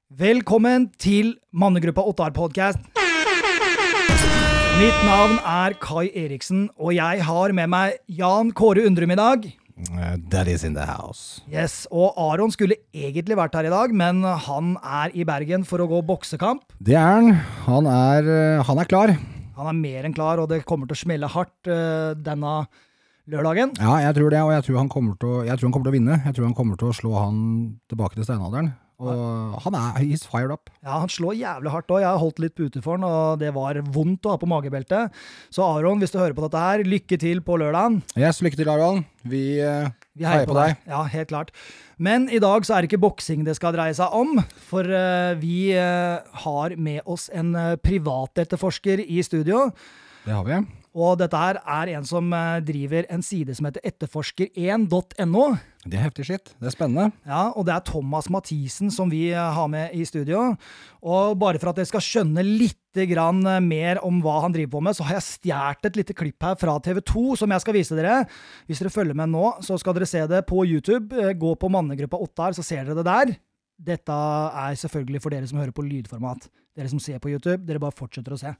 Velkommen til Mannegruppa Ottar-podcast. Mitt navn Kai Eriksen, og jeg har med meg Jan Kåre Undrum i dag. Daddy's in the house. Yes, og Aron skulle egentlig vært her i dag, men han i Bergen for å gå boksekamp. Det han. Han er klar. Han mer enn klar, og det kommer til å smelle hardt denne lørdagen. Ja, jeg tror det, og jeg tror han kommer til å vinne. Jeg tror han kommer til å slå han tilbake til steinalderen. Og he's fired up. Ja, han slår jævlig hardt også. Jeg har holdt litt pute for han, og det var vondt å ha på magebeltet. Så Aron, hvis du hører på dette her, lykke til på lørdagen. Yes, lykke til, Aron. Vi heier på deg. Ja, helt klart. Men i dag så det ikke boksing det skal dreie seg om, for vi har med oss en privatetterforsker i studio. Det har vi. Og dette her en som driver en side som heter etterforsker1.no. Det heftig shit. Det spennende. Ja, og det Thomas Mathisen som vi har med i studio. Og bare for at jeg skal skjønne litt grann mer om hva han driver på med, så har jeg stjert et lite klipp her fra TV2 som jeg skal vise dere. Hvis dere følger med nå, så skal dere se det på YouTube. Gå på Mannegruppa Ottar, så ser dere det der. Dette selvfølgelig for dere som hører på lydformat. Dere som ser på YouTube, dere bare fortsetter å se.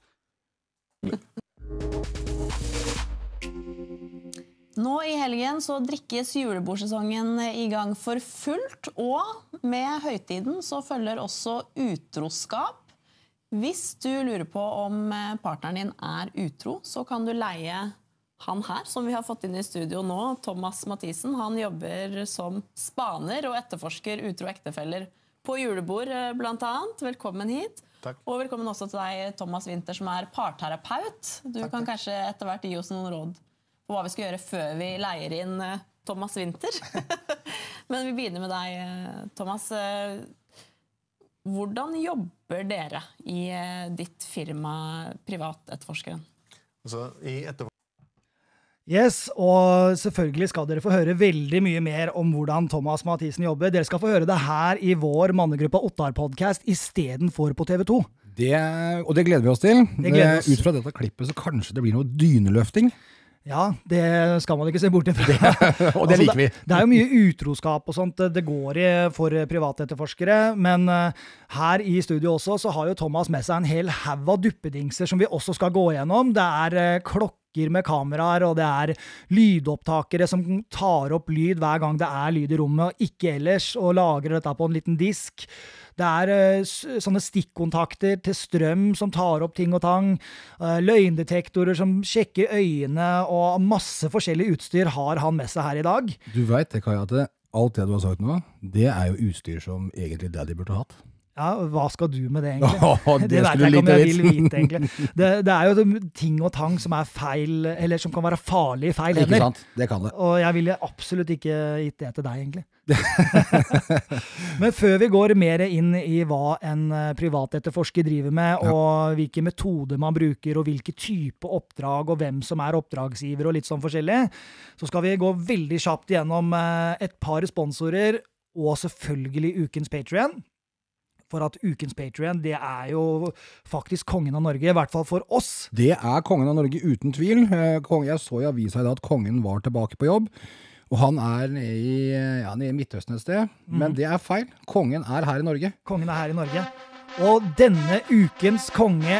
Nå i helgen så drikkes julebordsesongen i gang for fullt, og med høytiden så følger også utroskap. Hvis du lurer på om partneren din utro, så kan du leie han her, som vi har fått inn i studio nå, Thomas Mathisen. Han jobber som spaner og etterforsker utro ektefeller på julebord blant annet. Velkommen hit. Takk. Og velkommen også til deg, Thomas Winther, som parterapeut. Du Takk. kan kanskje etter hvert gi oss noen råd på hva vi skal gjøre før vi leier inn Thomas Winther. Men vi begynner med deg, Thomas. Hvordan jobber dere i ditt firma Privatetterforskeren? Altså, Yes, og selvfølgelig skal dere få høre veldig mye mer om hvordan Thomas Mathisen jobber. Dere skal få høre det her i vår Mannegruppa Ottar-podcast i stedet for på TV2. Og det gleder vi oss til. Ut fra dette klippet så kanskje det blir noe dyneløfting. Ja, det skal man ikke se bort ifra. Og det liker vi. Det jo mye utroskap og sånt det går i for privatetterforskere, men her i studio også så har jo Thomas med seg en hel haug av duppedingser som vi også skal gå gjennom. Det klokker med kameraer, og det lydopptakere som tar opp lyd hver gang det lyd i rommet, og ikke ellers, og lagrer dette på en liten disk. Det sånne stikkontakter til strøm som tar opp ting og tang, løgndetektorer som sjekker øyene, og masse forskjellig utstyr har han med seg her i dag. Du vet det, Kai, at alt det du har sagt nå, det jo utstyr som egentlig Daddy burde hatt. Ja, hva skal du med det egentlig? Det vet jeg ikke om jeg vil vite egentlig. Det jo ting og tang som feil, eller som kan være farlig i feil hender. Ikke sant, det kan det. Og jeg ville absolutt ikke gitt det til deg egentlig. Men før vi går mer inn i hva en privatetterforsker driver med, og hvilke metoder man bruker, og hvilke type oppdrag, og hvem som oppdragsgiver, og litt sånn forskjellig, så skal vi gå veldig kjapt gjennom et par sponsorer, og selvfølgelig ukens Patreon. For at ukens Patreon, det jo faktisk kongen av Norge, i hvert fall for oss. Det kongen av Norge uten tvil. Jeg så i avisa i dag at kongen var tilbake på jobb, og han nede i Midtøsten et sted. Men det feil. Kongen her i Norge. Kongen her i Norge. Og denne ukens konge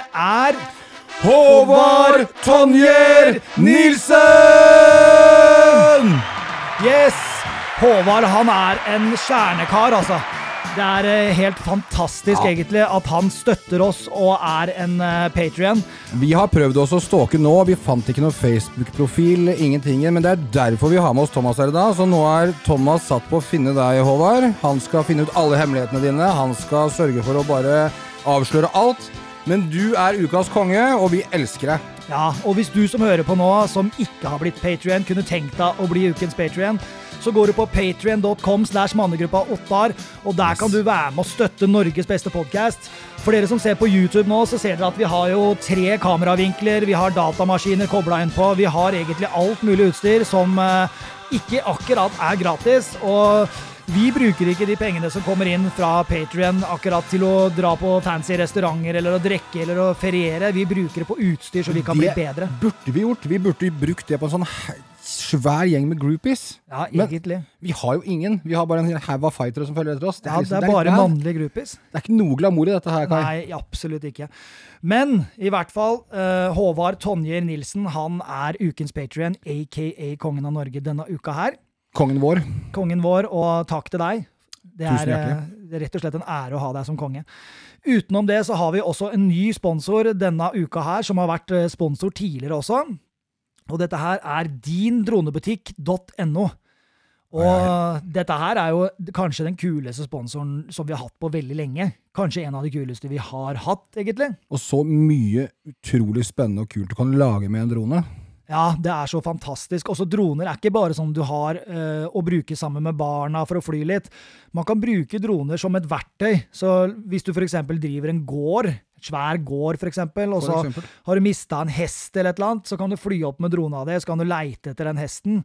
Håvard Tonjer Nilsen! Yes! Håvard, han en stjernekar, altså. Det helt fantastisk egentlig at han støtter oss og en Patreon. Vi har prøvd oss å stalke nå, vi fant ikke noe Facebook-profil, ingenting, men det derfor vi har med oss Thomas her i dag. Så nå Thomas satt på å finne deg, Håvard. Han skal finne ut alle hemmelighetene dine, han skal sørge for å bare avsløre alt. Men du ukas konge, og vi elsker deg. Ja, og hvis du som hører på nå, som ikke har blitt Patreon, kunne tenkt deg å bli ukens Patreon, så går du på patreon.com/mannegruppa8, og der kan du være med og støtte Norges beste podcast. For dere som ser på YouTube nå, så ser dere at vi har jo 3 kameravinkler, vi har datamaskiner koblet inn på, vi har egentlig alt mulig utstyr som ikke akkurat gratis, og vi bruker ikke de pengene som kommer inn fra Patreon akkurat til å dra på fancy restauranter, eller å drikke, eller å feriere. Vi bruker det på utstyr så vi kan bli bedre. Det burde vi gjort. Vi burde brukt det på en sånn svær gjeng med groupies. Ja, Men egentlig. vi har jo ingen. Vi har bare en haug av fightere som følger etter oss. Ja, liksom- det er bare litt- mannlige groupies. Det er ikke noe glamour i dette her, Kai. Nei, absolutt ikke. Men i hvert fall, Håvard Tonjer Nilsen, han er ukens Patreon, a.k.a. Kongen av Norge denne uka her. Kongen vår. Kongen vår, og takk til deg. Det Tusen er rett og slett en ære å ha deg som konge. Utenom det så har vi også en ny sponsor denne uka her, som har vært sponsor tidligere også. Og dette her er dindronebutikk.no. Og dette her er jo kanskje den kuleste sponsoren som vi har hatt på veldig lenge. Kanskje en av de kuleste vi har hatt, egentlig. Og så mye utrolig spennende og kult du kan lage med en drone. Ja, det er så fantastisk. Også droner er ikke bare sånn du har å bruke sammen med barna for å fly litt. Man kan bruke droner som et verktøy. Så hvis du for eksempel driver en gård, svær gård for eksempel, og så har du mistet en hest eller et eller annet, så kan du fly opp med drona di, så kan du leite etter den hesten.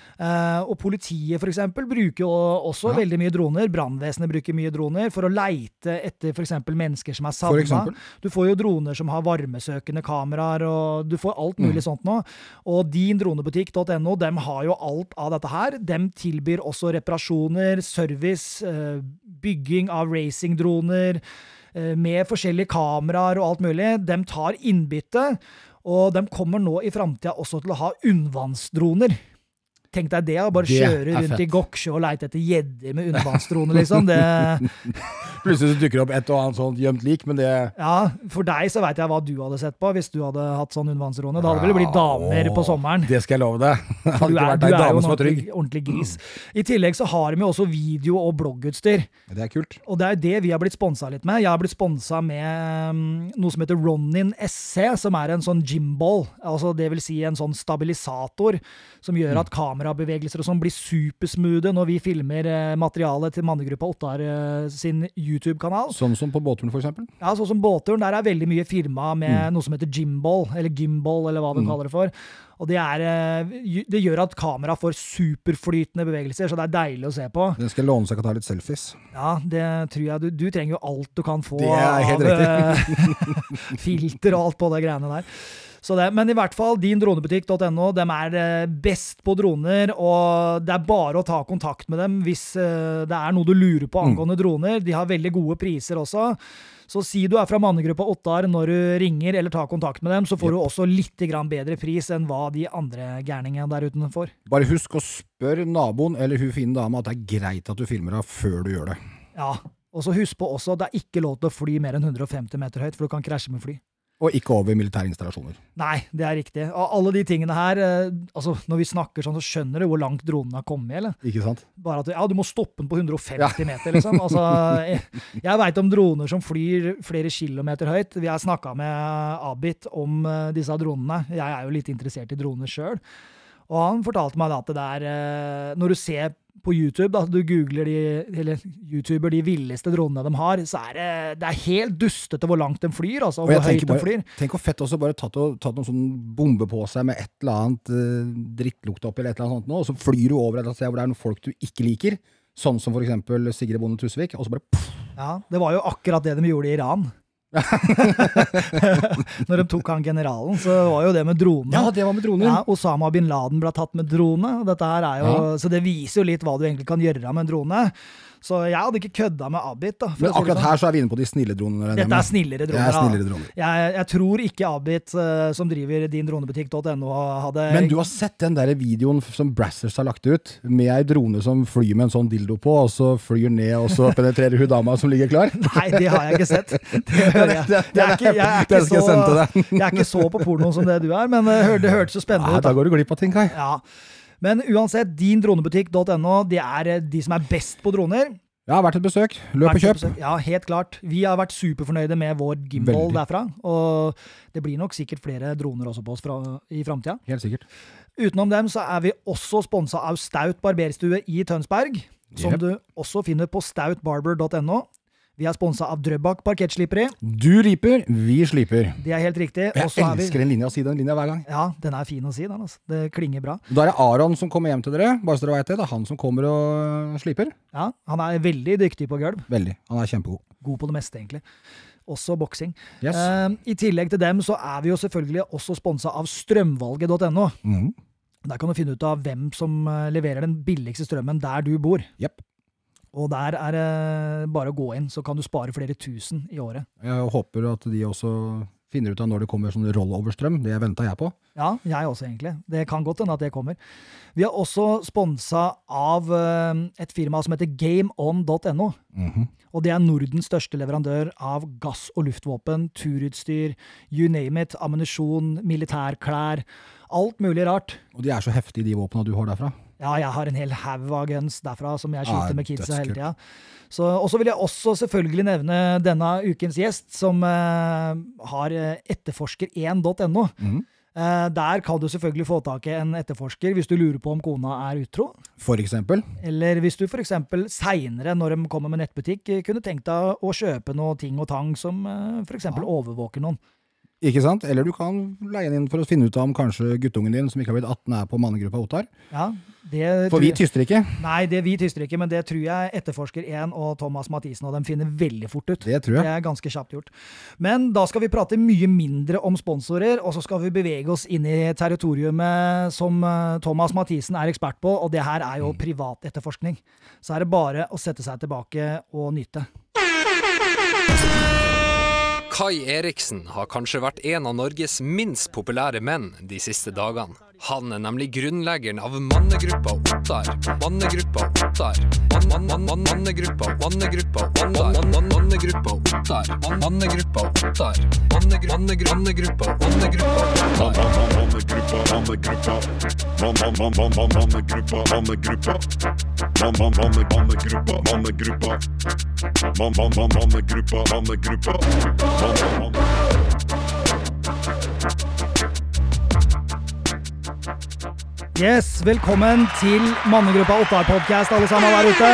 Og politiet for eksempel bruker jo også veldig mye droner. Brandvesenet bruker mye droner for å leite etter for eksempel mennesker som er savnet. Du får jo droner som har varmesøkende kameraer, og du får alt mulig sånt nå. Og dindronebutikk.no, de har jo alt av dette her. De tilbyr også reparasjoner, service, bygging av racingdroner, med forskjellige kameraer og alt mulig. De tar innbytte, og de kommer nå i fremtiden også til å ha unnvannsdroner. Tenk deg det, bare kjøre rundt i Goksjø og leite etter gjedder med unnvannsdroner, liksom. Plutselig så dukker det opp et og annet sånt gjemt lik, men det... Ja, for deg så vet jeg hva du hadde sett på hvis du hadde hatt sånn unnvannsdrone. Da hadde det vel blitt damer på sommeren. Det skal jeg love deg. Det hadde ikke vært en dame som var trygg. Ordentlig gris. I tillegg så har de jo også video- og bloggutstyr. Det er kult. Og det er det vi har blitt sponset litt med. Jeg har blitt sponset med noe som heter Ronin SC, som er en sånn gimbal. Altså det vil si en sånn stabilisator som gjør at kamerabevegelser og sånn blir supersmoothe når vi filmer materialet til mannegruppa Ottar sin YouTube-kanal. Sånn som på båtturen for eksempel? Ja, sånn som båtturen. Der er veldig mye firma med noe som heter gimbal, eller hva de kaller det for. Og det gjør at kamera får superflytende bevegelser, så det er deilig å se på. Den skal låne seg og ta litt selfies. Ja, det tror jeg. Du trenger jo alt du kan få av filter og alt på de greiene der. Men i hvert fall, dindronebutikk.no, de er best på droner, og det er bare å ta kontakt med dem hvis det er noe du lurer på angående droner. De har veldig gode priser også. Så si du er fra mannegruppa Ottar når du ringer eller tar kontakt med dem, så får du også litt grann bedre pris enn hva de andre gærningene der uten får. Bare husk å spørre naboen eller hun fine dame at det er greit at du filmer av før du gjør det. Ja, og så husk på også at det er ikke lov til å fly mer enn 150 meter høyt, for du kan krasje med fly. Og ikke over militære installasjoner. Nei, det er riktig. Og alle de tingene her, altså når vi snakker sånn, så skjønner du hvor langt dronen har kommet, eller? Ikke sant? Bare at du må stoppe den på 150 meter, liksom. Altså, jeg vet om droner som flyr flere kilometer høyt. Vi har snakket med Abid om disse dronene. Jeg er jo litt interessert i droner selv. Og han fortalte meg at det er, når du ser på YouTube, da, du googler YouTuber de villeste dronene de har, så er det er helt dustete hvor langt de flyr, altså, og hvor høyt de flyr. Tenk hvor fett også bare tatt noen sånn bombe på seg med et eller annet drittlukt opp eller et eller annet sånt nå, og så flyr du over et sted hvor det er noen folk du ikke liker, sånn som for eksempel Sigrid Bonde Tusvik, og så bare puff. Ja, det var jo akkurat det de gjorde i Iran. Når de tok han generalen, så var jo det med drone. Ja, det var med droner. Ja, Osama bin Laden ble tatt med drone. Dette her er jo, så det viser jo litt hva du egentlig kan gjøre med en drone. Så jeg hadde ikke kødda med Abid. Da, men akkurat her så er vi inne på de snille dronene. Dette er snillere droner. Det er snillere droner. Jeg tror ikke Abid, som driver dindronebutikk.no, hadde... Men du har sett den der videoen som Brazzers har lagt ut, med ei drone som flyr med en sånn dildo på, og så flyr ned, og så penetrerer hun dama som ligger klar? Nei, det har jeg ikke sett. Det hører jeg. Jeg er ikke så på porno som det du er, men det hørtes så spennende ut. Da går du glipp av ting, Kai. Ja. Men uansett, dindronebutikk.no, de er de som er best på droner. Ja, vært et besøk. Løp og kjøp. Ja, helt klart. Vi har vært superfornøyde med vår gimbal derfra, og det blir nok sikkert flere droner også på oss i fremtiden. Helt sikkert. Utenom dem så er vi også sponset av Staut Barberstue i Tønsberg, som du også finner på stautbarber.no. Vi er sponset av Drøbak parkettsliperi. Du riper, vi sliper. Det er helt riktig. Jeg elsker den linja, å si den linja hver gang. Ja, den er fin å si, den, altså. Det klinger bra. Da er det Aron som kommer hjem til dere, bare så dere vet det. Det er han som kommer og sliper. Ja, han er veldig dyktig på gulv. Veldig, han er kjempegod. God på det meste, egentlig. Også boksing. Yes. I tillegg til dem så er vi jo selvfølgelig også sponset av strømvalget.no. Der kan du finne ut av hvem som leverer den billigste strømmen der du bor. Jepp. Og der det bare å gå inn, så kan du spare flere tusen i året. Jeg håper at de også finner ut av når det kommer sånn rolloverstrøm. Det ventet jeg på. Ja, jeg også egentlig. Det kan godt hende at det kommer. Vi har også sponset av et firma som heter GameOn.no. Og det Nordens største leverandør av gass- og luftvåpen, turutstyr, you name it, ammunisjon, militærklær, alt mulig rart. Og de så heftige, de våpnene du har derfra. Ja, jeg har en hel haug av guns derfra som jeg skyter med kidsa hele tiden. Og så vil jeg også selvfølgelig nevne denne ukens gjest, som har etterforsker1.no. Der kan du selvfølgelig få tak i en etterforsker hvis du lurer på om kona utro. For eksempel? Eller hvis du for eksempel senere, når de kommer med nettbutikk, kunne tenkt deg å kjøpe noe ting og tang som for eksempel overvåker noen. Ikke sant? Eller du kan leie den inn for å finne ut om kanskje guttungen din, som ikke har blitt 18, på mannegruppa Ottar. Ja, for vi tyster ikke. Nei, vi tyster ikke, men det tror jeg etterforsker1 og Thomas Mathisen og dem finner veldig fort ut. Det tror jeg. Det ganske kjapt gjort. Men da skal vi prate mye mindre om sponsorer, og så skal vi bevege oss inn i territoriumet som Thomas Mathisen ekspert på, og det her jo privat etterforskning. Så det bare å sette seg tilbake og nyte. Kai Eriksen har kanskje vært en av Norges minst populære menn de siste dagene. Han nemlig grunnleggeren av mannegruppa Ottar. Mannegruppa Ottar. Mannegruppa Ottar. Mannegruppa Ottar. Mannegruppa Ottar. Mannegruppa Ottar. Mannegruppa Yes, velkommen til Mannegruppa Ottar-podcast, alle sammen der ute.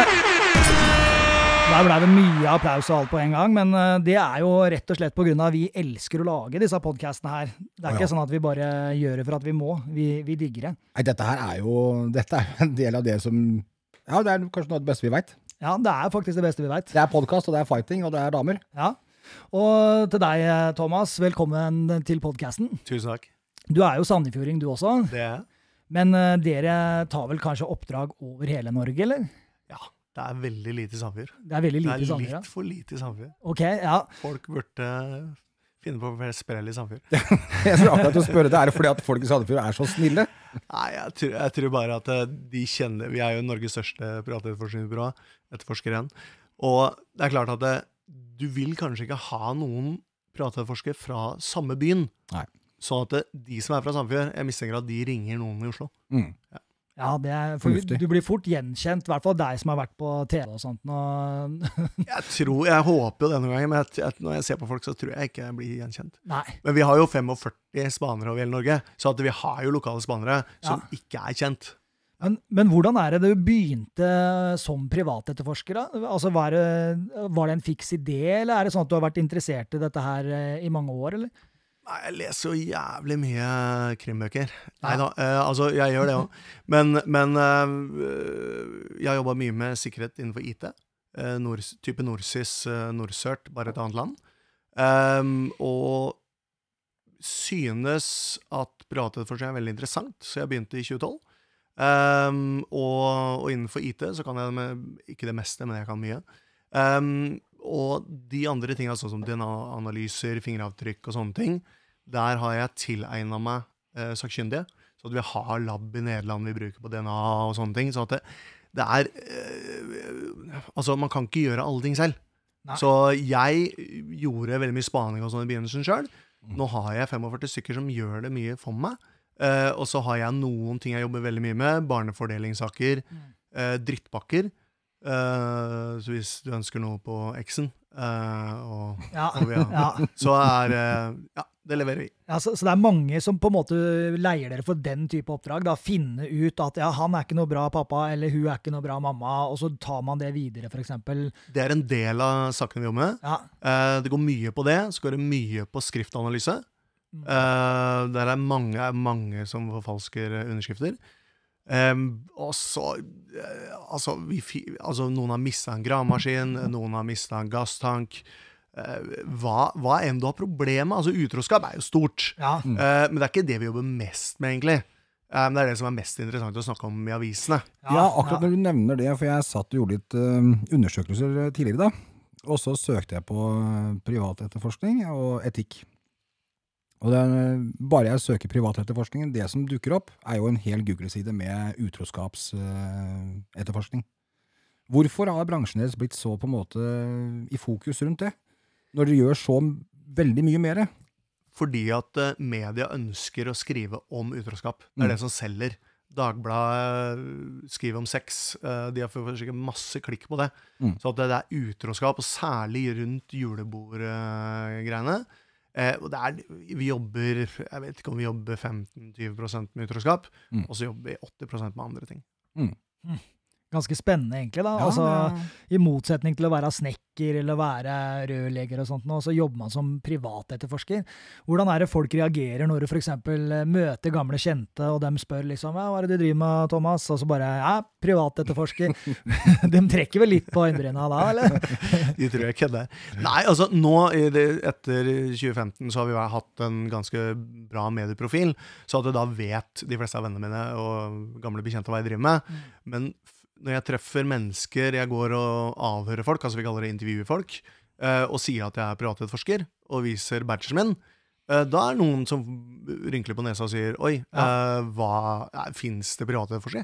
Der ble det mye applaus og alt på en gang, men det jo rett og slett på grunn av vi elsker å lage disse podcastene her. Det ikke sånn at vi bare gjør det for at vi må, vi digger det. Nei, dette her dette en del av det som, ja, det kanskje noe av det beste vi vet. Ja, det faktisk det beste vi vet. Det podcast, og det fighting, og det damer. Ja, og til deg, Thomas, velkommen til podcasten. Tusen takk. Du jo sandefjording, du også. Det Men dere tar vel kanskje oppdrag over hele Norge, eller? Ja, det veldig lite i Sandefjord. Det veldig lite i Sandefjord, ja. Det litt for lite i Sandefjord. Ok, ja. Folk burde finne på mer sprell i Sandefjord. Jeg skulle akkurat å spørre, det fordi at folk i Sandefjord så snille? Nei, jeg tror bare at de kjenner, vi jo Norges største privatetterforskningsbyrå, etterforsker1, og det klart at du vil kanskje ikke ha noen privatetterforskere fra samme byen. Nei. Sånn at de som fra Sandefjord, jeg mistenker at de ringer noen i Oslo. Ja, for du blir fort gjenkjent, I hvert fall deg som har vært på TV og sånt. Jeg håper jo det noen ganger, men når jeg ser på folk, så tror jeg ikke jeg blir gjenkjent. Nei. Men vi har jo 45 spanere over hele Norge, så at vi har jo lokale spanere som ikke kjent. Men hvordan det du begynte som privatetterforsker? Altså, var det en fiks idé, eller det sånn at du har vært interessert i dette her i mange år, eller? Nei, jeg leser jo jævlig mye krimbøker. Neida, altså jeg gjør det også. Men jeg har jobbet mye med sikkerhet innenfor IT. Type Norsis, Norsert, bare et annet land. Og synes at privatetterforskning veldig interessant, så jeg begynte i 2012. Og innenfor IT så kan jeg ikke det meste, men jeg kan mye. Og de andre tingene, sånn som DNA-analyser, fingeravtrykk og sånne ting, der har jeg tilegnet meg sakkyndige, så at vi har lab i Nederland vi bruker på DNA og sånne ting, så at det altså man kan ikke gjøre alle ting selv. Nei. Så jeg gjorde veldig mye spaning og sånn i begynnelsen selv. Nå har jeg 45 stykker som gjør det mye for meg, og så har jeg noen ting jeg jobber veldig mye med, barnefordelingssaker, drittpakker. Så hvis du ønsker noe på X-en så det leverer vi. Ja, så det mange som på en måte leier dere for den type oppdrag, da, finne ut at han ikke noe bra pappa, eller hun ikke noe bra mamma, og så tar man det videre, for eksempel. Det en del av sakene vi jobber med. Ja. Det går mye på det, så går det mye på skriftanalyse. Der mange som forfalsker underskrifter. Og så noen har mistet en gravemaskin, noen har mistet en gasstank. Hva enn du har problemer med, altså utroskap jo stort, men det ikke det vi jobber mest med egentlig. Men det det som mest interessant å snakke om i avisene. Ja, akkurat når du nevner det, for jeg satt og gjorde litt undersøkelser tidligere da, og så søkte jeg på privatetterforskning og etikk. Og bare jeg søker privatetterforskningen, det som dukker opp, jo en hel Google-side med utroskapsetterforskning. Hvorfor har bransjen deres blitt så på en måte i fokus rundt det, når de gjør så veldig mye mer? Fordi at media ønsker å skrive om utroskap. Det det som selger. Dagbladet skriver om sex. De har sikkert masse klikk på det. Så at det utroskap, og særlig rundt julebordgreiene. Og vi jobber, jeg vet ikke om vi jobber 15-20% med utroskap, og så jobber vi 80% med andre ting. Ganske spennende egentlig da, altså i motsetning til å være snekker eller være rørlegger og sånt nå, så jobber man som privatetterforsker. Hvordan det folk reagerer når du for eksempel møter gamle kjente, og de spør liksom, hva det du driver med, Thomas? Og så bare, privatetterforsker. De trekker vel litt på øyenbrynene da, eller? De tror jeg ikke det. Nei, altså nå, etter 2015, så har vi hatt en ganske bra medieprofil, så at da vet de fleste av vennene mine og gamle bekjente hva jeg driver med, men når jeg treffer mennesker, jeg går og avhører folk, altså vi kaller det intervjuer folk, og sier at jeg privatetterforsker, og viser badgen min, da noen som rynkler på nesa og sier, oi, finnes det privatetterforsker?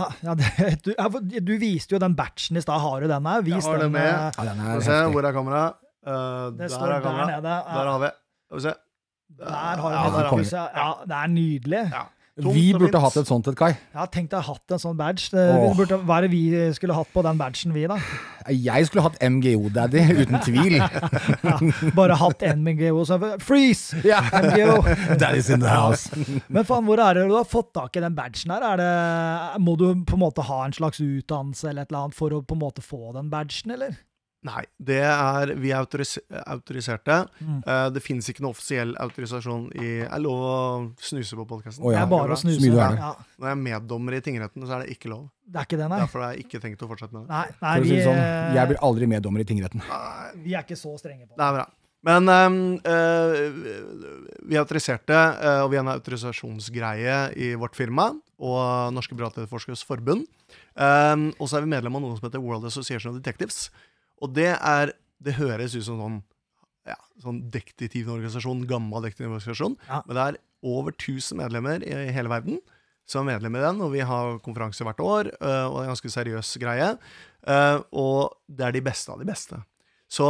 Du viste jo den badgen i sted, har du den her? Jeg har den med. Se, hvor kamera? Det står der nede. Der har vi. Skal vi se. Der har vi det. Ja, det nydelig. Ja. Vi burde hatt et sånt Kai. Ja, tenk deg hatt en sånn badge. Hva det vi skulle hatt på den badgen vi da? Jeg skulle hatt MGO-daddy, uten tvil. Bare hatt MGO, så freeze! MGO! Daddy's in the house. Men faen, hvor det du har fått tak i den badgen her? Må du på en måte ha en slags utdannelse eller et eller annet for å på en måte få den badgen, eller? Nei, vi autoriserte. Det finnes ikke noe offisiell autorisasjon lov å snuse på podcasten. Det bare å snuse. Når jeg meddommer i tingretten, så det ikke lov. Det ikke det, nei. Derfor har jeg ikke tenkt å fortsette med det. Nei, jeg blir aldri meddommer i tingretten. Vi ikke så strenge på det. Det bra. Men vi autoriserte, og vi har en autorisasjonsgreie i vårt firma, og Norske Privatetterforskers Forbund. Og så vi medlem av noe som heter World Association of Detectives. Og det høres ut som sånn detektivorganisasjon, gammel detektivorganisasjon, men det over 1000 medlemmer i hele verden som medlem i den, og vi har konferanser hvert år, og det en ganske seriøs greie, og det de beste av de beste. Så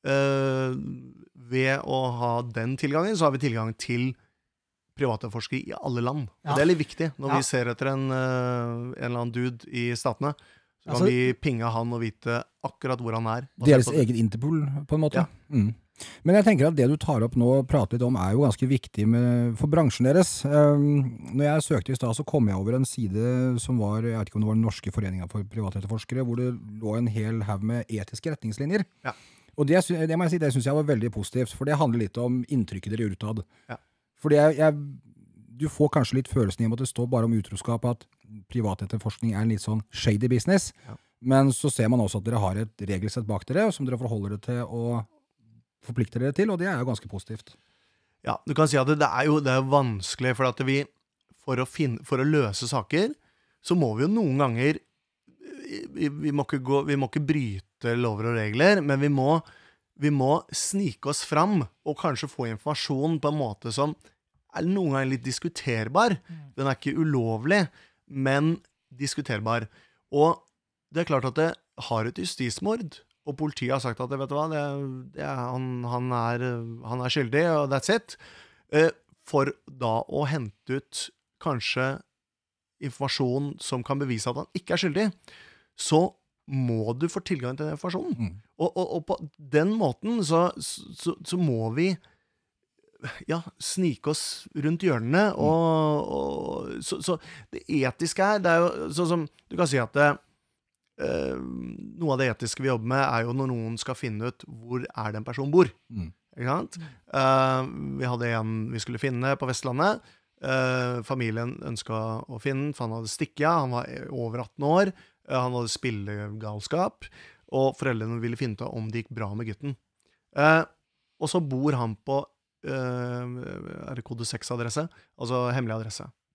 ved å ha den tilgangen, så har vi tilgang til privatetterforskere i alle land. Og det litt viktig når vi ser etter en eller annen dude i statene. Så kan vi pinge han og vite akkurat hvor han Deres eget Interpol, på en måte. Ja. Men jeg tenker at det du tar opp nå og prater litt om jo ganske viktig for bransjen deres. Når jeg søkte i sted, så kom jeg over en side som jeg vet ikke om det var den norske foreningen for privatetterforskere, hvor det lå en hel haug med etiske retningslinjer. Ja. Og det må jeg si, det synes jeg var veldig positivt, for det handler litt om inntrykket dere gjør utad. Ja. Fordi du får kanskje litt følelsen i at det står bare om utroskap, at privatetterforskning en litt sånn shady business, men så ser man også at dere har et regelsett bak dere, som dere forholder dere til og forplikter dere til, og det jo ganske positivt. Ja, du kan si at det jo vanskelig, for at for å løse saker, så må vi jo noen ganger, vi må ikke bryte lover og regler, men vi må snike oss fram, og kanskje få informasjon på en måte som noen ganger litt diskuterbar. Den ikke ulovlig, men diskuterbar. Og det klart at det har et justismord, og politiet har sagt at vet du hva, han skyldig, og that's it. For da å hente ut kanskje informasjon som kan bevise at han ikke skyldig, så må du få tilgang til den informasjonen. Og på den måten så må vi snike oss rundt hjørnene, så det etiske det jo sånn som du kan si at noe av det etiske vi jobber med jo når noen skal finne ut hvor den personen bor. Ikke sant? Vi hadde en vi skulle finne på Vestlandet. Familien ønsket å finne, for han hadde stikket, han var over 18 år, han hadde spillegalskap, og foreldrene ville finne ut om det gikk bra med gutten. Og så bor han på kode 6-adresse, altså hemmelig adresse.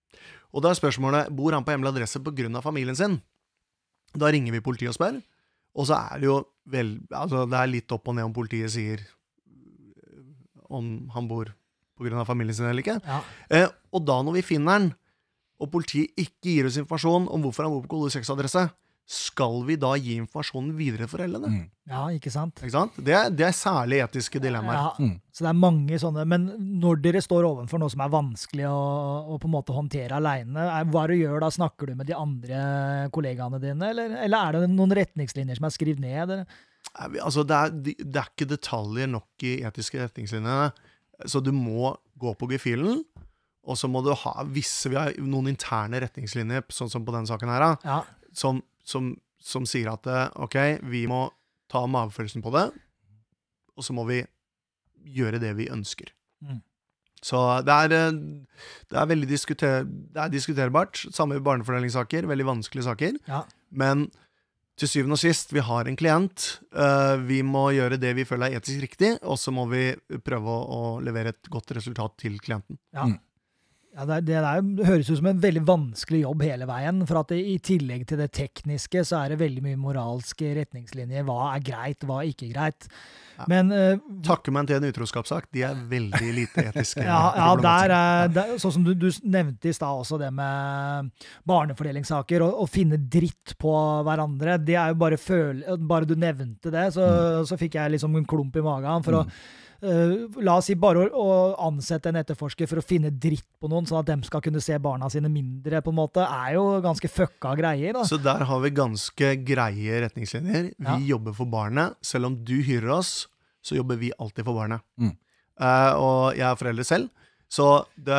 Og da spørsmålet, bor han på hemmelig adresse på grunn av familien sin? Da ringer vi politiet og spør, og så det jo altså det litt opp og ned om politiet sier om han bor på grunn av familien sin eller ikke. Ja. Og da når vi finner han, og politiet ikke gir oss informasjon om hvorfor han bor på kode 6-adresse, skal vi da gi informasjonen videre til foreldrene? Ja, ikke sant? Ikke sant? Det særlig etiske dilemmaer. Ja, så det mange sånne, men når dere står overfor noe som vanskelig å på en måte håndtere alene, hva du gjør da? Snakker du med de andre kollegaene dine, eller det noen retningslinjer som skrevet ned? Altså, det ikke detaljer nok i etiske retningslinjene, så du må gå på gefühlen, og så må du ha vi har noen interne retningslinjer, sånn som på den saken her, ja. Som sier at ok, vi må ta magefølelsen på det, og så må vi gjøre det vi ønsker. Så det veldig diskuterbart, samme i barnefordelingssaker, veldig vanskelige saker, ja. Men til syvende og sist, vi har en klient, vi må gjøre det vi føler etisk riktig, og så må vi prøve å levere et godt resultat til klienten. Ja. Ja, det høres ut som en veldig vanskelig jobb hele veien, for at i tillegg til det tekniske, så det veldig mye moralske retningslinjer. Hva greit, hva ikke greit. Ja. Men takker man til en utroskapssak, de veldig lite etiske. Ja, sånn som du nevnte i sted også, det med barnefordelingssaker, og finne dritt på hverandre, det jo bare du nevnte det, så fikk jeg liksom en klump i magen for å la oss si bare å ansette en etterforsker for å finne dritt på noen, sånn at de skal kunne se barna sine mindre, på en måte, jo ganske fucka greier. Da. Så der har vi ganske greie retningslinjer. Vi jobber for barnet. Selv om du hyrer oss, så jobber vi alltid for barnet. Og jeg forelder selv. Så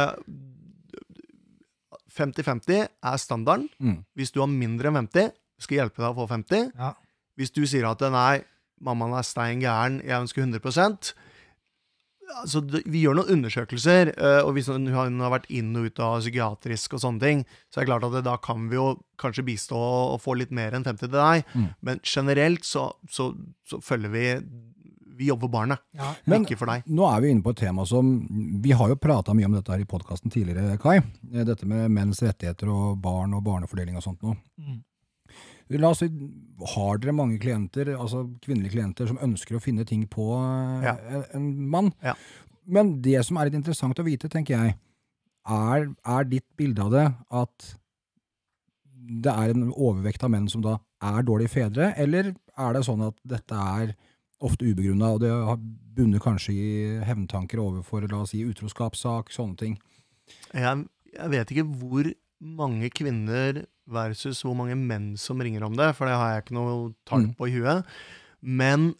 50-50 standarden. Hvis du har mindre enn 50, skal jeg hjelpe deg å få 50. Ja. Hvis du sier at nei, mammaen stein gæren, jeg ønsker 100%, altså, vi gjør noen undersøkelser, og hvis hun har vært inn og ut av psykiatrisk og sånne ting, så det klart at da kan vi jo kanskje bistå og få litt mer enn 50 til deg, men generelt så følger vi jobber for barnet, ikke for deg. Nå vi inne på et tema som, vi har jo pratet mye om dette her i podcasten tidligere, Kai, dette med menns rettigheter og barn og barnefordeling og sånt nå. La oss si, har dere mange klienter, altså kvinnelige klienter, som ønsker å finne ting på en mann? Ja. Men det som litt interessant å vite, tenker jeg, ditt bilde av det at det en overvekt av menn som da dårlige fedre, eller det sånn at dette ofte ubegrunnet, og det bunner kanskje i hevntanker overfor, la oss si, utroskapssak, sånne ting? Jeg vet ikke hvor mange kvinner versus hvor mange menn som ringer om det, for det har jeg ikke noe tall på i huet. Men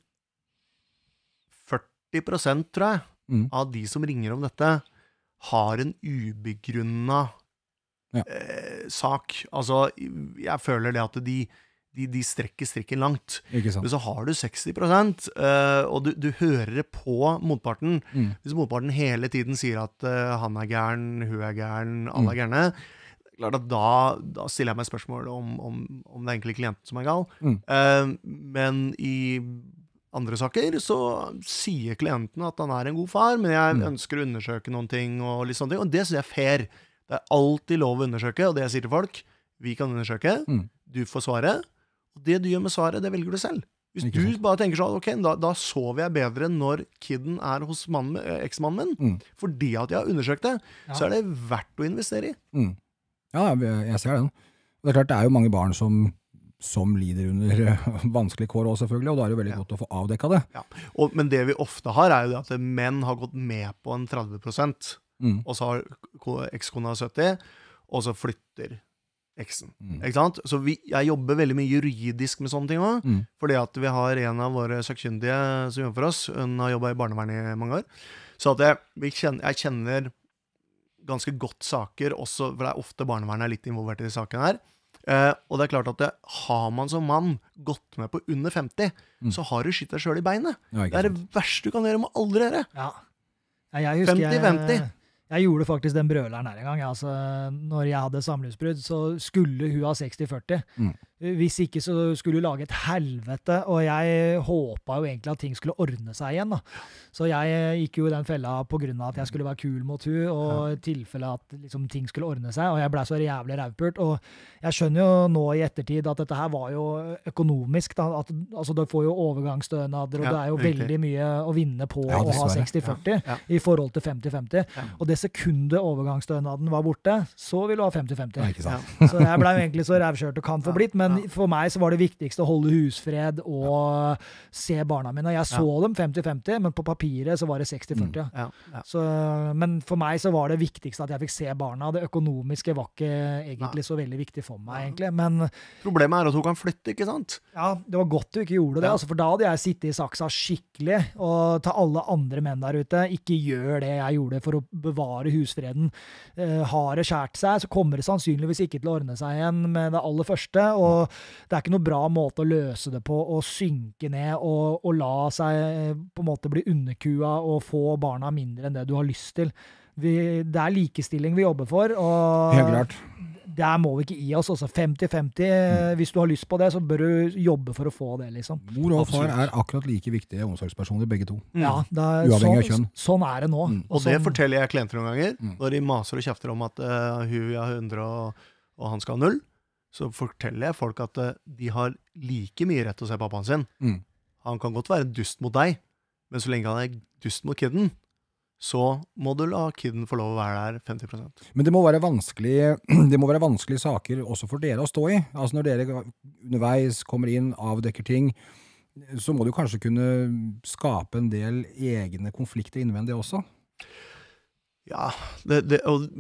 40%, tror jeg, av de som ringer om dette, har en ubegrunnet sak. Altså, jeg føler det at de strekker strikken langt. Men så har du 60%, og du hører det på motparten. Hvis motparten hele tiden sier at han gæren, hun gæren, alle gærne, klart at da stiller jeg meg spørsmål om det egentlig klienten som gal. Men i andre saker så sier klienten at han en god far, men jeg ønsker å undersøke noen ting og litt sånne ting, og det synes jeg fair. Det alltid lov å undersøke, og det jeg sier til folk, vi kan undersøke, du får svaret, og det du gjør med svaret, det velger du selv. Hvis du bare tenker sånn, ok, da sover jeg bedre når kidden hos eksmannen min, fordi at jeg har undersøkt det, så det verdt å investere i. Ja, jeg ser den. Det klart, det jo mange barn som lider under vanskelige kår også, selvfølgelig, og da det jo veldig godt å få avdekket det. Ja. Men det vi ofte har jo det at menn har gått med på en 30%, og så har ekskona 70%, og så flytter eksen. Ikke sant? Så jeg jobber veldig mye juridisk med sånne ting også, fordi at vi har en av våre sakkyndige som jobber for oss, hun har jobbet i barnevern i mange år, så at jeg kjenner ganske godt saker også, for det ofte barnevernet litt involvert i saken her, og det klart at har man som mann gått med på under 50, så har du skytt deg selv i beinet. Det det verste du kan gjøre, må aldri gjøre. Ja. Jeg husker 50-50. Jeg gjorde faktisk den brøleren her en gang. Altså, når jeg hadde samlivsbrudd, så skulle hun ha 60-40. Hvis ikke så skulle du lage et helvete, og jeg håpet jo egentlig at ting skulle ordne seg igjen. Da. Så jeg gikk jo i den fella på grunn av at jeg skulle være kul mot hun, og i tilfelle at liksom, ting skulle ordne seg, og jeg ble så jævlig rævpult. Og jeg skjønner jo nå i ettertid at dette her var jo økonomisk. Da, at, altså, du får jo overgangsstønader, og det er jo veldig mye å vinne på å ha 60-40 i forhold til 50-50. Og det sekundet overgangsstønaden var borte, så ville du ha 50-50. Så jeg ble jo egentlig så rævkjørt og kan få blitt, men for meg så var det viktigste å holde husfred og se barna mine. Jeg så dem 50-50, men på papiret så var det 60-40. Men for meg så var det viktigste at jeg fikk se barna. Det økonomiske var ikke egentlig så veldig viktig for meg, egentlig. Men problemet er at hun kan flytte, ikke sant? Ja, det var godt du ikke gjorde det, altså, for da hadde jeg sittet i saksa skikkelig, og til alle andre menn der ute, ikke gjør det jeg gjorde for å bevare husfreden. Har det skjært seg, så kommer det sannsynligvis ikke til å ordne seg igjen med det aller første, og det er ikke noe bra måte å løse det på, å synke ned og la seg på en måte bli underkua og få barna mindre enn det du har lyst til. Det er likestilling vi jobber for, og helt klart. Der må vi ikke gi oss, også 50-50. Hvis du har lyst på det, så bør du jobbe for å få det, liksom. Mor og far er akkurat like viktige omsorgspersoner, begge to. Ja, uavhengig av kjønn. Sånn er det nå. Og det forteller jeg klienter noen ganger, når de maser og kjefter om at hun har 100 og han skal ha 0. Så forteller jeg folk at de har like mye rett til å se pappaen sin. Han kan godt være dust mot deg, men så lenge han er dust mot kidden, så må du la kidden få lov å være der 50%. Men det må være vanskelige saker også for dere å stå i. Altså når dere underveis kommer inn, avdekker ting, så må du kanskje kunne skape en del egne konflikter innvendig også. Ja, og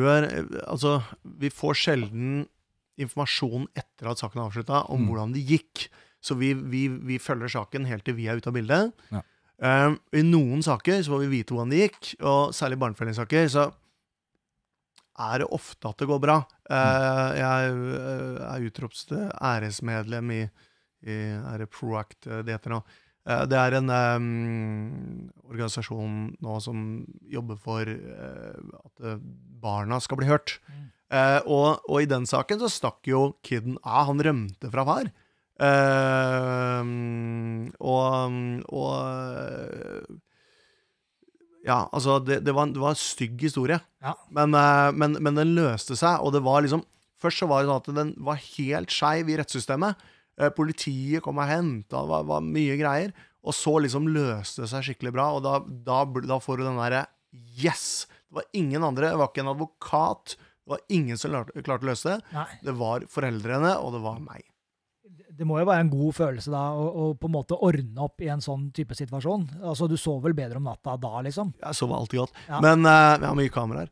vi får sjelden informasjon etter at saken er avsluttet om hvordan det gikk. Så vi følger saken helt til vi er ute av bildet. Ja. I noen saker så får vi vite hvordan det gikk, og særlig i barnefellingssaker så er det ofte at det går bra. Jeg er utropst æresmedlem i Proact, det heter nå. Det er en organisasjon nå som jobber for at barna skal bli hørt. Og i den saken så stakk jo kidden av, han rømte fra far. Ja, altså det var en stygg historie. Ja. Men den løste seg, og det var liksom, først så var det sånn at den var helt skeiv i rettssystemet. Politiet kom og hentet, det var mye greier, og så liksom løste det seg skikkelig bra, og da får du den der, yes! Det var ingen andre, det var ikke en advokat, det var ingen som klarte å løse det. Nei. Det var foreldrene, og det var meg. Det må jo være en god følelse da, å på en måte ordne opp i en sånn type situasjon. Altså, du sov vel bedre om natta da, liksom? Jeg sov alltid godt. Ja. Men, jeg har mye kameraer.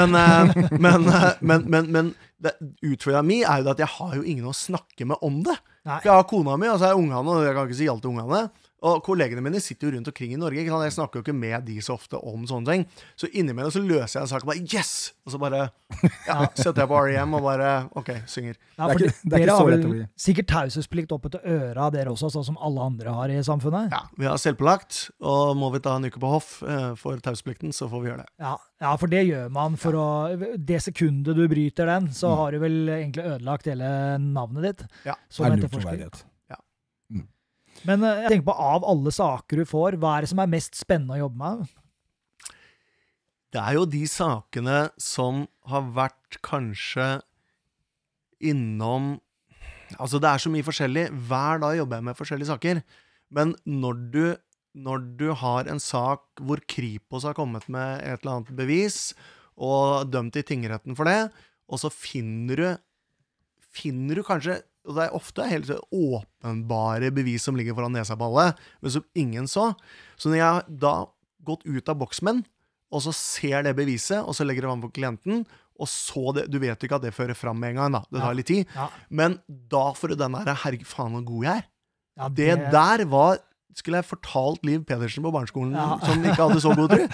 Men utfordringen min er jo at jeg har jo ingen å snakke med om det. Nei. Jeg har kona mi, og så er ungene, og jeg kan ikke si alt til ungene. Og kollegene mine sitter jo rundt omkring i Norge, ikke sant? Jeg snakker jo ikke med de så ofte om sånne ting. Så innimellom så løser jeg en sak og bare, yes! Og så bare, setter jeg på R.E.M. og bare, ok, synger. Ja, for dere har vel sikkert taushetsplikt oppe til øra dere også, sånn som alle andre har i samfunnet? Ja, vi har selvpålagt, og må vi ta en uke på hoff for taushesplikten, så får vi gjøre det. Ja, for det gjør man for å, det sekundet du bryter den, så har du vel egentlig ødelagt hele navnet ditt. Ja, som etterforsker. Men jeg tenker på, av alle saker du får, hva er det som er mest spennende å jobbe med? Det er jo de sakene som har vært kanskje innom, altså det er så mye forskjellig, hver dag jobber jeg med forskjellige saker, men når du har en sak hvor Kripos har kommet med et eller annet bevis, og dømt i tingretten for det, og så finner du kanskje, og det er ofte helt åpenbare bevis som ligger foran nesa på alle, men som ingen så. Så når jeg da gått ut av boksmenn, og så ser det beviset, og så legger det vann på klienten, og så det, du vet ikke at det fører frem med en gang da, det tar litt tid, men da får du den der, herregud, faen hvor god jeg er. Ja, det der var, skulle jeg fortalt Liv Pedersen på barneskolen, som ikke hadde så god tro.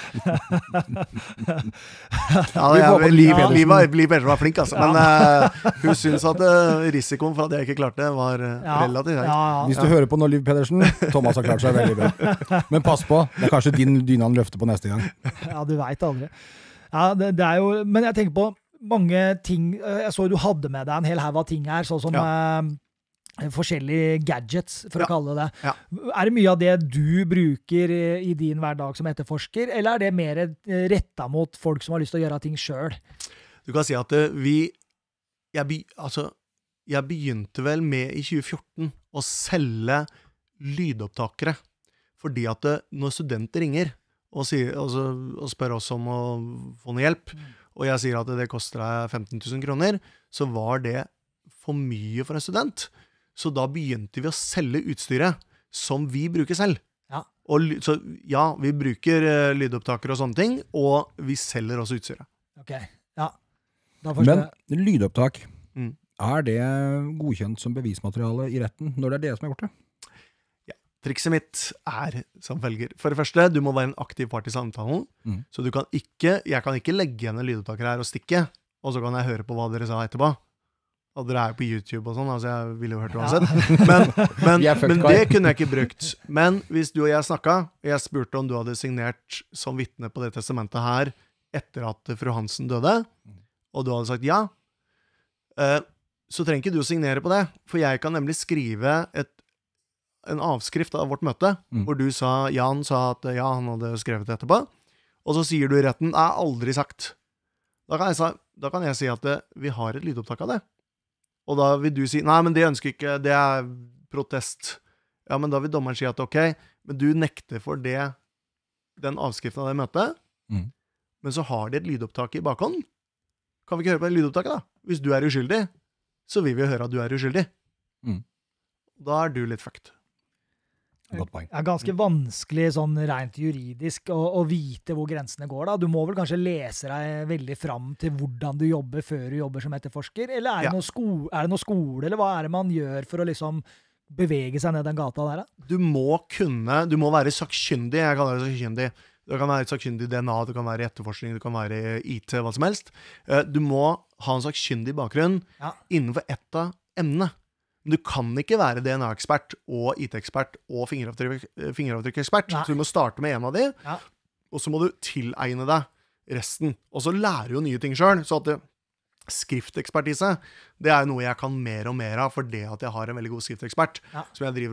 Liv Pedersen var flink, altså. Men hun synes at risikoen for at jeg ikke klarte var relativt høy. Hvis du hører på nå, Liv Pedersen, Thomas har klart seg veldig bra. Men pass på, det er kanskje din dyne han løfter på neste gang. Ja, du vet aldri. Ja, det er jo, men jeg tenker på mange ting, jeg så du hadde med deg en hel haug av ting her, sånn som forskjellige gadgets, for å kalle det. Ja. Er det mye av det du bruker i din hverdag som etterforsker, eller er det mer rettet mot folk som har lyst til å gjøre ting selv? Du kan si at jeg begynte vel med i 2014 å selge lydopptakere, fordi at når studenter ringer og spør oss om å få noe hjelp, og jeg sier at det koster deg 15 000 kroner, så var det for mye for en student. Så da begynte vi å selge utstyret som vi bruker selv. Ja. Så ja, vi bruker lydopptakere og sånne ting, og vi selger også utstyret. Ok, ja. Men lydopptak, er det godkjent som bevismateriale i retten når det er dere som har gjort det? Ja, trikset mitt som følger. For det første, du må være en aktiv part i samtalen, så jeg kan ikke legge igjen en lydopptaker her og stikke, og så kan jeg høre på hva dere sa etterpå. Og dere på YouTube og sånn, altså jeg ville jo hørt uansett. Men det kunne jeg ikke brukt. Men hvis du og jeg snakket, og jeg spurte om du hadde signert som vitne på det testamentet her, etter at fru Hansen døde, og du hadde sagt ja, så trenger ikke du å signere på det, for jeg kan nemlig skrive en avskrift av vårt møte, hvor Jan sa at ja, han hadde skrevet det etterpå, og så sier du i retten, det er aldri sagt. Da kan jeg si at vi har et lydopptak av det. Og da vil du si, nei, men det ønsker ikke, det er protest. Ja, men da vil dommeren si at ok, men du nekter for den avskriften av det møtet, men så har de et lydopptak i bakhånd. Kan vi ikke høre på det lydopptaket da? Hvis du er uskyldig, så vil vi høre at du er uskyldig. Da er du litt fucked. Godt poeng. Det er ganske vanskelig sånn rent juridisk å vite hvor grensene går da. Du må vel kanskje lese deg veldig fram til hvordan du jobber før du jobber som etterforsker, eller er det noe skole, eller hva er det man gjør for å liksom bevege seg ned den gata der da? Du må være sakkyndig, jeg kaller det sakkyndig. Du kan være sakkyndig i DNA, du kan være i etterforskning, du kan være i IT, hva som helst. Du må ha en sakkyndig bakgrunn innenfor ett av emnene. Men du kan ikke være DNA-ekspert og IT-ekspert og fingeravtrykkekspert. Så du må starte med en av de, og så må du tilegne deg resten. Og så lærer du jo nye ting selv, så at skriftekspertise, det er noe jeg kan mer og mer av, for det at jeg har en veldig god skriftekspert, som jeg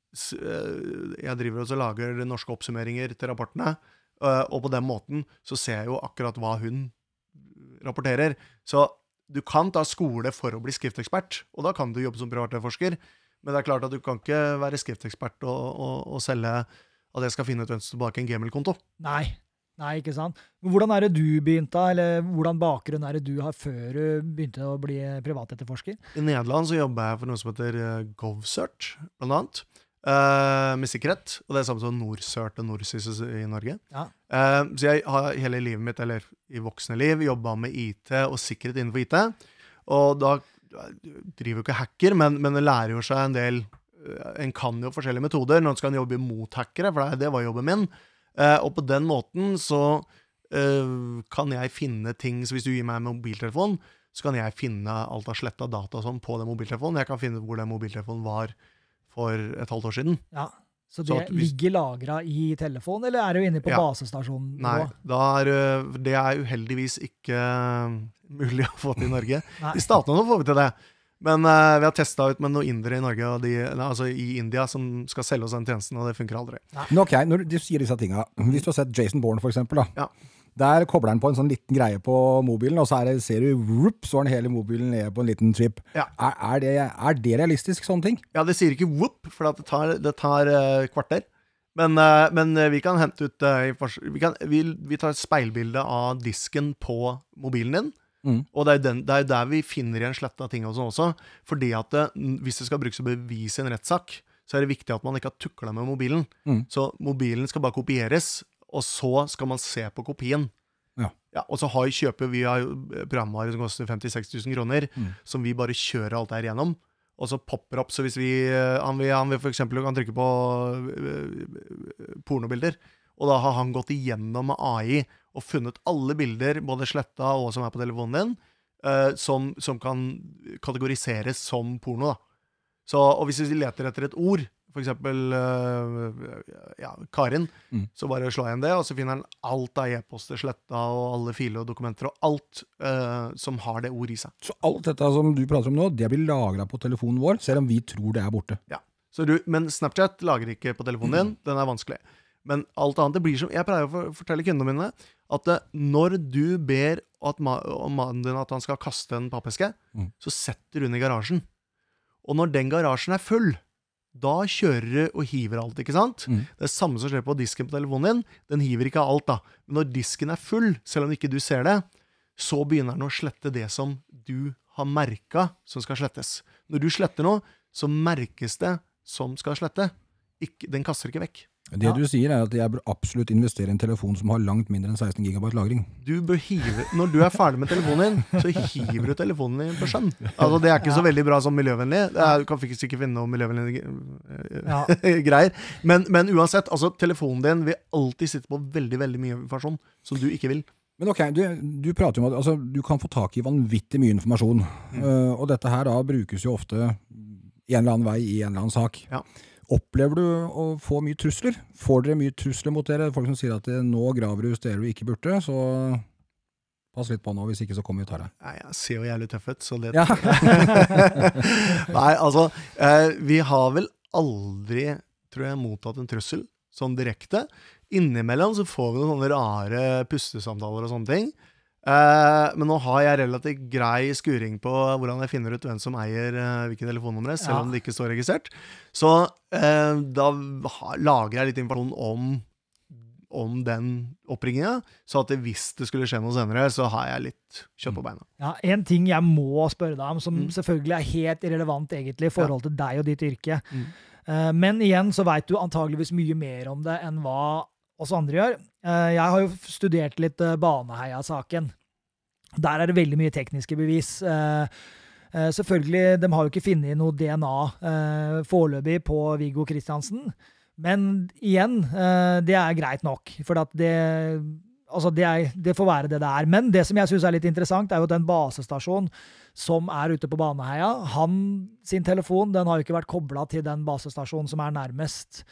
driver og lager norske oppsummeringer til rapportene, og på den måten så ser jeg jo akkurat hva hun rapporterer. Så du kan ta skole for å bli skriftekspert, og da kan du jobbe som privatetterforsker, men det er klart at du kan ikke være skriftekspert og selge at jeg skal finne ut hvem som tilbake en Gmail-konto. Nei, ikke sant. Hvordan er det du begynte, eller hvordan bakgrunn er det du har før du begynte å bli privatetterforsker? I Nederland så jobber jeg for noe som heter GovCert, blant annet. Med sikkerhet, og det er samme som NorCert og NorSys i Norge. Så jeg har hele livet mitt, eller i voksne liv, jobbet med IT og sikkerhet innenfor IT, og da driver jo ikke hacker, men det lærer jo seg en del, en kan jo forskjellige metoder, når man skal jobbe mot hackere, for det var jobben min, og på den måten så kan jeg finne ting, så hvis du gir meg en mobiltelefon, så kan jeg finne alt av slettet data og sånn på den mobiltelefonen, jeg kan finne hvor den mobiltelefonen var for et halvt år siden. Ja, så det ligger lagret i telefonen, eller er det jo inne på basestasjonen? Nei, det er uheldigvis ikke mulig å få til i Norge. I statene får vi til det, men vi har testet ut med noen indere i Norge, altså i India, som skal selge oss den tjenesten, og det funker aldri. Men ok, når du sier disse tingene, hvis du har sett Jason Bourne for eksempel da, der kobler han på en sånn liten greie på mobilen, og så ser du, så har han hele mobilen nede på en liten chip. Er det realistisk, sånne ting? Ja, det sier ikke whoop, for det tar kvarter. Men vi kan hente ut, vi tar et speilbilde av disken på mobilen din, og det er der vi finner igjen sletta ting også, fordi at hvis det skal brukes å bevise en rettssak, så er det viktig at man ikke har tuklet med mobilen. Så mobilen skal bare kopieres, og så skal man se på kopien. Og så vi har jo programvare som koster 50-60 000 kroner, som vi bare kjører alt der igjennom, og så popper opp, så hvis han vil for eksempel kan trykke på pornobilder, og da har han gått igjennom med AI, og funnet alle bilder, både sletta og som på telefonen din, som kan kategoriseres som porno da. Og hvis vi leter etter et ord, for eksempel Karin, så bare slår jeg inn det, og så finner han alt av e-poster sletta, og alle filer og dokumenter, og alt som har det ord i seg. Så alt dette som du prater om nå, det blir lagret på telefonen vår, selv om vi tror det borte. Ja, men Snapchat lager ikke på telefonen din, den vanskelig. Men alt annet, det blir som, jeg pleier å fortelle kundene mine, at når du ber mannen din at han skal kaste en pappeske, så setter du den i garasjen. Og når den garasjen full, da kjører du og hiver alt, ikke sant? Det samme som skjer på disken på telefonen din, den hiver ikke alt da. Men når disken full, selv om ikke du ser det, så begynner den å slette det som du har merket som skal slettes. Når du sletter noe, så merkes det som skal slette. Den kaster ikke vekk. Det du sier at jeg bør absolutt investere i en telefon som har langt mindre enn 16 GB lagring. Du bør når du ferdig med telefonen din, så hiver du telefonen din på sjøen. Altså, det ikke så veldig bra som miljøvennlig. Du kan faktisk ikke finne noe miljøvennlige greier. Men uansett, altså, telefonen din vil alltid sitte på veldig, veldig mye informasjon som du ikke vil. Men ok, du prater om at altså, du kan få tak i vanvittig mye informasjon. Og dette her da brukes jo ofte i en eller annen vei i en eller annen sak. Ja. Opplever du å få mye trusler? Får dere mye trusler mot dere? Folk som sier at nå graver du steder du ikke burde, så pass litt på nå, hvis ikke så kommer vi og tar deg. Nei, jeg ser jo jævlig tøff ut, så det... Ja. Nei, altså, vi har vel aldri, tror jeg, mottatt en trussel, sånn direkte. Innimellom så får vi noen sånne rare pustesamtaler og sånne ting. Men nå har jeg relativt grei skuring på hvordan jeg finner ut hvem som eier hvilke telefonnumre, selv om det ikke står registrert. Så da lager jeg litt informasjon om den oppringningen, så at hvis det skulle skje noe senere, så har jeg litt kjøtt på beina. Ja, en ting jeg må spørre deg om, som selvfølgelig helt irrelevant egentlig i forhold til deg og ditt yrke. Men igjen så vet du antageligvis mye mer om det enn hva oss andre gjør. Jeg har jo studert litt Baneheia-saken. Der det veldig mye tekniske bevis. Selvfølgelig, de har jo ikke funnet noe DNA foreløpig på Viggo Kristiansen. Men igjen, det greit nok. For at det får være det det Men det som jeg synes litt interessant, jo at den basestasjonen som ute på Baneheia, sin telefon, den har jo ikke vært koblet til den basestasjonen som nærmest.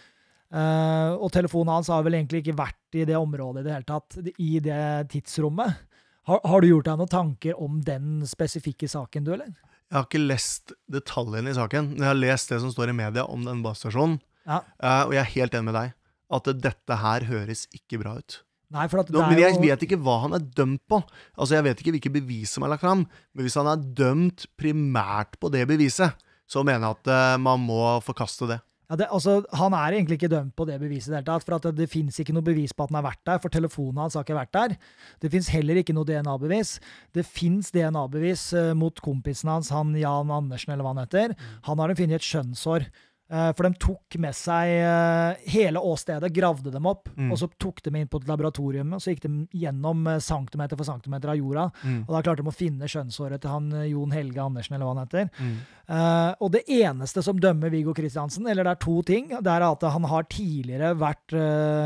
Og telefonen hans har vel egentlig ikke vært i det området i det hele tatt, i det tidsrommet. Har du gjort deg noen tanker om den spesifikke saken, du, eller? Jeg har ikke lest detaljene i saken, men jeg har lest det som står i media om den basestasjonen. Og jeg helt enig med deg, at dette her høres ikke bra ut. Nei, for men jeg vet ikke hva han dømt på. Altså, jeg vet ikke hvilke bevis som lagt frem, men hvis han dømt primært på det beviset, så mener jeg at man må forkaste det. Ja, han egentlig ikke dømt på det beviset i det hele tatt, for at det finnes ikke noe bevis på at han har vært der, for telefonen hans har ikke vært der. Det finnes heller ikke noe DNA-bevis. Det finnes DNA-bevis mot kompisen hans, han Jan Andersen, eller hva han heter. Han har funnet et skjønnsår. For de tok med seg hele åstedet, gravde dem opp, og så tok de inn på et laboratorium, og så gikk de gjennom centimeter for centimeter av jorda, og da klarte de å finne skjønnsåret til han Jon Helge Andersen, eller hva han heter. Og det eneste som dømmer Viggo Kristiansen, eller det to ting, det at han har tidligere vært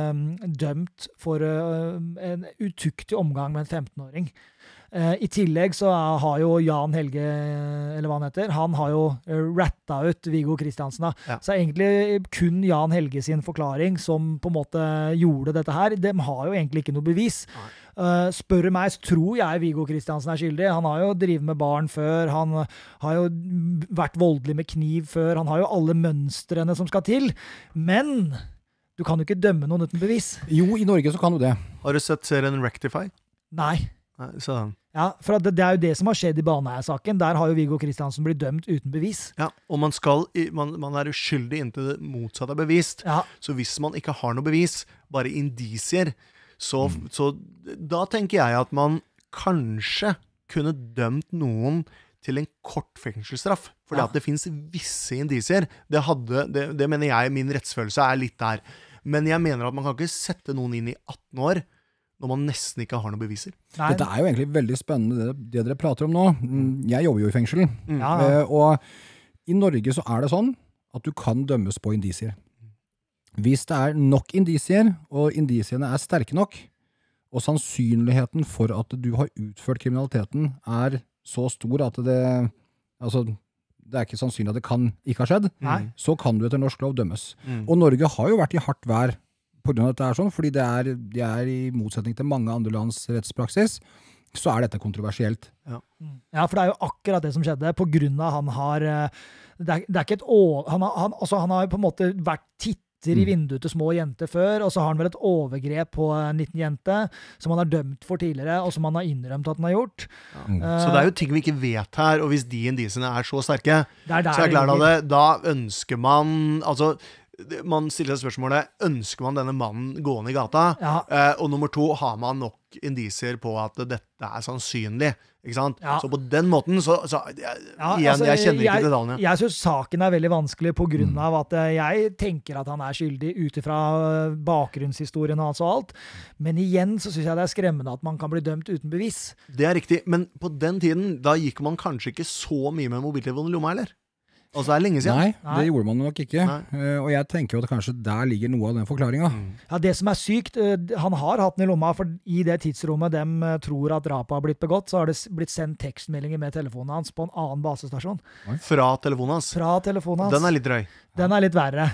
dømt for en utuktig omgang med en 15-åring. I tillegg så har jo Jan Helge, eller hva han heter, han har jo rattet ut Viggo Kristiansen da. Ja. Så egentlig kun Jan Helge sin forklaring som på en måte gjorde dette her. De har jo egentlig ikke noe bevis. Spør meg, så tror jeg Viggo Kristiansen skyldig. Han har jo drivet med barn før, han har jo vært voldelig med kniv før, han har jo alle mønstrene som skal til. Men du kan jo ikke dømme noen uten bevis. Jo, i Norge så kan du det. Har du sett serien Rectify? Nei. Sånn. Ja, for det jo det som har skjedd i Baneheia-saken. Der har jo Viggo Kristiansen blitt dømt uten bevis. Ja, og man uskyldig inntil det motsatte bevist. Ja. Så hvis man ikke har noe bevis, bare indisier, så da tenker jeg at man kanskje kunne dømt noen til en kort fengselsstraff. Fordi at det finnes visse indisier. Det mener jeg, min rettsfølelse litt der. Men jeg mener at man kan ikke sette noen inn i 18 år når man nesten ikke har noen beviser. Nei. Dette jo egentlig veldig spennende, det dere prater om nå. Jeg jobber jo i fengsel. Og i Norge så det sånn at du kan dømmes på indisier. Hvis det nok indisier, og indisiene sterke nok, og sannsynligheten for at du har utført kriminaliteten så stor at det ikke sannsynlig at det kan ikke ha skjedd, så kan du etter norsk lov dømmes. Og Norge har jo vært i hardt vær på grunn av dette sånn, fordi de er i motsetning til mange andre lands rettspraksis, så er dette kontroversielt. Ja, for det er jo akkurat det som skjedde, på grunn av han har, det er ikke han har jo på en måte vært i vinduet til små jenter før, og så har han vel et overgrep på en liten jente, som han har dømt for tidligere, og som han har innrømt at han har gjort. Så det er jo ting vi ikke vet her, og hvis de indisene er så sterke, så er klart at da ønsker man, altså, man stiller seg spørsmålet, ønsker man denne mannen gående i gata? Og nummer 2, har man nok indisier på at dette er sannsynlig? Ikke sant? Så på den måten, igjen, jeg kjenner ikke detaljene. Jeg synes saken er veldig vanskelig på grunn av at jeg tenker at han er skyldig utifra bakgrunnshistorien hans og alt. Men igjen så synes jeg det er skremmende at man kan bli dømt uten bevis. Det er riktig, men på den tiden, da gikk man kanskje ikke så mye med mobiltelefon i lomma, eller? Altså det er lenge siden. Nei, det gjorde man nok ikke. Og jeg tenker jo at kanskje der ligger noe av den forklaringen. Ja, det som er sykt, han har hatt den i lomma, for i det tidsrommet de tror at drapet har blitt begått, så har det blitt sendt tekstmeldinger med telefonen hans på en annen basestasjon. Fra telefonen hans? Fra telefonen hans. Den er litt drøy. Den er litt verre.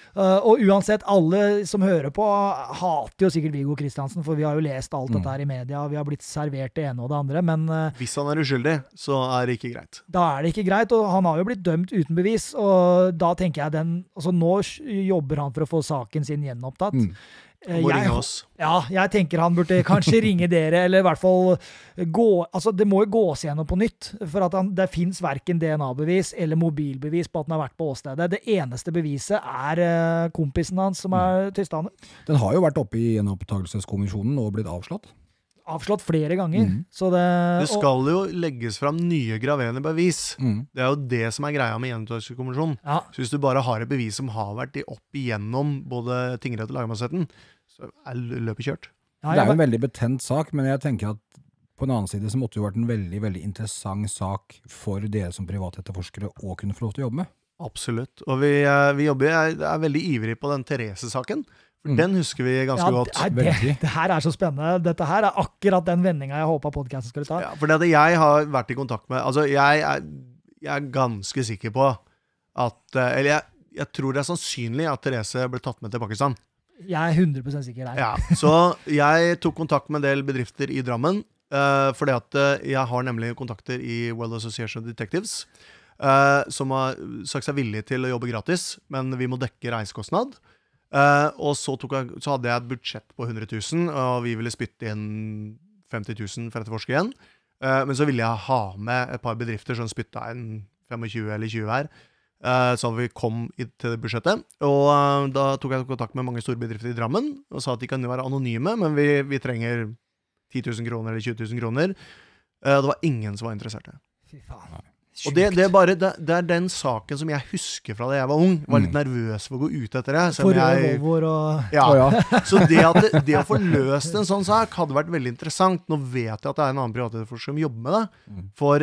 Og uansett, alle som hører på hater jo sikkert Viggo Kristiansen, for vi har jo lest alt dette her i media, og vi har blitt servert det ene og det andre, men hvis han er uskyldig, så er det ikke greit. Da er det ikke greit, og han har jo blitt dømt uten bevis, og da tenker jeg altså nå jobber han for å få saken sin gjenopptatt. Må ringe oss. Ja, jeg tenker han burde kanskje ringe dere, eller i hvert fall altså det må jo gås gjennom på nytt, for at det finnes hverken DNA-bevis eller mobilbevis på at han har vært på åstedet. Det eneste beviset er kompisen hans som er tilstander. Den har jo vært oppe i gjenopptakelseskommisjonen og blitt avslått. Avslått flere ganger. Så det skal jo legges fram nye graverende bevis. Det er jo det som er greia med gjenopptakelseskommisjonen. Så hvis du bare har et bevis som har vært opp igjennom både tingrett og lagmannsretten, så er løpet kjørt. Det er jo en veldig betent sak, men jeg tenker at på en annen side så måtte det jo vært en veldig, veldig interessant sak for dere som privatetterforskere å kunne få lov til å jobbe med. Absolutt. Og vi er veldig ivrig på den Therese-saken. Den husker vi ganske godt. Det her er så spennende. Dette her er akkurat den vendingen jeg håpet podcasten skulle ta. Ja, for det jeg har vært i kontakt med, altså jeg er ganske sikker på at, eller jeg tror det er sannsynlig at Therese ble tatt med til Pakistan. Jeg er 100% sikker der. Ja, så jeg tok kontakt med en del bedrifter i Drammen, fordi at jeg har nemlig kontakter i World Association of Detectives, som har sagt seg villig til å jobbe gratis, men vi må dekke reisekostnad. Og så hadde jeg et budsjett på 100 000, og vi ville spytte inn 50 000 for etterforske igjen. Men så ville jeg ha med et par bedrifter som spytta inn 25 eller 20 her, så vi kom til det budsjettet. Og da tok jeg kontakt med mange store bedrifter i Drammen, og sa at de kan være anonyme, men vi trenger 10 000 kroner eller 20 000 kroner. Det var ingen som var interessert. Fy faen. Og det er den saken som jeg husker fra da jeg var ung. Var litt nervøs for å gå ut etter det. For revolver og... Ja. Så det å få løst en sånn sak hadde vært veldig interessant. Nå vet jeg at det er en annen privatetterforsker som jobber med det. For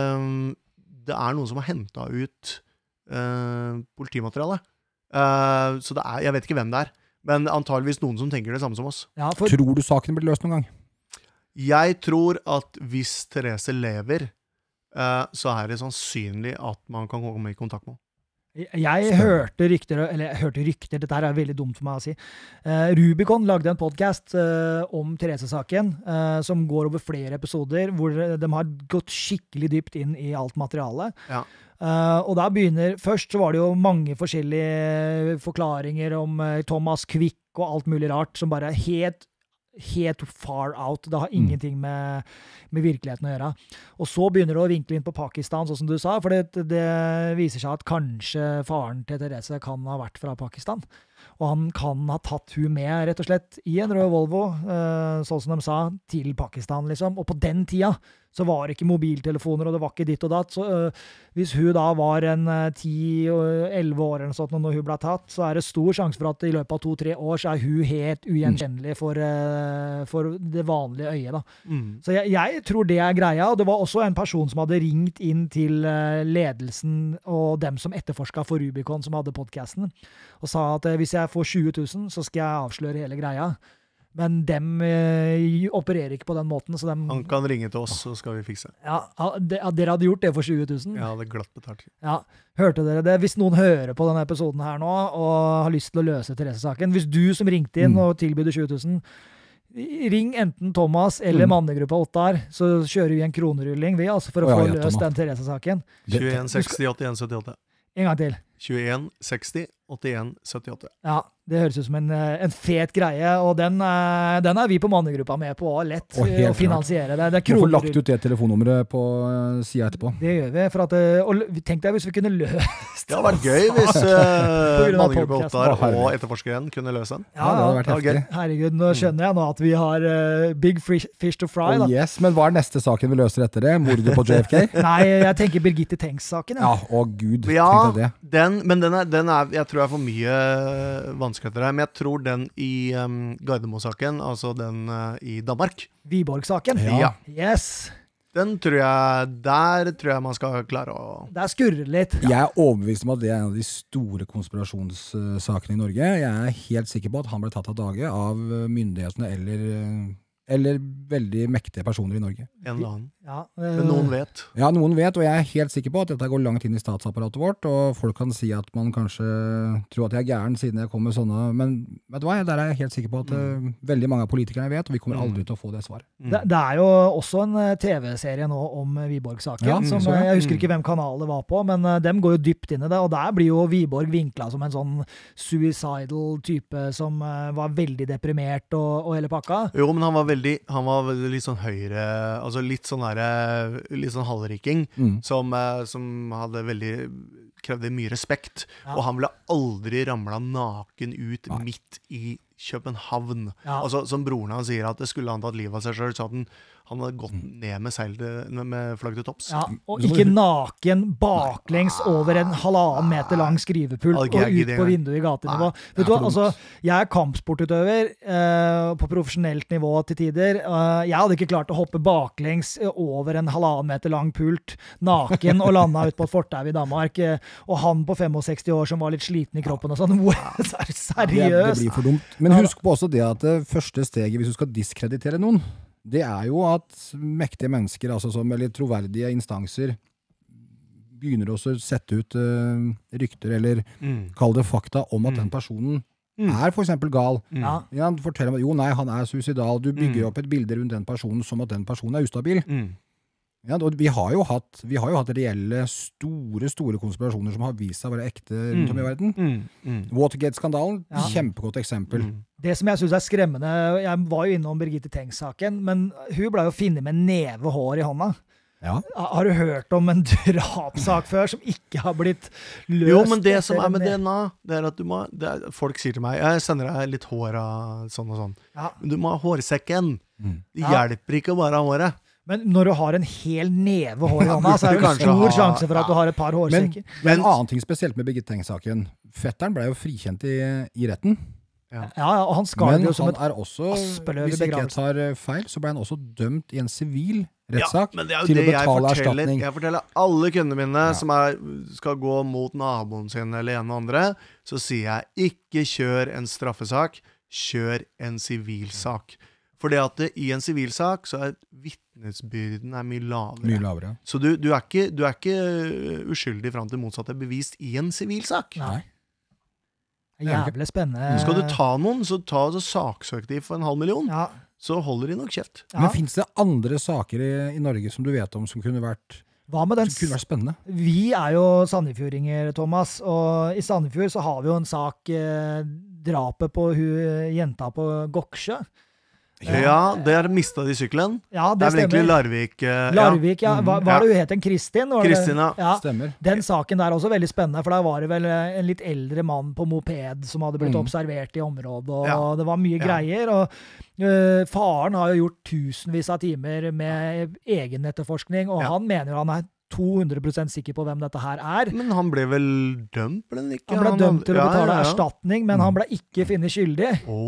det er noen som har hentet ut politimateriale. Så jeg vet ikke hvem det er. Men antageligvis noen som tenker det samme som oss. Ja, tror du saken blir løst noen gang? Jeg tror at hvis Therese lever, så er det sannsynlig at man kan komme i kontakt med. Jeg hørte rykter, dette her er veldig dumt for meg å si. Rubicon lagde en podcast om Therese-saken, som går over flere episoder, hvor de har gått skikkelig dypt inn i alt materialet. Ja. Og da først så var det jo mange forskjellige forklaringer om Thomas Quick og alt mulig rart, som bare er helt far out. Det har ingenting med virkeligheten å gjøre. Og så begynner det å vinkle inn på Pakistan, sånn som du sa, for det viser seg at kanskje faren til Therese kan ha vært fra Pakistan. Og han kan ha tatt hun med, rett og slett, i en rød Volvo, sånn som de sa, til Pakistan, liksom. Og på den tida så var det ikke mobiltelefoner, og det var ikke ditt og datt. Så hvis hun da var en 10-11 år eller sånt når hun ble tatt, så er det stor sjanse for at i løpet av 2-3 år så er hun helt ugjenkjennelig for det vanlige øyet, da. Så jeg tror det er greia, og det var også en person som hadde ringt inn til ledelsen og dem som etterforsket for Rubicon som hadde podcasten, og sa at hvis jeg får 20 000, så skal jeg avsløre hele greia. Men dem opererer ikke på den måten, så dem... Han kan ringe til oss, så skal vi fikse. Ja, dere hadde gjort det for 20 000? Jeg hadde glatt betalt. Ja, hørte dere det? Hvis noen hører på denne episoden her nå, og har lyst til å løse Therese-saken, hvis du som ringte inn og tilbydde 20 000, ring enten Thomas eller mannegruppa Ottar, så kjører vi en kronerulling, vi, altså, for å få løst den Therese-saken. 21 60 81 78. En gang til. 21 60 81 78. Ja, det høres ut som en fet greie, og den er vi på mannegruppa med på, og lett å finansiere det. Det er kroner. Vi får lagt ut det telefonnummeret på siden etterpå. Det gjør vi, for at, og tenk deg hvis vi kunne løst. Det hadde vært gøy hvis mannegruppa Ottar og etterforskeren kunne løse den. Ja, det hadde vært heftig. Herregud, nå skjønner jeg nå at vi har big fish to fry. Da. Yes, men hva er neste saken vi løser etter det? Mordet på JFK? Nei, jeg tenker Birgitte Tengs-saken. Ja, å Gud, ja, tenkte jeg det. Men den er, jeg tror jeg er for mye vanskeligere, men jeg tror den i Gardermo-saken, altså den i Danmark. Viborg-saken? Ja. Yes. Der tror jeg man skal klare å... Der skurrer litt. Jeg er overbevist om at det er en av de store konspirasjonssakene i Norge. Jeg er helt sikker på at han ble tatt av dage av myndighetene eller veldig mektige personer i Norge. En eller annen. Ja, men noen vet. Ja, noen vet, og jeg er helt sikker på at dette går langt inn i statsapparatet vårt, og folk kan si at man kanskje tror at jeg er gæren siden jeg kommer med sånne, men vet du hva, der er jeg helt sikker på at veldig mange av politikerne vet, og vi kommer aldri til å få det svaret. Det er jo også en TV-serie nå om Viborg-saken, som jeg husker ikke hvem kanal det var på, men dem går jo dypt inn i det, og der blir jo Viborg vinklet som en sånn suicidal type som var veldig deprimert og hele pakka. Jo, men han var litt sånn høyre, altså litt sånn halvriking, som hadde krevde mye respekt, og han ville aldri ramla naken ut midt i København. Altså, som broren han sier at det skulle han tatt livet av seg selv, så han hadde gått ned med flagg til topps. Ja, og ikke naken baklengs over en 1,5 meter lang skrivepult og ut på vinduet i gatenivå. Vet du hva, altså, jeg er kampsportutøver på profesjonelt nivå til tider. Jeg hadde ikke klart å hoppe baklengs over en 1,5 meter lang pult, naken, og landa ut på et fortau i Danmark. Og han på 65 år som var litt sliten i kroppen og sånn. Seriøst! Det blir for dumt. Men husk på også det at det første steget hvis du skal diskreditere noen, det er jo at mektige mennesker, altså som veldig troverdige instanser, begynner også å sette ut rykter, eller kall det fakta, om at den personen er for eksempel gal. Ja, du forteller om at jo, nei, han er suicidal. Du bygger opp et bilde rundt den personen som at den personen er ustabil. Ja, og vi har jo hatt reelle, store konspirasjoner som har vist seg å være ekte rundt om i verden. Watergate-skandalen, kjempegodt eksempel. Det som jeg synes er skremmende, jeg var jo innom Birgitte Tengs-saken, men hun ble jo funnet med nevehår i hånda. Ja. Har du hørt om en drapssak før som ikke har blitt løst? Jo, men det som er med DNA, det er at folk sier til meg, jeg sender deg litt hår av sånn og sånn, men du må ha hårsekken. Det hjelper ikke å bare ha håret. Men når du har en hel neve hår i hånda, så er det en stor sjanse for at du har et par hårsekker. Men en annen ting spesielt med Birgitte Tengs-saken, fetteren ble jo frikjent i retten. Ja, og han skal jo som et aspeløv i begravelsen. Hvis ikke jeg tar feil, så ble han også dømt i en sivil rettssak til å betale erstatning. Jeg forteller alle kundene mine som skal gå mot naboen sin eller en og andre, så sier jeg ikke kjør en straffesak, kjør en sivilsak. Fordi at i en sivilsak så er vitnesbyrden mye lavere. Mye lavere. Så du er ikke uskyldig frem til motsatt er bevist i en sivilsak. Nei. Jævlig spennende. Skal du ta noen, så saksøk de for 500 000. Så holder de nok kjeft. Men finnes det andre saker i Norge som du vet om som kunne vært spennende? Vi er jo sandefjordinger, Thomas, og i Sandefjord så har vi jo en sak, drapet på jenta på Goksjø. Ja, der mistet de sykkelen. Ja, det er vel egentlig Larvik. Larvik, ja. Hva er det hun het? Kristin? Kristin, ja. Stemmer. Den saken der er også veldig spennende, for der var det vel en litt eldre mann på moped som hadde blitt observert i området, og det var mye greier, og faren har jo gjort tusenvis av timer med egen etterforskning, og han mener jo han er 200% sikker på hvem dette her er. Men han ble vel dømt, ble han ikke? Han ble dømt til å betale erstatning, men han ble ikke funnet skyldig.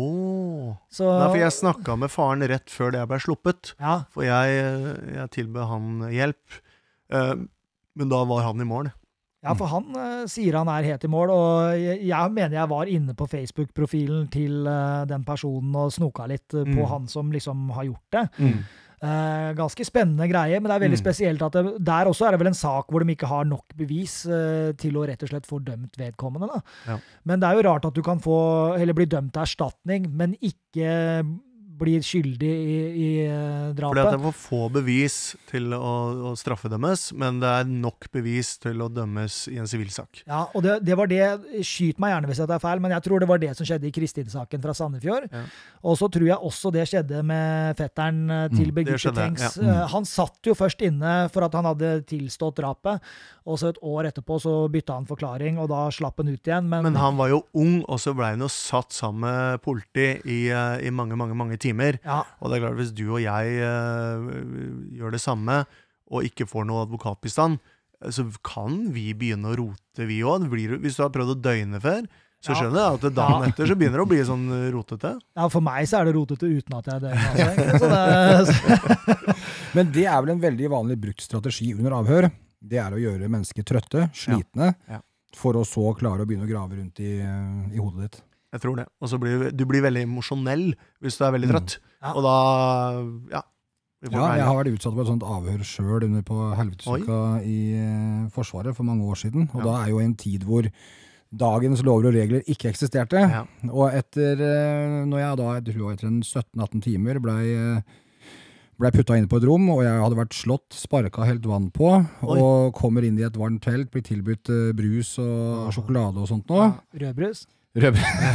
For jeg snakket med faren rett før det jeg ble sluppet, for jeg tilbød han hjelp, men da var han i mål. Ja, for han sier han helt i mål, og jeg mener jeg var inne på Facebook-profilen til den personen og snoka litt på han som liksom har gjort det. Ganske spennende greie, men det veldig spesielt at der også det vel en sak hvor de ikke har nok bevis til å rett og slett få dømt vedkommende. Da. Ja. Men det jo rart at du kan eller bli dømt til erstatning, men ikke blir skyldig i drapet. Fordi at det var få bevis til å straffedømmes, men det nok bevis til å dømmes i en sivilsak. Ja, og det var det, skyt meg gjerne hvis jeg tar feil, men jeg tror det var det som skjedde i Kristin-saken fra Sandefjord. Ja. Og så tror jeg også det skjedde med fetteren til Birgitte Tengs. Ja. Han satt jo først inne for at han hadde tilstått drapet, og så et år etterpå så bytta han forklaring, og da slapp han ut igjen. Men han var jo ung, og så ble han jo satt sammen med politi i mange timer. Ja. Og det klart, hvis du og jeg gjør det samme, og ikke får noe advokatbistand, så kan vi begynne å rote, vi også. Hvis du har prøvd å døgne før, så skjønner jeg at dagen etter så begynner det å bli sånn rotete. Ja, for meg så det rotete uten at jeg døgner. Men det vel en veldig vanlig brukt strategi under avhør. Det å gjøre mennesker trøtte, slitne, for å så klare å begynne å grave rundt i hodet ditt. Jeg tror det. Og så du blir veldig emosjonell hvis du veldig trøtt. Og da, jeg har vært utsatt for et sånt avhør selv under på helvetesuka i Forsvaret for mange år siden. Og da jo en tid hvor dagens lover og regler ikke eksisterte. Ja. Og når jeg da, jeg tror etter 17-18 timer ble puttet inn på et rom, og jeg hadde vært slått, sparket helt vann på, og kommer inn i et varmt telt, blir tilbudt brus og sjokolade og sånt nå. Rødbrus? Jeg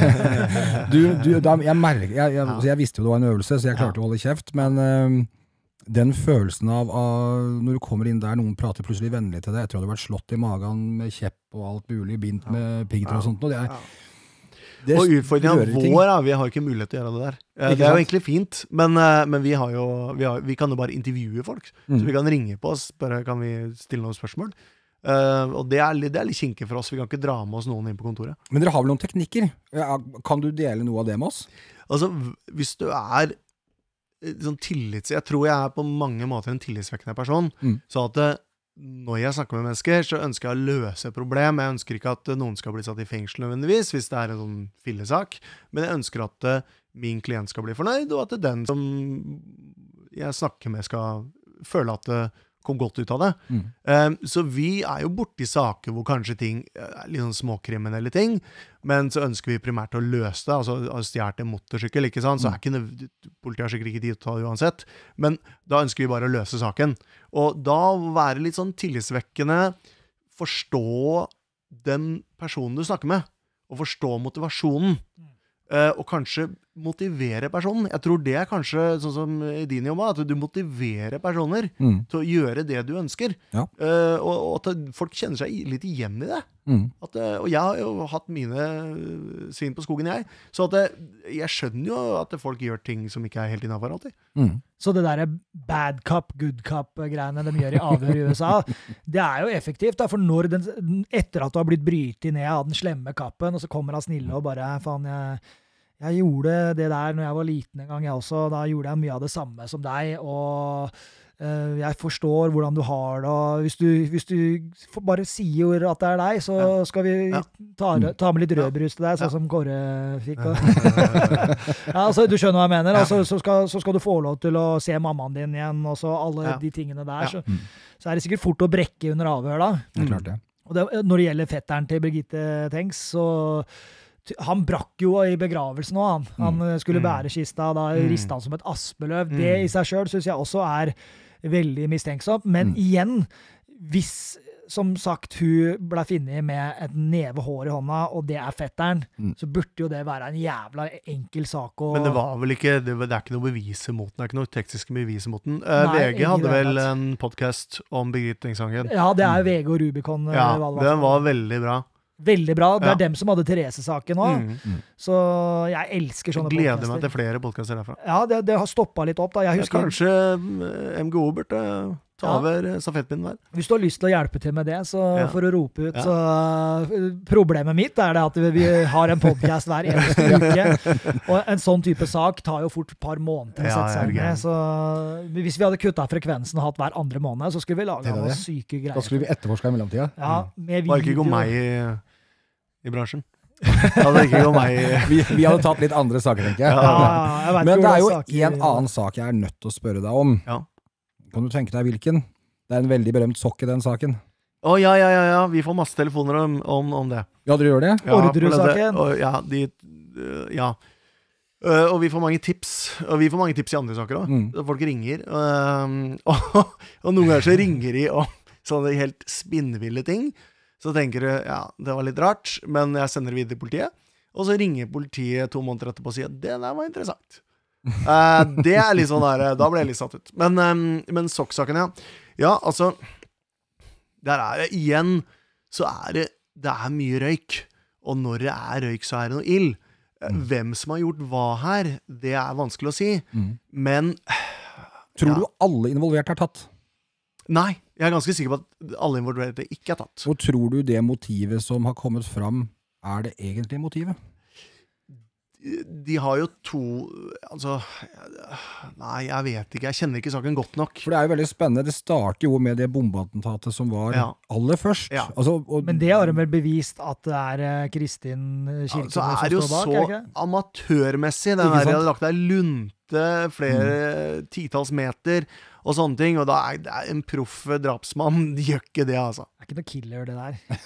visste jo det var en øvelse, så jeg klarte å holde kjeft, men den følelsen av når du kommer inn der, noen prater plutselig vennlig til deg, etter at du har vært slått i magen med kjepp og alt mulig, bindt med piggtråd og sånt, og utfordringen vår, vi har ikke mulighet til å gjøre det der. Det jo egentlig fint, men vi kan jo bare intervjue folk, så vi kan ringe på oss, bare kan vi stille noen spørsmål. Og det litt kinkig for oss. Vi kan ikke dra med oss noen inn på kontoret. Men dere har vel noen teknikker? Kan du dele noe av det med oss? Altså, hvis du sånn jeg tror jeg på mange måter en tillitsvekkende person, så at når jeg snakker med mennesker, så ønsker jeg å løse et problem. Jeg ønsker ikke at noen skal bli satt i fengsel nødvendigvis, hvis det en sånn fillesak, men jeg ønsker at min klient skal bli fornøyd, og at den som jeg snakker med skal føle at det kom godt ut av det. Så vi jo borte i saker hvor kanskje ting litt sånn småkriminelle ting, men så ønsker vi primært å løse det, altså å stjert en motorsykkel, ikke sant? Så ikke politiet har sikkert ikke tid til å ta det uansett, men da ønsker vi bare å løse saken. Og da være litt sånn tillitsvekkende, forstå den personen du snakker med, og forstå motivasjonen, og kanskje motivere personen. Jeg tror det kanskje, sånn som i din jobb, at du motiverer personer til å gjøre det du ønsker. Ja. Og at folk kjenner seg litt igjen i det. Og jeg har jo hatt mine svin på skogen, så jeg skjønner jo at folk gjør ting som ikke helt innenfor alltid. Så det der bad cop, good cop-greiene de gjør i avhør i USA, det jo effektivt, da, for når etter at du har blitt brytet ned av den slemme kappen, og så kommer han snille og bare, faen, jeg gjorde det der når jeg var liten en gang, jeg også. Da gjorde jeg mye av det samme som deg, og jeg forstår hvordan du har det, og hvis du bare sier at det deg, så skal vi ta med litt rødbrus til deg, sånn som Kåre fikk. Altså, du skjønner hva jeg mener. Altså, så skal du få lov til å se mammaen din igjen, og så alle de tingene der. Så det sikkert fort å brekke under avhør da. Det klart det. Og når det gjelder fetteren til Birgitte Tengs, så han brakk jo i begravelsen også, han skulle bære kista, da ristet han som et aspeløv. Det i seg selv synes jeg også veldig mistenksomt, men igjen, hvis som sagt hun ble funnet med et neve hår i hånda, og det fetteren, så burde jo det være en jævla enkel sak. Men det var vel ikke, det ikke noe beviser mot den, det ikke noe tekniske beviser mot den. VG hadde vel en podcast om Birgitte Tengs-saken. Ja, det VG og Rubicon. Ja, den var veldig bra. Veldig bra. Det dem som hadde Therese-saken også. Så jeg elsker sånne podcaster. Gleder meg til flere podcaster derfra. Ja, det har stoppet litt opp da. Jeg husker... Kanskje MGO burde ta over stafettpinnen der. Hvis du har lyst til å hjelpe til med det, så for å rope ut, Ja. så problemet mitt er det at vi har en podcast hver eneste uke, og en sånn type sak tar jo fort et par måneder å sette seg ned, så hvis vi hadde kuttet frekvensen og hatt hver andre måned, så skulle vi lage noe syke greier. Da skulle vi etterforske i mellomtida. Ja, med Bare ikke gå meg i bransjen. Det hadde ikke gått meg Vi hadde tatt litt andre saker, tenker jeg. jeg vet Men ikke det er jo hvordan saker- en annen sak jeg er nødt til å spørre deg om. Ja. Kan du tenke deg hvilken? Det er en veldig berømt sokk i den saken. Å, ja, vi får masse telefoner om det. Ja, dere gjør det? Ja, Orderud-saken. Ja. Og vi får mange tips. Og vi får mange tips i andre saker også. Folk ringer. Og noen ganger så ringer de om sånne helt spinnville ting. Så tenker du, det var litt rart, men jeg sender det videre til politiet. Og så ringer politiet 2 måneder etterpå og sier, det der var interessant. Det er litt sånn der, da ble jeg litt satt ut. Men sokksaken, ja, altså, der er det igjen, så er det er mye røyk. Og når det er røyk, så er det noe ild. Hvem som har gjort hva her, det er vanskelig å si. Men Tror du alle involvert er tatt? nei, jeg er ganske sikker på at alle involverte ikke er tatt. Og tror du det motivet som har kommet fram, er det egentlige motivet? De har jo altså, nei, jeg vet ikke, jeg kjenner ikke saken godt nok. For det er jo veldig spennende. Det starter jo med det bombeattentatet som var aller først. Ja. Altså, Men det har de vel bevist at det er Kristin Kirkemo Så som er det jo står bak, så er det ikke? amatørmessig. Den Ikke der, sant? de hadde lagt der lunte flere titalls meter og sånne ting, og da er det en proff drapsmann, de gjør ikke det, altså. Det er ikke noe killer, det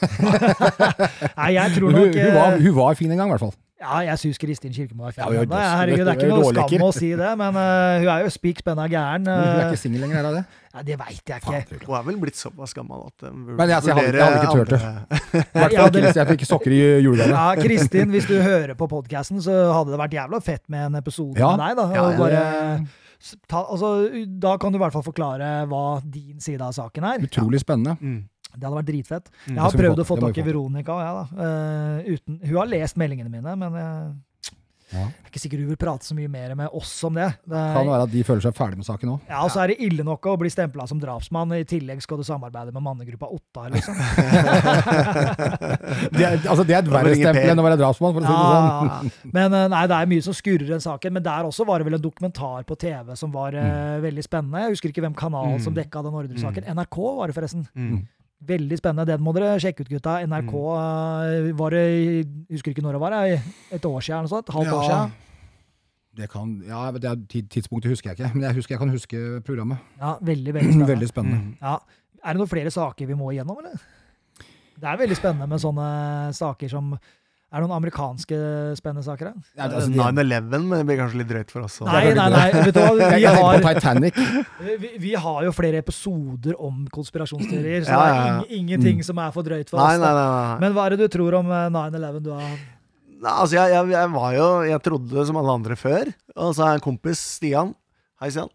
der. Nei, jeg tror nok... hun var fin en gang, i hvert fall. Ja, jeg synes Kristin Kirkemo er fin. Ja, Herregud, det er ikke noe rålekker. skam å si det, men hun er jo spik spenna gæren. Hun er ikke singel lenger, er det det? Ja, det vet jeg ikke. Hun er vel blitt såpass gammel at Men jeg hadde ikke tørt det. I hvert fall ikke hvis jeg fikk sokker i julegave. Ja, Kristin, hvis du hører på podcasten, så hadde det vært jævla fett med en episode med deg, da. Og bare da kan du i hvert fall forklare hva din side av saken er. Utrolig spennende. Det hadde vært dritfett. Jeg Det har skal vi prøvd å få. få Det må tak i vi få. Veronica, hun har lest meldingene mine, men jeg er ikke sikker du vil prate så mye mer med oss om det. Kan være at de føler seg ferdig med saken også. Ja, og så er det ille nok å bli stemplet som drapsmann. I tillegg skal du samarbeide med mannegruppa Ottar, liksom. Det er et verre stempel enn å være drapsmann, for å si det sånn. Ja. Men nei, det er mye som skurrer den saken. Men der også var det vel en dokumentar på TV som var veldig spennende. Jeg husker ikke hvem kanal som dekket den ordresaken. NRK var det forresten. Veldig spennende. Den må dere sjekke ut, gutta. NRK var det, husker ikke når det var, et år siden eller sånt, halvt år siden. Det er tidspunktet husker jeg ikke, men jeg kan huske programmet. Ja, veldig spennende. Veldig spennende. Ja. Er det noen flere saker vi må igjennom, eller? Det er veldig spennende med sånne saker som... Er det noen amerikanske spennende saker? Ja, 9/11, men det blir kanskje litt drøyt for oss. Så. Nei, vet du hva? Jeg tenker på Titanic. Vi har jo flere episoder om konspirasjonsteorier, så Ja. det er ingenting som er for drøyt for oss. Nei. Men hva er det du tror om 9/11 du har? Nei, altså jeg trodde som alle andre før. Og så er en kompis, Stian. Hei, Stian.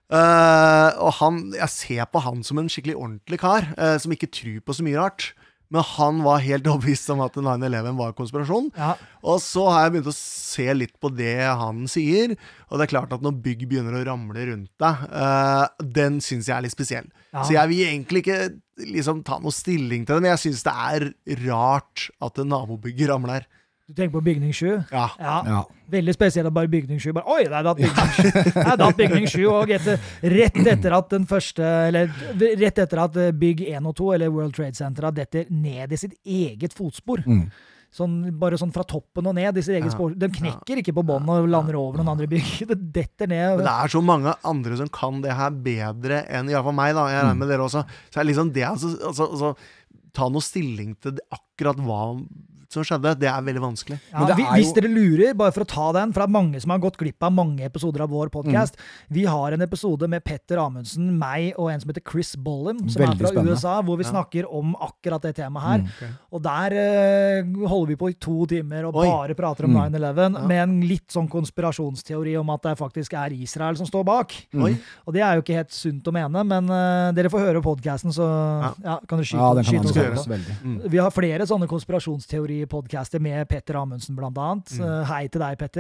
Og jeg ser på han som en skikkelig ordentlig kar, som ikke tror på så mye rart. Men han var helt overbevist om at 9/11 var konspirasjon. Ja. Og så har jeg begynt å se litt på det han sier, og det er klart at når bygg begynner å ramle rundt deg, den synes jeg er litt spesiell. Ja. Så jeg vil egentlig ikke liksom ta noe stilling til det, men jeg synes det er rart at nabobygget ramler. Du tenker på bygning 7? Ja. Ja. Veldig spesielt at bare bygning 7 bare, oi, det er datt bygning 7. Det er datt bygning 7, og rett etter at den første, eller rett etter at bygg 1 og 2, eller World Trade Center, detter ned i sitt eget fotspor. Bare sånn fra toppen og ned, disse eget spor. De knekker ikke på bånd og lander over noen andre bygg. Det detter ned. Men det er så mange andre som kan det her bedre enn i hvert fall meg, da. Jeg regner med dere også. Så er liksom det, altså, ta noe stilling til det, akkurat hva som skjedde, det er veldig vanskelig. Ja, hvis dere lurer, bare for å ta den, for det er mange som har gått glipp av mange episoder av vår podcast. Vi har en episode med Petter Amundsen, meg og en som heter Chris Bollum, som Veldig er fra spennende. USA, hvor vi snakker om akkurat det temaet her. Og der holder vi på i 2 timer og bare prater om 9/11, med en litt sånn konspirasjonsteori om at det faktisk er Israel som står bak. Og det er jo ikke helt sunt å mene, men dere får høre podcasten, så kan dere skyte den kan oss man etterpå. veldig. Vi har flere sånne konspirasjonsteori-podcaster med Petter Amundsen blant annet. Hei til deg, Petter.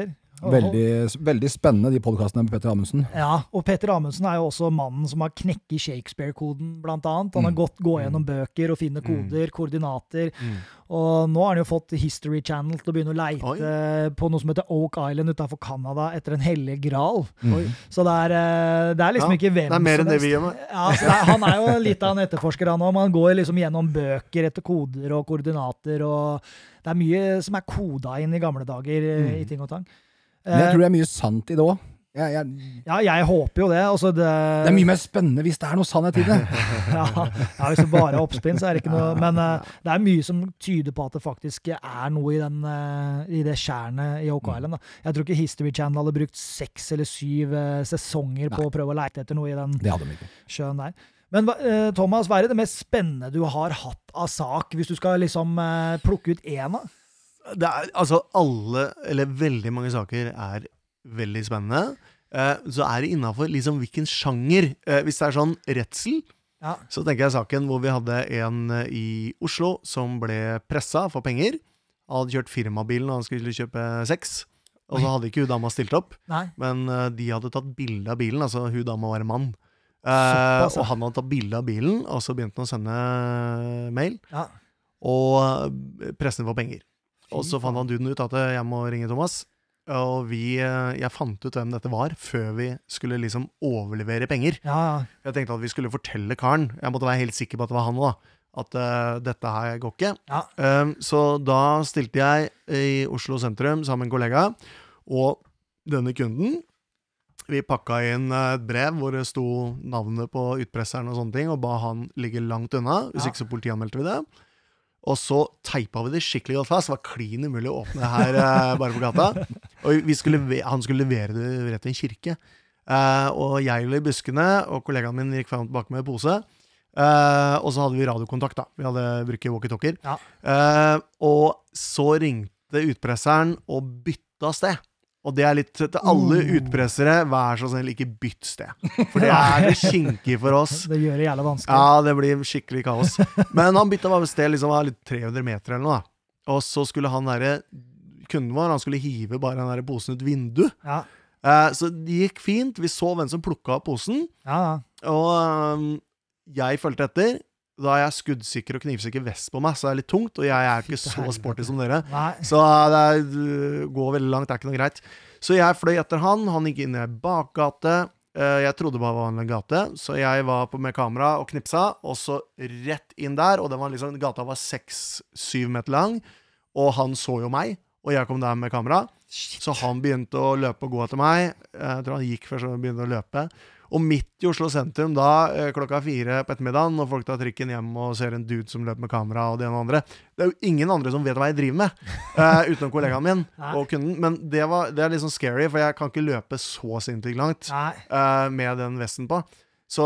Veldig spennende, de podcastene med Petter Amundsen. Ja, og Petter Amundsen jo også mannen som har knekket Shakespeare-koden, blant annet. Han har gå gjennom bøker og finne koder, koordinater. Og nå har han jo fått History Channel til å begynne å leite på noe som heter Oak Island utenfor Canada etter en hellig gral. Så det er liksom ikke hvem som helst. Det mer enn det vi gjør med. Ja, han jo litt av en etterforsker han også. Man går liksom gjennom bøker etter koder og koordinater, og det mye som koda inn i gamle dager i ting og tang. Men jeg tror det mye sant i det også. Ja, jeg håper jo det. Altså det mye mer spennende hvis det noe sannhet i det. ja, hvis det bare oppspinn, så det ikke noe. Men det mye som tyder på at det faktisk noe i det skjærnet i Oak Island. Da. Jeg tror ikke History Channel hadde brukt 6 eller 7 sesonger på å prøve å lete etter noe i den sjøen der. Men Thomas, hva det mest spennende du har hatt av sak, hvis du skal liksom plukke ut en av? Det altså alle, eller veldig mange saker veldig spennende. Så det innenfor liksom hvilken sjanger. Hvis det sånn redsel, så tenker jeg saken hvor vi hadde en i Oslo som ble presset for penger. Han hadde kjørt firmabilen og han skulle kjøpe sex. Og så hadde ikke hun dama stilt opp. Men de hadde tatt bilde av bilen, altså hun dama var en mann. Og han hadde tatt bilde av bilen, og så begynte han å sende mail. Og presse for penger. Og så fant han duden ut at jeg må ringe Thomas. Og jeg fant ut hvem dette var før vi skulle liksom overlevere penger. Jeg tenkte at vi skulle fortelle karen. Jeg måtte være helt sikker på at det var han da. At dette her går ikke. Så da stilte jeg i Oslo sentrum sammen med en kollega. Og denne kunden, vi pakket inn et brev hvor det sto navnet på utpresseren og sånne ting, og ba han ligge langt unna. Hvis ikke så politianmeldte vi det. Og så teipet vi det skikkelig godt fast. Det var klin umulig å åpne her bare på gata. Og han skulle levere det rett i en kirke. Og jeg lå i buskene, og kollegaen min gikk frem og tilbake med pose. Og så hadde vi radiokontakt da. Vi hadde brukt walkie-talkier. Og så ringte utpresseren og bytta sted. Og det litt til alle utpressere, vær så snill, ikke bytt sted. For det det kinkig for oss. Det gjør det jævlig vanskelig. Ja, det blir skikkelig kaos. Men han bytta bare sted, liksom var litt 300 meter eller noe. Og så skulle han kunden vår, han skulle hive bare den der posen ut vinduet. Så det gikk fint. Vi så hvem som plukket av posen. Og jeg følte etter. Da jeg skuddsikker og knivsikker vest på meg, så det litt tungt, og jeg ikke så sporty som dere. Så det går veldig langt, det ikke noe greit. Så jeg fløy etter han gikk inn i en bakgate. Jeg trodde bare det var en gate, så jeg var med kamera og knipsa, og så rett inn der, og gata var 6-7 meter lang, og han så jo meg, og jeg kom der med kamera. Så han begynte å løpe og gå etter meg. Jeg tror han gikk først og begynte å løpe. Og midt i Oslo sentrum da, klokka 4 på ettermiddagen, når folk tar trikken hjem og ser en dude som løper med kamera og det ene og andre. Det jo ingen andre som vet hva jeg driver med, utenom kollegaen min og kunden. Men det liksom scary, for jeg kan ikke løpe så sinnssykt langt med den vesten på. Så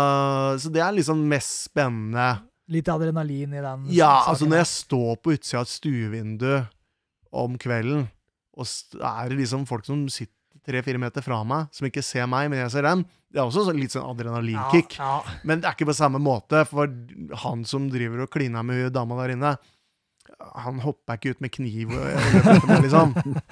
det liksom mest spennende. Litt adrenalin i den. Ja, altså når jeg står på utsida av et stuevindu om kvelden, og det liksom folk som sitter 3-4 meter fra meg, som ikke ser meg, men jeg ser dem. Det også litt sånn adrenalinkick. Men det ikke på samme måte, for han som driver og kliner med dama der inne, han hopper ikke ut med kniv og løper etter meg, liksom.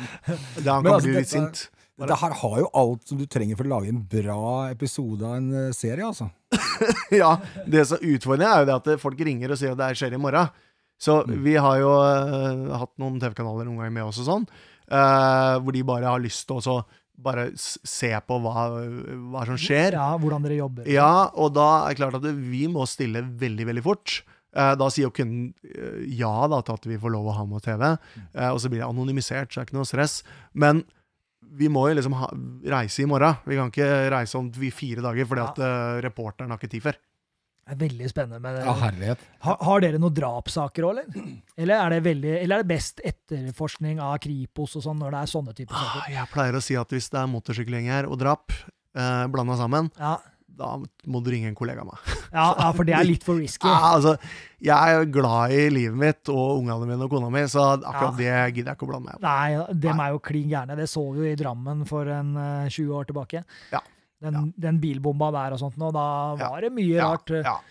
Han kan bli litt sint. Det her har jo alt som du trenger for å lage en bra episode av en serie, altså. Ja, det som utfordrer jo det at folk ringer og sier at det skjer i morgen. Så vi har jo hatt noen TV-kanaler noen ganger med oss og sånn, hvor de bare har lyst til å bare se på hva som skjer. Ja, hvordan dere jobber. Ja, og da det klart at vi må stille veldig, veldig fort. Da sier jo kunden ja da, til at vi får lov å ha med TV, og så blir det anonymisert, så det ikke noe stress. Men vi må jo liksom reise i morgen. Vi kan ikke reise om 4 dager, fordi at reporteren har ikke tid for. Det veldig spennende med det. Ja, herlighet. Har dere noen drapssaker også, eller? Eller det best etterforskning av Kripos og sånn, når det sånne typer saker? Jeg pleier å si at hvis det motorsykkelgjenger og drap blandet sammen, da må du ringe en kollega av meg. Ja, for det litt for risky. Ja, altså, jeg glad i livet mitt, og ungene mine og kona mi, så akkurat det gidder jeg ikke å blande meg. Nei, dem jo klin gjerne. Det så vi jo i Drammen for 20 år tilbake. Ja. Den bilbomba der og sånt, og da var det mye rart.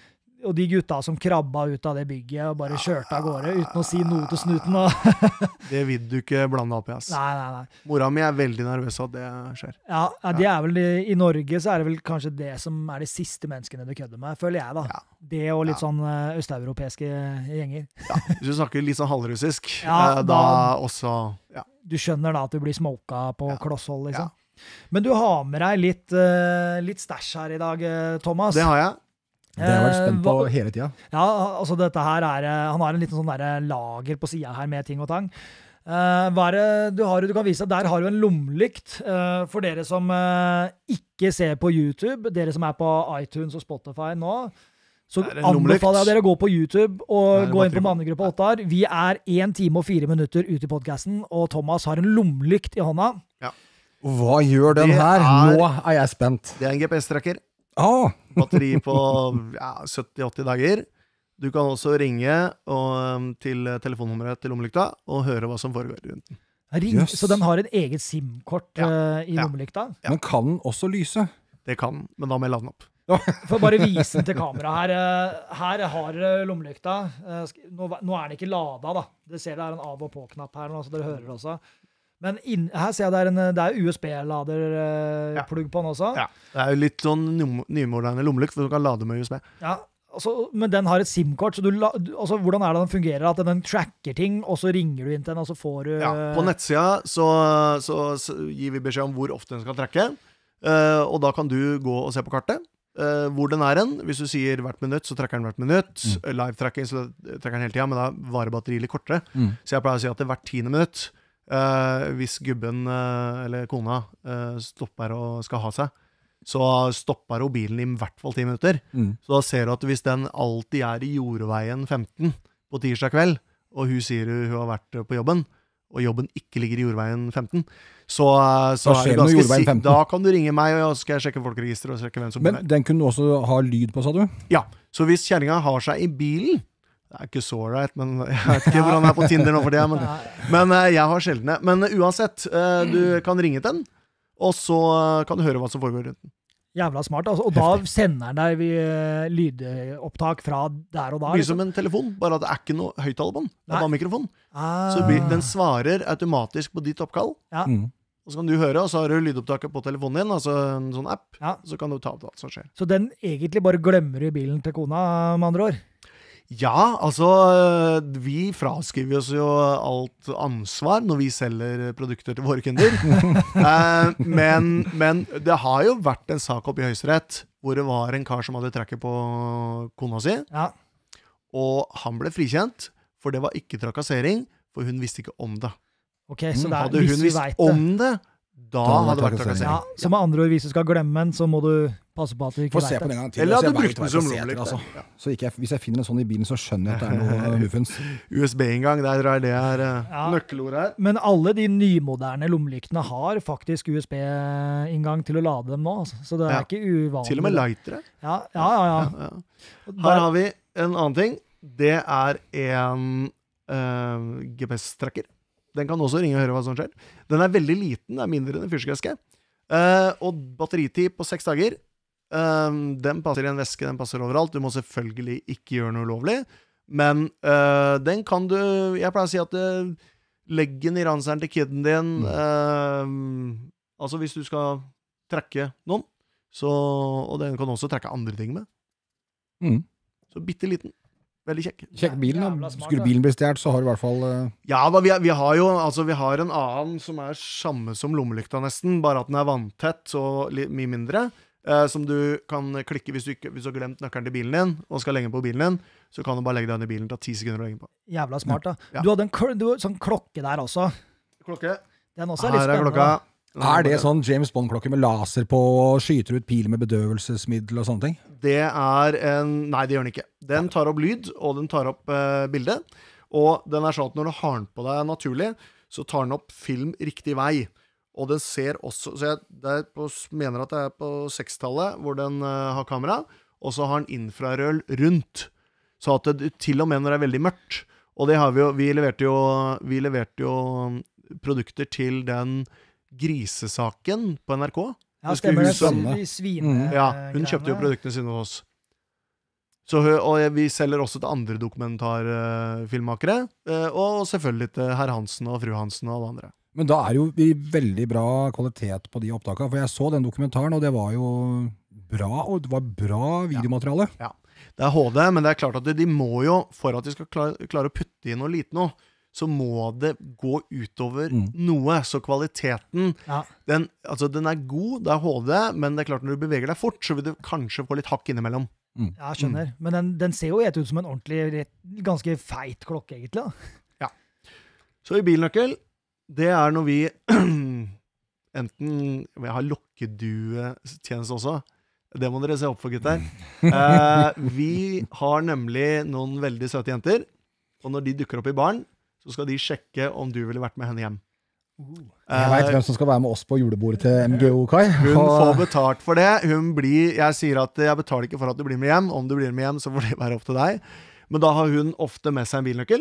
og de gutta som krabba ut av det bygget og bare kjørte av gårde uten å si noe til snuten. Det vil du ikke blande opp i, ass. Nei. Mora mi veldig nervøs at det skjer. Ja, det vel i Norge så det vel kanskje det som de siste menneskene du kødder med, føler jeg da. Ja. Det og litt sånn østeuropeiske gjenger. Ja, hvis du snakker litt sånn halvrussisk, da også, ja. Du skjønner da at du blir smoka på klosshold, liksom. Ja. Men du har med deg litt stæsj her i dag, Thomas. Det har jeg. Det har jeg vært spent på hele tiden. Ja, altså dette her han har en liten sånn der lager på siden her med ting og tang. Hva det du har, du kan vise? Der har du en lommelykt for dere som ikke ser på YouTube, dere som på iTunes og Spotify nå. Så anbefaler jeg dere å gå på YouTube og gå inn på Mannegruppa Ottar. Vi 1 time og 4 minutter ute i podcasten, og Thomas har en lommelykt i hånda. Ja. Hva gjør den her? Nå jeg spent. Det en GPS-tracker. Batteri på 70-80 dager. Du kan også ringe til telefonnummeret til lommelykta og høre hva som foregår rundt den. Yes. Så den har et eget SIM-kort i lommelykta? Ja. Men kan den også lyse? Det kan, men da må jeg lade den opp. For bare vise den til kamera her. Her har lommelykta. Nå den ikke ladet da. Det ser det en av- og på-knapp her nå, så dere hører det også. Men her ser jeg det USB-lader-plugg på den også. Ja, det jo litt sånn nymoderne lommelykt, for du kan lade med USB. Ja, men den har et SIM-kort, så hvordan det den fungerer? At den tracker ting, og så ringer du inn til den, og så får du... Ja, på nettsida så gir vi beskjed om hvor ofte den skal trekke, og da kan du gå og se på kartet. Hvor den hen. Hvis du sier hvert minutt, så trekker den hvert minutt. Live-tracking, så trekker den hele tiden, men da varer batteriet litt kortere. Så jeg pleier å si at det hvert 10. minutt, hvis gubben eller kona stopper og skal ha seg, så stopper hun bilen i hvert fall 10 minutter. Så da ser du at hvis den alltid i Jordveien 15 på tirsdag kveld, og hun sier hun har vært på jobben, og jobben ikke ligger i Jordveien 15, så det ganske da kan du ringe meg, og så skal jeg sjekke folkeregisteret og sjekke hvem som Men den kunne også ha lyd på, sa du? Ja, så hvis kjerringa har seg i bilen, det ikke så right, men jeg vet ikke hvordan jeg på Tinder nå for det, men jeg har sjeldne. Men uansett, du kan ringe til den, og så kan du høre hva som foregår rundt den. Jævla smart, altså. Og da sender den deg lydopptak fra der og da. Det blir som en telefon, bare at det ikke noe høyttalerbånd. Det bare mikrofon. Så den svarer automatisk på ditt oppkall. Ja. Og så kan du høre, og så har du lydopptaket på telefonen din, altså en sånn app, så kan du ta opp alt som skjer. Så den egentlig bare glemmer i bilen til kona, med andre ord? Ja, altså, vi fraskriver oss jo alt ansvar når vi selger produkter til våre kunder. Men det har jo vært en sak oppe i Høyesterett hvor det var en kar som hadde trekket på kona si, og han ble frikjent, for det var ikke trakassering, for hun visste ikke om det. Okay, så hadde hun visst om det, da hadde det vært trakassering. Ja, så med andre ord, hvis du skal glemme den, så må du passe på at du ikke vet det. Eller hadde du brukt den som lommelykt. Altså. Så hvis jeg finner en sånn i bilen, så skjønner jeg at det noe muffens. USB-inngang, det nøkkelordet her. Men alle de nymoderne lommelyktene har faktisk USB-inngang til å lade dem nå, altså. Så det ikke uvanlig. Til og med lightere. Ja. Her har vi en annen ting. Det en GPS-tracker. Den kan også ringe og høre hva som skjer. Den veldig liten, det mindre enn en fyrstikkeske. Og batteritid på 6 dager. Den passer i en veske, den passer overalt. Du må selvfølgelig ikke gjøre noe ulovlig. Men den kan du, jeg pleier å si at legg den i ranseren til kiden din. Altså hvis du skal trekke noen, og den kan også trekke andre ting med. Så bitte liten. Veldig kjekk. Kjekk bilen, da. Skulle bilen bli stjert, så har du i hvert fall... Ja, da, vi har jo, altså vi har en annen som samme som lommelykta nesten, bare at den vanntett og mye mindre, som du kan klikke hvis du har glemt nøkkelen til bilen din, og skal lenge på bilen din, så kan du bare legge den i bilen til 10 sekunder å lenge på. Jævla smart, da. Ja. Du hadde en sånn klokke der også. Klokke. Den også litt spennende. Klokka. Det sånn James Bond-klokke med laser på og skyter ut piler med bedøvelsesmiddel og sånne ting? Nei, det gjør den ikke. Den tar opp lyd, og den tar opp bilde. Og den sånn at når du har den på deg naturlig, så tar den opp film riktig vei. Og den ser også, så mener at det på 6-tallet hvor den har kamera, og så har den infrarød rundt. Så at det til og med når det veldig mørkt, og det har vi leverte jo produkter til den grisesaken på NRK. Ja, stemmer det. Svine. Ja, hun kjøpte jo produktene sine hos oss. Og vi selger også til andre dokumentarfilmmakere, og selvfølgelig til herr Hansen og fru Hansen og alle andre. Men da jo veldig bra kvalitet på de opptakene, for jeg så den dokumentaren, og det var jo bra, og det var bra videomateriale. Ja. Det HD, men det klart at de må jo, for at de skal klare å putte inn noe lite nå, så må det gå utover noe, så kvaliteten, den god, det HD, men det klart når du beveger deg fort, så vil du kanskje få litt hakk innimellom. Ja, skjønner. Men den ser jo helt ut som en ordentlig, ganske feit klokke, egentlig. Da. Ja. Så i bilnøkkel, det når vi enten jeg har lokkedue-tjeneste også. Det må dere se opp for, gutter. Vi har nemlig noen veldig søte jenter, og når de dukker opp i baren, så skal de sjekke om du ville vært med henne hjem. Jeg vet hvem som skal være med oss på julebordet til MGO, Kai. Hun får betalt for det. Jeg sier at jeg betaler ikke for at du blir med hjem. Om du blir med hjem, så får det være opp til deg. Men da har hun ofte med seg en bilnøkkel,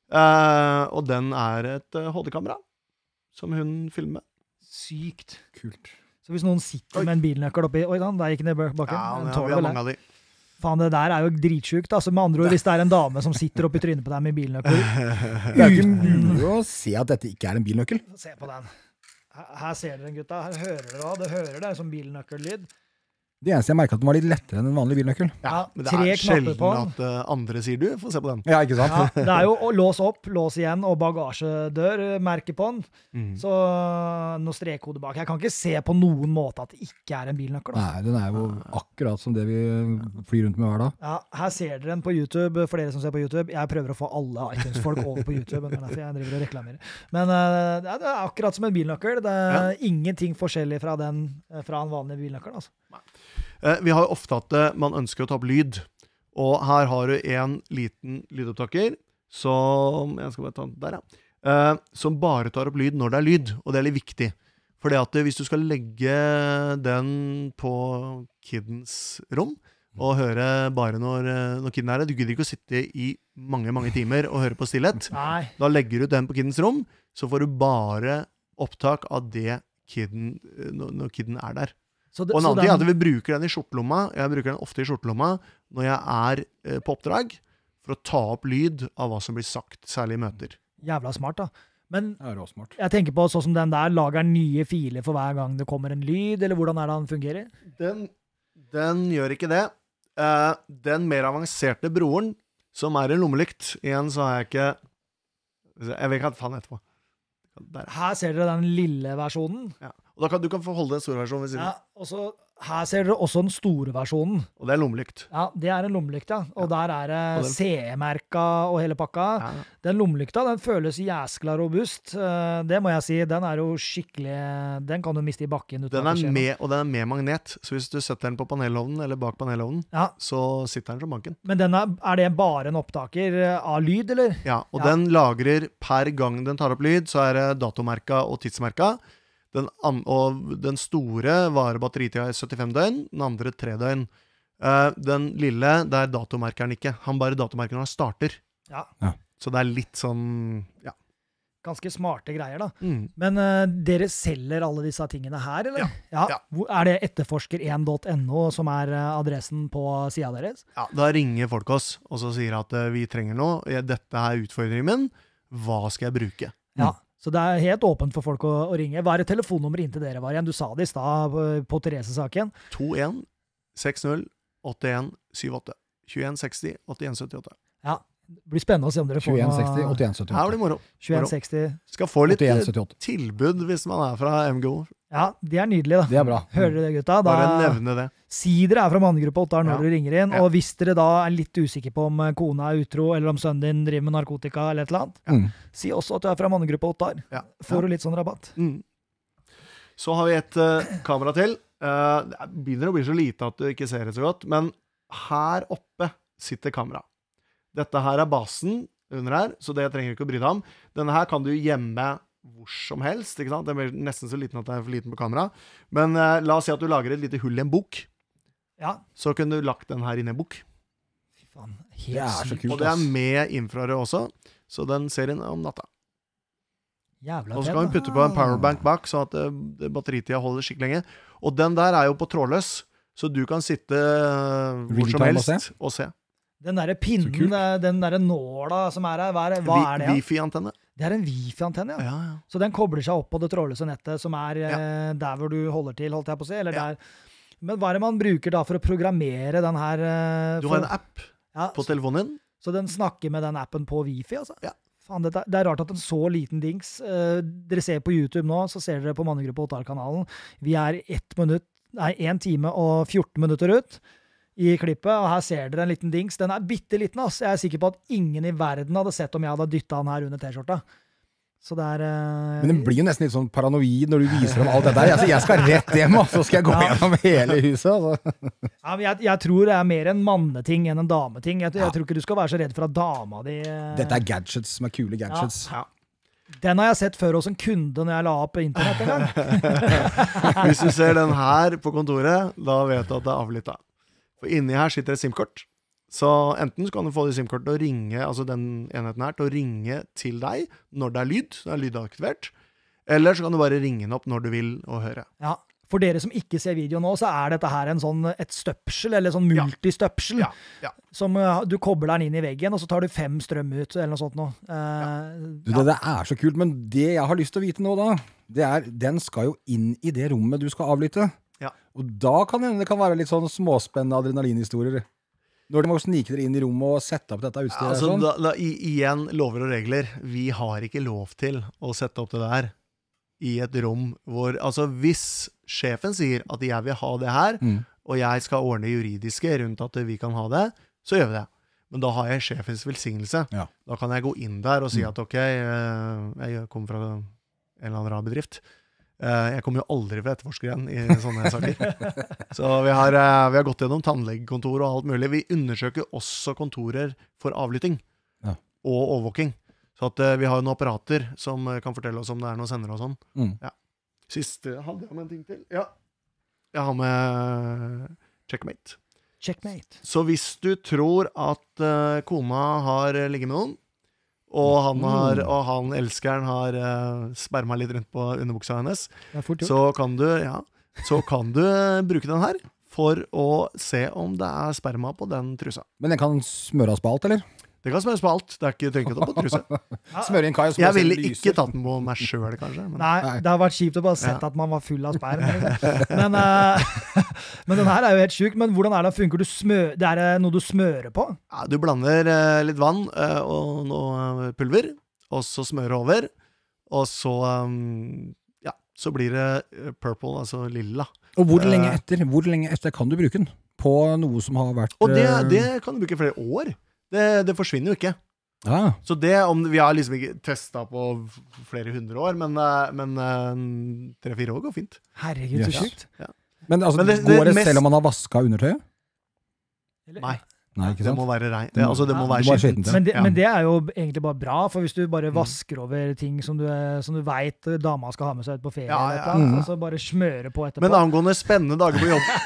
og den et HD-kamera som hun filmer. Sykt. Kult. Så hvis noen sitter med en bilnøkkel oppi, oi da, der gikk ned bakken. Ja, vi har mange av de. Faen, det der jo dritsjukt. Altså, med andre ord, hvis det en dame som sitter oppi trynet på deg med bilnøkkel. Det ikke mulig å se at dette ikke en bilnøkkel. Se på den. Her ser dere den, gutta. Her hører dere også. Det hører det som bilnøkkellyd. Det eneste jeg merket at den var litt lettere enn en vanlig bilnøkkel. Ja, men det sjelden at andre sier du. Få se på den. Ja, ikke sant? Ja, det jo lås opp, lås igjen og bagasjedør merke på den. Så noe strekkode bak. Jeg kan ikke se på noen måte at det ikke en bilnøkkel. Da. Nei, den jo akkurat som det vi flyr rundt med hver dag. Ja, her ser dere den på YouTube, for dere som ser på YouTube. Jeg prøver å få alle iTunes-folk over på YouTube, men det derfor jeg driver og reklamerer. Men det akkurat som en bilnøkkel. Det ingenting forskjellig fra en vanlig bilnøkkel, altså. Vi har jo ofte at man ønsker å ta opp lyd, og her har du en liten lydopptaker som, jeg skal bare ta den der, som bare tar opp lyd når det lyd, og det litt viktig. Fordi at hvis du skal legge den på kiddens rom, og høre bare når kidden det, du gidder ikke å sitte i mange, mange timer og høre på stillhet. Nei. Da legger du den på kiddens rom, så får du bare opptak av det når kidden der. Og en annen ting at vi bruker den i skjortelomma. Jeg bruker den ofte i skjortelomma når jeg på oppdrag, for å ta opp lyd av hva som blir sagt, særlig i møter. Jævla smart, da. Men råsmart. Jeg tenker på sånn som den der, lager nye filer for hver gang det kommer en lyd, eller hvordan det den fungerer? Den gjør ikke det. Den mer avanserte broren, som en lommelykt, igjen så har jeg ikke, jeg vet ikke hva faen etterpå. Der. Her ser dere den lille versjonen. Ja. Og du kan få holde den store versjonen ved siden. Ja, og så her ser dere også den store versjonen. Og det lommelykt. Ja, det en lommelykt, ja. Og der det CE-merka og hele pakka. Ja. Den lommelykta, den føles jæskla robust. Det må jeg si. Den jo skikkelig, den kan du miste i bakken. Og den med magnet. Så hvis du setter den på panelovnen, eller bak panelovnen, så sitter den som banken. Men den det bare en opptaker av lyd, eller? Ja, og den lagrer per gang den tar opp lyd, så det datomerka og tidsmerka. Den store varer batteritida i 75 døgn, den andre 3 døgn. Den lille, det datomerkeren ikke. Han bare datomerker når han starter. Ja. Så det litt sånn, ja. Ganske smarte greier, da. Men dere selger alle disse tingene her, eller? Ja. Det etterforsker1.no som adressen på siden deres? Ja, da ringer folk oss, og så sier at vi trenger noe. Dette utfordringen min. Hva skal jeg bruke? Ja. Så det helt åpent for folk å ringe. Hva telefonnummer inntil dere var igjen? Du sa det i stad på Therese-saken. 21 60 81 78. 21 60 81 78. Ja, det blir spennende å se om dere får 21 60 81 78. Ja, det blir moro. 21 60. Skal få litt tilbud hvis man fra MGO. Ja, det nydelig, da. Det bra. Hører dere det, gutta? Bare nevne det. Si dere fra mannegruppa Ottar når dere ringer inn, og hvis dere da litt usikre på om kona utro, eller om sønnen din driver med narkotika, eller et eller annet, si også at du fra mannegruppa Ottar. Får du litt sånn rabatt. Så har vi et kamera til. Det begynner å bli så lite at du ikke ser det så godt, men her oppe sitter kamera. Dette her basen under her, så det trenger du ikke å bry deg om. Denne her kan du gjemme hvor som helst, ikke sant? Det nesten så liten at det for liten på kamera. Men la oss si at du lager et lite hull i en bok. Ja. Så kunne du lagt den her inn i en bok. Fy faen, helt så kult. Og det med infrarød også, så den ser inn om natta. Jævla og så kan vi putte på en powerbank bak, så at batteritida holder skikkelig lenge. Og den der jo på trådløs, så du kan sitte hvor som helst og se. Den der pinnen, den der nåla som her, hva er det? Wifi-antenne. Det er en Wifi-antenne, ja. Ja. Så den kobler seg opp på det trådløse nettet, som er der hvor du holder til, holdt jeg på å si, eller der. Men hva er det man bruker da for å programmere den her? Du har en app på telefonen din. Så den snakker med den appen på Wifi, altså? Ja. Faen, det er rart at en så liten dings, dere ser på YouTube nå, så ser dere på Mannegruppa Ottar-kanalen, vi er 1 time og 14 minutter ut i klippet, og her ser dere en liten dings. Den er bitteliten, ass. Jeg er sikker på at ingen i verden hadde sett om jeg hadde dyttet den her under t-skjorta. Så det er... Men den blir jo nesten litt sånn paranoid når du viser dem alt dette der. Altså, jeg skal rett hjem, og så skal jeg gå gjennom hele huset. Altså. Ja, men jeg tror det er mer en manneting enn en dameting. Jeg tror ikke du skal være så redd for at dama di... Dette er gadgets som er kule gadgets. Ja. Den har jeg sett før hos en kunde når jeg la opp internett en gang. Hvis du ser den her på kontoret, da vet du at det er avlyttet. For inni her sitter et SIM-kort. Så enten så kan du få det SIM-kortet til å ringe, altså den enheten her, til å ringe til deg når det er lyd, så er lydaktivert. Eller så kan du bare ringe den opp når du vil og høre. Ja, for dere som ikke ser video nå, så er dette her et støpsel, eller sånn multistøpsel, som du kobler den inn i veggen, og så tar du 5 strøm ut, eller noe sånt nå. Det er så kult, men det jeg har lyst til å vite nå da, det er, den skal jo inn i det rommet du skal avlytte. Ja. Og da kan det kan være litt sånn småspennende adrenalinhistorier. Når de må snike dere inn i rommet og sette opp dette utstyret. Altså, sånn. Igjen, lover og regler. Vi har ikke lov til å sette opp det der i et rom hvor, altså hvis sjefen sier at jeg vil ha det her, og jeg skal ordne juridiske rundt at vi kan ha det, så gjør vi det. Men da har jeg sjefens velsignelse. Ja. Da kan jeg gå inn der og si at ok, jeg kommer fra en eller annen rar bedrift. Jeg kommer jo aldri fra etterforsker igjen i sånne saker. Så vi har gått gjennom tannlegekontor og alt mulig. Vi undersøker også kontorer for avlytting og overvåking. Så at vi har noen apparater som kan fortelle oss om det er noen sendere og sånn. Ja. Siste hadde jeg med en ting til. Ja. Jeg har med Checkmate. Checkmate. Så hvis du tror at kona har ligget med noen, og han elskeren har sperma litt rundt på underbuksa hennes, så kan du bruke den her for å se om det er sperma på den trusa. Men den kan smøres på alt, eller? Det kan smøres på alt. Det er ikke tenkt på trusa. Smøre inn kai, jeg ville ikke tatt den på meg selv, kanskje. Men... Nei, det har vært kjipt å bare sett at man var full av sperm. Men den her er jo helt syk. Men hvordan er det funker? Det er noe du smører på? Ja, du blander litt vann og noe pulver, og så smører over, og så så blir det purple, altså lilla. Og hvor lenge etter kan du bruke den? På noe som har vært... Og det kan du bruke flere år. Det forsvinner jo ikke. Så vi har liksom ikke testet på flere 100 år, men 3-4 år går fint. Herregud, så sykt. Ja. Men altså, går det selv om man har vasket undertøyet? Nei, ikke sant? Det må være rein. Det må være skittent. Men det er jo egentlig bare bra, for hvis du bare vasker over ting som du vet dama skal ha med seg ut på ferie, og så bare smøre på etterpå. Men angående spennende dager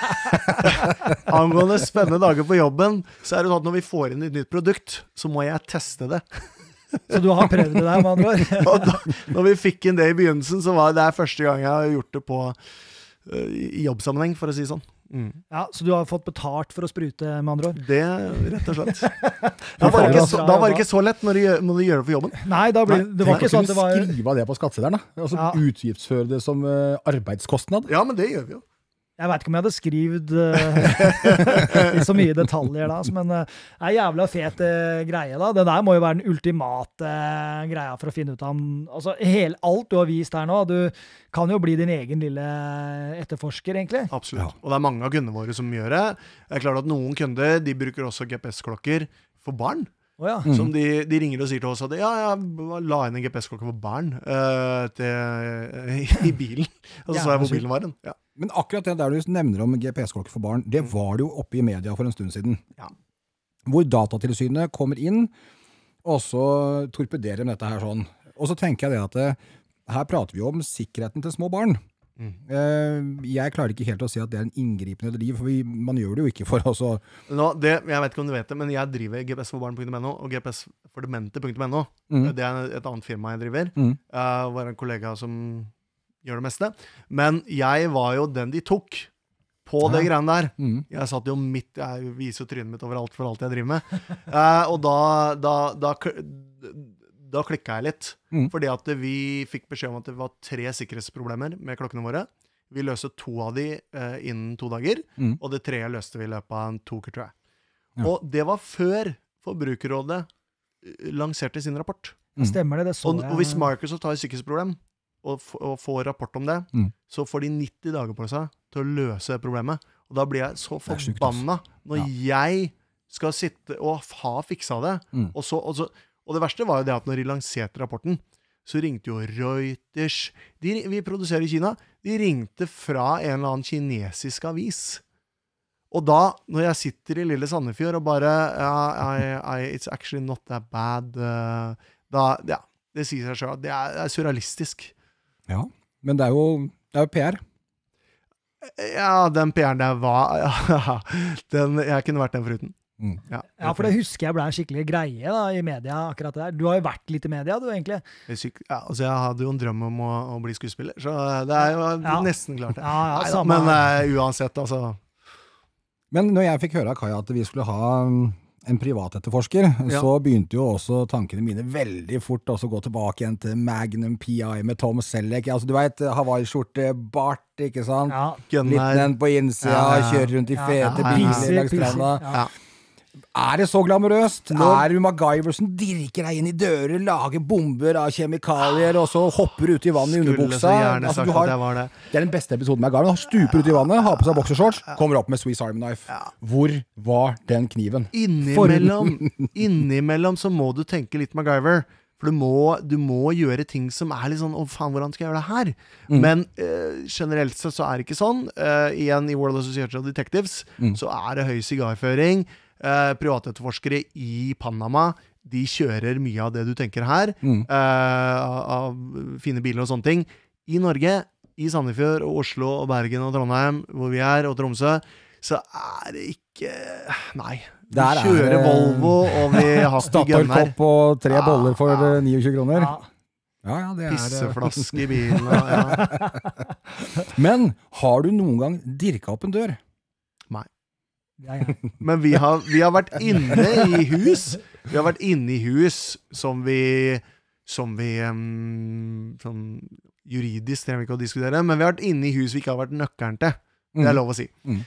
på jobben, så er det sånn at når vi får inn et nytt produkt, så må jeg teste det. Så du har prøvd det der, med andre år? Når vi fikk inn det i begynnelsen, så var det første gang jeg har gjort det i jobbsammenheng, for å si sånn. Ja, så du har fått betalt for å sprute, med andre år? Det, rett og slett. Da var det ikke så lett når du gjør det for jobben. Nei, det var ikke sånn at det var... Skrive det på skatteseddelen da? Altså utgiftsføre det som arbeidskostnad? Ja, men det gjør vi jo. Jeg vet ikke om jeg hadde skrevet i så mye detaljer da, men det er jævla fet greie da. Det der må jo være den ultimate greia for å finne ut av altså, alt du har vist her nå. Du kan jo bli din egen lille etterforsker, egentlig. Absolutt. Og det er mange av kundene våre som gjør det. Det er klart at noen kunder, de bruker også GPS-klokker for barn. Som de ringer og sier til oss at jeg la inn en GPS-klokke for barn i bilen. Og så jeg hvor bilen var den. Ja. Men akkurat det der du nevner om GPS-klokke for barn, det var det jo oppe i media for en stund siden. Ja. Hvor Datatilsynet kommer inn, og så torpederer de dette her sånn. Og så tenker jeg det at her prater vi om sikkerheten til små barn. Jeg klarer ikke helt å si at det er en inngripen i det liv, for man gjør det jo ikke for oss å... Jeg vet ikke om du vet det, men jeg driver gpsforbarn.no og gpsfordemente.no. Det er et annet firma jeg driver. Var en kollega som gjør det meste. Men jeg var jo den de tok på det greiene der. Jeg satt jo jeg viser jo trynet mitt overalt for alt jeg driver med. Og da klikket jeg litt. Fordi at vi fikk beskjed om at det var 3 sikkerhetsproblemer med klokkene våre. Vi løste 2 av de innen 2 dager, og det 3 løste vi i løpet av en 2 uker, tror jeg. Ja. Og det var før Forbrukerrådet lanserte sin rapport. Stemmer det, så jeg. Og hvis Microsoft har et sikkerhetsproblem, og får rapport om det, så får de 90 dager på seg til å løse problemet. Og da blir jeg så forbanna når jeg skal sitte og ha fiksa det. Og det verste var jo det at når de lanserte rapporten, så ringte jo Reuters. Vi produserer i Kina. De ringte fra en eller annen kinesisk avis. Og da, når jeg sitter i lille Sandefjord og bare it's actually not that bad, det sier seg selv. Det er surrealistisk. Ja, men det er jo PR. Ja, den PR-en der var jeg kunne vært den foruten. Ja, for det husker jeg ble en skikkelig greie da, i media akkurat det der. Du har jo vært litt i media, du egentlig. Ja, altså jeg hadde jo en drøm om å bli skuespiller, så det er jo nesten klart det. Ja, men uansett, altså. Men når jeg fikk høre av Kai at vi skulle ha en privatetterforsker, så begynte jo også tankene mine veldig fort å gå tilbake igjen til Magnum PI med Tom Selleck. Altså, du vet, Hawaii-skjorte, bart, ikke sant? Ja. Litt den på innsida, kjører rundt i fete biler langs stranda. Ja. Er det så glamorøst? Er du MacGyver som dirker deg inn i dører, lager bomber av kjemikalier, og så hopper ut i vannet i underbuksa? Skulle så gjerne sagt at jeg var det. Det er den beste episoden med MacGyver. Han stuper ut i vannet, har på seg boxershorts, kommer opp med Swiss Army Knife. Hvor var den kniven? Innimellom så må du tenke litt MacGyver. For du må gjøre ting som er litt sånn, faen, hvordan skal jeg gjøre det her? Men generelt så er det ikke sånn. Igjen, i World Association of Detectives, så er det høy sigarføring. Privatetterforskere i Panama, de kjører mye av det du tenker her, av fine biler og sånne ting. I Norge, i Sandefjord, og Oslo, og Bergen, og Trondheim, hvor vi er, og Tromsø, så er det ikke... Nei. Vi kjører Volvo, og vi har ikke gunner. Statoil-kopp og 3 boller for 29 kroner. Ja, det er... Pisseflaske i bilen. Men har du noen gang dirket opp en dør? Nei. Men vi har vært inne i hus. Vi har vært inne i hus som vi sånn juridisk trenger vi ikke å diskutere, men vi har vært inne i hus vi ikke har vært nøkkelen til. Det er lov å si.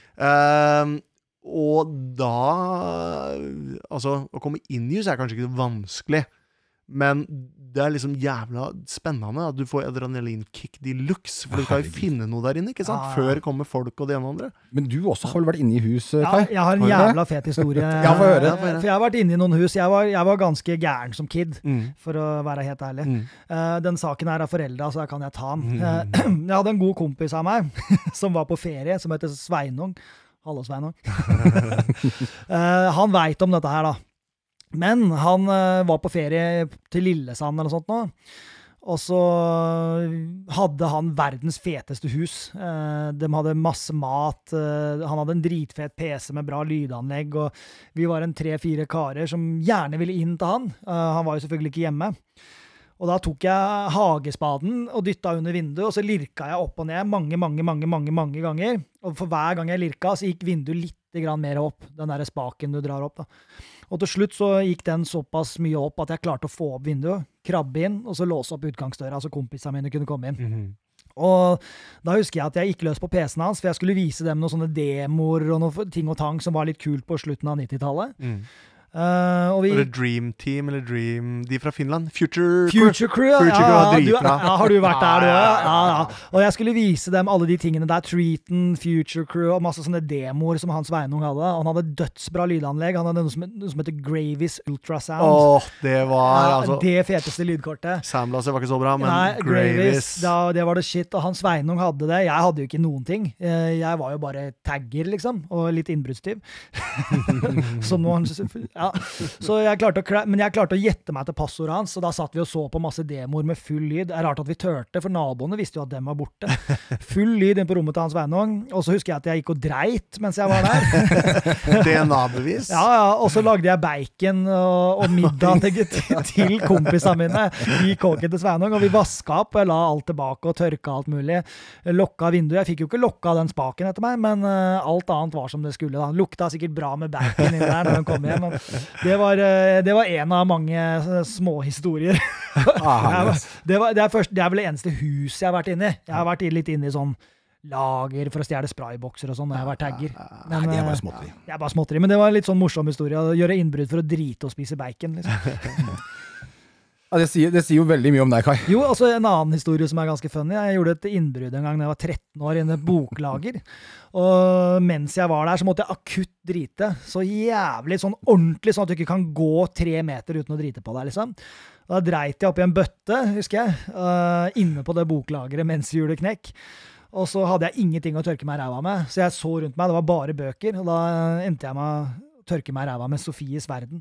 Og da altså, å komme inn i hus er kanskje ikke så vanskelig, men det er liksom jævla spennende at du får adrenalinkick de luxe, for du kan jo finne noe der inne, ikke sant? Før kommer folk og det ene og andre. Men du også har vel vært inne i hus, Kai? Ja, jeg har en jævla fet historie. Få høre. For jeg har vært inne i noen hus. Jeg var ganske gæren som kid, for å være helt ærlig. Den saken her er foreldet, så da kan jeg ta den. Jeg hadde en god kompis av meg, som var på ferie, som heter Sveinung. Hallo, Sveinung. Han vet om dette her da. Men han var på ferie til Lillesand eller sånt nå, og så hadde han verdens feteste hus. De hadde masse mat, han hadde en dritfet PC med bra lydanlegg, og vi var en 3-4 karer som gjerne ville inn til han. Han var jo selvfølgelig ikke hjemme. Og da tok jeg hagespaden og dyttet under vinduet, og så lirka jeg opp og ned mange ganger. Og for hver gang jeg lirka, så gikk vinduet litt grann mer opp, den der spaken du drar opp da. Og til slutt så gikk den såpass mye opp at jeg klarte å få opp vinduet, krabbe inn, og så låse opp utgangsdøra, så kompisene mine kunne komme inn. Og da husker jeg at jeg gikk løs på PC-en hans, for jeg skulle vise dem noen sånne demoer og noen ting og tang som var litt kult på slutten av 90-tallet. Eller Dream Team, eller de fra Finland. Future Crew, ja, har du vært der, du? Ja. Og jeg skulle vise dem alle de tingene der, Treaton, Future Crew, og masse sånne demoer som Hans Sveinung hadde. Han hadde dødsbra lydanlegg, han hadde noe som heter Gravis Ultrasound. Det var altså... Det feteste lydkortet. Sandblaster var ikke så bra, men Gravis... Det var det shit, og Hans Sveinung hadde det. Jeg hadde jo ikke noen ting. Jeg var jo bare tagger, liksom, og litt innbruddstyv. Så nå... Ja, så men jeg klarte å gjette meg til passordet hans, og da satt vi og så på masse demoer med full lyd. Det rart at vi tørte, for naboene visste jo at dem var borte. Full lyd inn på rommet til Hans Sveinung, og så husker jeg at jeg gikk og dreit mens jeg var der. DNA-bevis. Ja, og så lagde jeg bacon og middag til kompisene mine i kåken til Sveinung, og vi vasket opp, og jeg la alt tilbake og tørka alt mulig. Lokka vinduet. Jeg fikk jo ikke lokka den spaken etter meg, men alt annet var som det skulle. Da. Lukta sikkert bra med bacon inn der når den kom hjem. Det var en av mange små historier. Det er vel det eneste huset jeg har vært inne i. Jeg har vært litt inne i sånn lager for å stjele spraybokser og sånn når jeg har vært tagger. Men, det er bare småtteri. Det er bare småtteri, men det var en litt sånn morsom historie å gjøre innbrudd for å drite og spise bacon. Liksom. Ja, det sier jo veldig mye om deg, Kai. Jo, altså en annen historie som er ganske funny. Jeg gjorde et innbrudd en gang da jeg var 13 år inne i et boklager. Og mens jeg var der, så måtte jeg akutt drite. Så jævlig sånn ordentlig, sånn at du ikke kan gå 3 meter uten å drite på deg, liksom. Da dreit jeg opp i en bøtte, husker jeg, inne på det boklageret mens vi gjorde knekk. Og så hadde jeg ingenting å tørke meg ræva med, så jeg så rundt meg, det var bare bøker, og da endte jeg med tørke meg ræva med Sofies verden.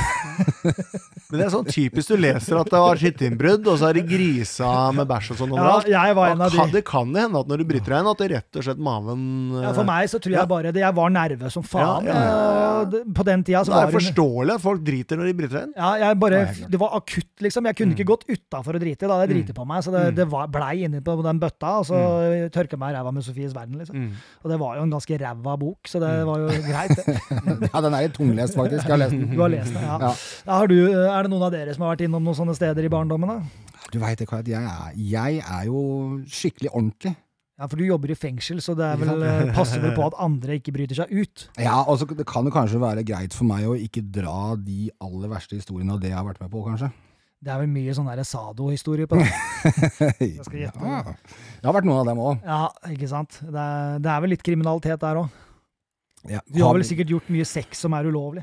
Men det er sånn typisk du leser at det var skitteinnbrudd, og så er det grisa med bæsj og sånn overalt. Ja, jeg var en av de. Det kan jo hende at når du bryter deg inn, at det rett og slett maven... Ja, for meg så tror jeg bare det. Jeg var nervøs som faen. På den tida så var det... Det er forståelig at folk driter når de bryter deg inn. Ja, det var akutt, liksom. Jeg kunne ikke gått utenfor å drite, da hadde jeg driter på meg. Så det blei inne på den bøtta, og så tørket meg ræva med Sofies verden, liksom. Og det var jo en ganske ræva bok, så det var jo greit. Ja, den er litt tunglest, faktisk. Jeg har lest den. Du har lest den, ja. Er det noen av dere som har vært innom noen sånne steder i barndommen, da? Du vet det, Kai, jeg er jo skikkelig ordentlig. Ja, for du jobber i fengsel, så det er vel, passer vel på at andre ikke bryter seg ut. Ja, og så det kan jo kanskje være greit for meg å ikke dra de aller verste historiene av det jeg har vært med på, kanskje. Det er vel mye sånn der Sado-historie på det. Jeg skal gjette. Ja, det har vært noen av dem også. Ja, ikke sant? Det er vel litt kriminalitet der også. Ja. Du har vel sikkert gjort mye sex som er ulovlig.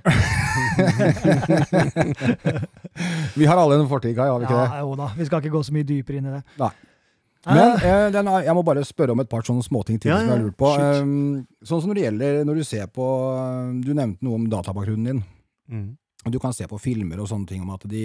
Vi har alle en fortid, Kai, har vi ikke det? Ja, jo da. Vi skal ikke gå så mye dypere inn i det. Nei. Men jeg må bare spørre om et par sånne småting til som jeg har lurt på. Sånn som når det gjelder, når du ser på, du nevnte noe om databakgrunnen din. Du kan se på filmer og sånne ting om at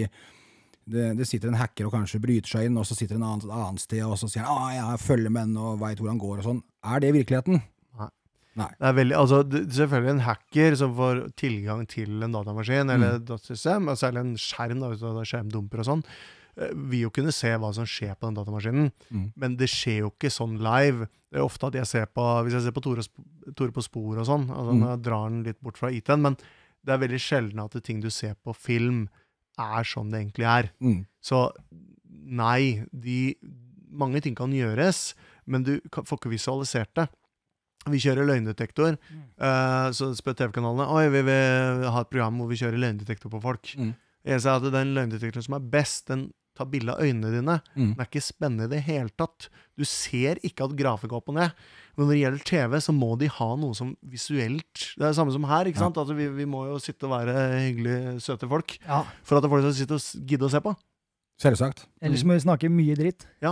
det sitter en hacker og kanskje bryter seg inn, og så sitter en annen sted, og så sier han, jeg følger med den og vet hvor han går og sånn. Er det virkeligheten? Nei. Det er veldig, selvfølgelig en hacker som får tilgang til en datamaskin eller et datasystem, og særlig en skjerm, hvis det er skjermdumper og sånn, vil jo kunne se hva som skjer på den datamaskinen, men det skjer jo ikke sånn live. Det er ofte at hvis jeg ser på Tore på spor og sånn, når jeg drar den litt bort fra IT-en, men det er veldig sjelden at ting du ser på film er sånn det egentlig er. Så nei, mange ting kan gjøres, men du får ikke visualisert det. Vi kjører løgndetektor, så spør TV-kanalene, vi vil ha et program hvor vi kjører løgndetektor på folk. Jeg sier at den løgndetektoren som er best, den tar bilde av øynene dine. Den er ikke spennende i det hele tatt. Du ser ikke at grafen går opp og ned. Men når det gjelder TV, så må de ha noe som visuelt, det er det samme som her, ikke sant? Altså, vi må jo sitte og være hyggelige, søte folk, for at folk skal sitte og gidde å se på. Selvsagt. Ellers må vi snakke mye dritt. Ja.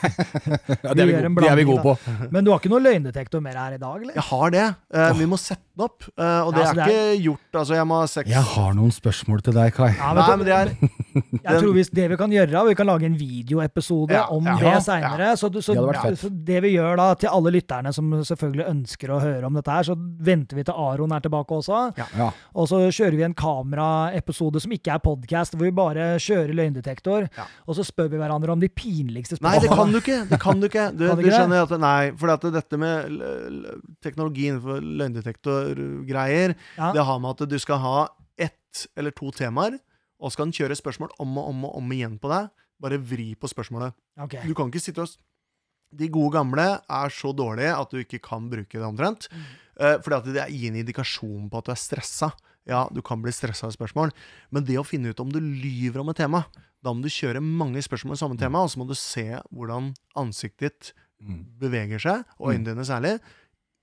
Det er vi gode på. Men du har ikke noe løgndetektor mer her i dag, eller? Jeg har det. Vi må sette den opp. Og det er ikke gjort. Altså, jeg må ha 6... Jeg har noen spørsmål til deg, Kai. Ja, nei, men det er... Jeg tror det vi kan gjøre, vi kan lage en videoepisode om det senere. Så det vi gjør da, til alle lytterne som selvfølgelig ønsker å høre om dette her, så venter vi til Aron er tilbake også. Og så kjører vi en kameraepisode som ikke er podcast, hvor vi bare kjører løgndetektor. Og så spør vi hverandre om de pinligste spørsmålene. Nei, det kan du ikke. Du skjønner at for at dette med teknologi innenfor løgndetektor-greier, det har med at du skal ha 1 eller 2 temaer, og skal den kjøre spørsmål om igjen på deg, bare vri på spørsmålet. Du kan ikke sitte og... De gode gamle er så dårlige at du ikke kan bruke det omtrent, fordi at det gir en indikasjon på at du er stresset. Ja, du kan bli stresset av spørsmål, men det å finne ut om du lyver om et tema, da må du kjøre mange spørsmål i samme tema, og så må du se hvordan ansiktet ditt beveger seg, og øynene dine særlig,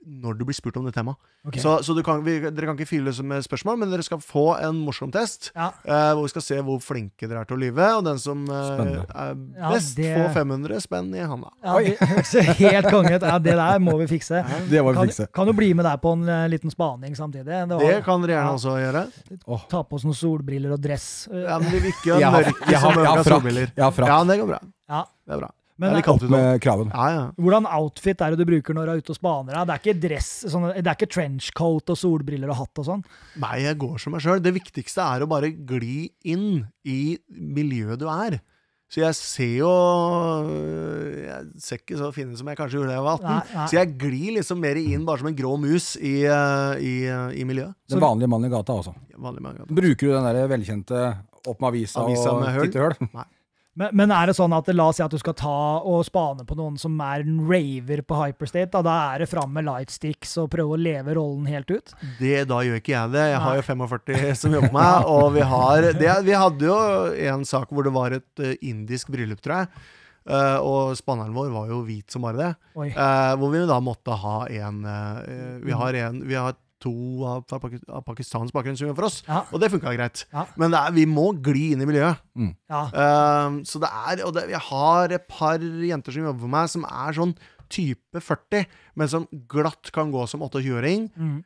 når du blir spurt om det temaet. Ok. Så dere kan ikke fylle med spørsmål, men dere skal få en morsom test, Ja. hvor vi skal se hvor flinke dere til å lyve, og den som Spennende. er Ja, best det- får 500 spenn i handa. Ja, helt konget. Ja, det der må vi fikse. Det må vi Kan, fikse. kan jo bli med deg på en liten spaning samtidig. Det kan dere gjerne også gjøre. Ta på oss noen solbriller og dress. Ja, men vi vil ikke Jeg ha har- mørke jeg har- som jeg har mørke frakk. solbriller. Jeg har frakk. Ja, det går bra. Ja. Det er bra. Men Jeg liker Opp alltid sånn. med kraven. Ja. hvordan outfit er det du bruker når du er ute og spaner? Da? Det er ikke dress, det er ikke trenchcoat og solbriller og hatt og sånn? Nei, jeg går som meg selv. Det viktigste er å bare gli inn i miljøet du er. Så jeg ser jo Jeg ser ikke så fin ut som jeg kanskje gjorde da jeg var 18. Nei. Så jeg glir liksom mer inn bare som en grå mus i miljøet. Den vanlige mannen i gata også. Vanlig mange. Bruker du den der velkjente opp med avisa Avisa og med høl? tittehøl? Nei. Men er det sånn at la oss si at du skal ta og spane på noen som er en raver på Hyperstate, da er det fram med lightsticks og prøve å leve rollen helt ut? Da gjør ikke jeg det. Jeg har jo 45 som jobber med meg, og vi hadde jo en sak hvor det var et indisk bryllup, tror jeg. Og spanneren vår var jo hvit som bare det. Oi. Hvor vi da måtte ha vi har to av pakistansk bakgrunn som gjør for oss, Ja. og det funka greit. Ja. Men vi må gli inn i miljøet. Ja. Så jeg har et par jenter som jobber for meg, som er sånn type 40, men som glatt kan gå som 28-åring,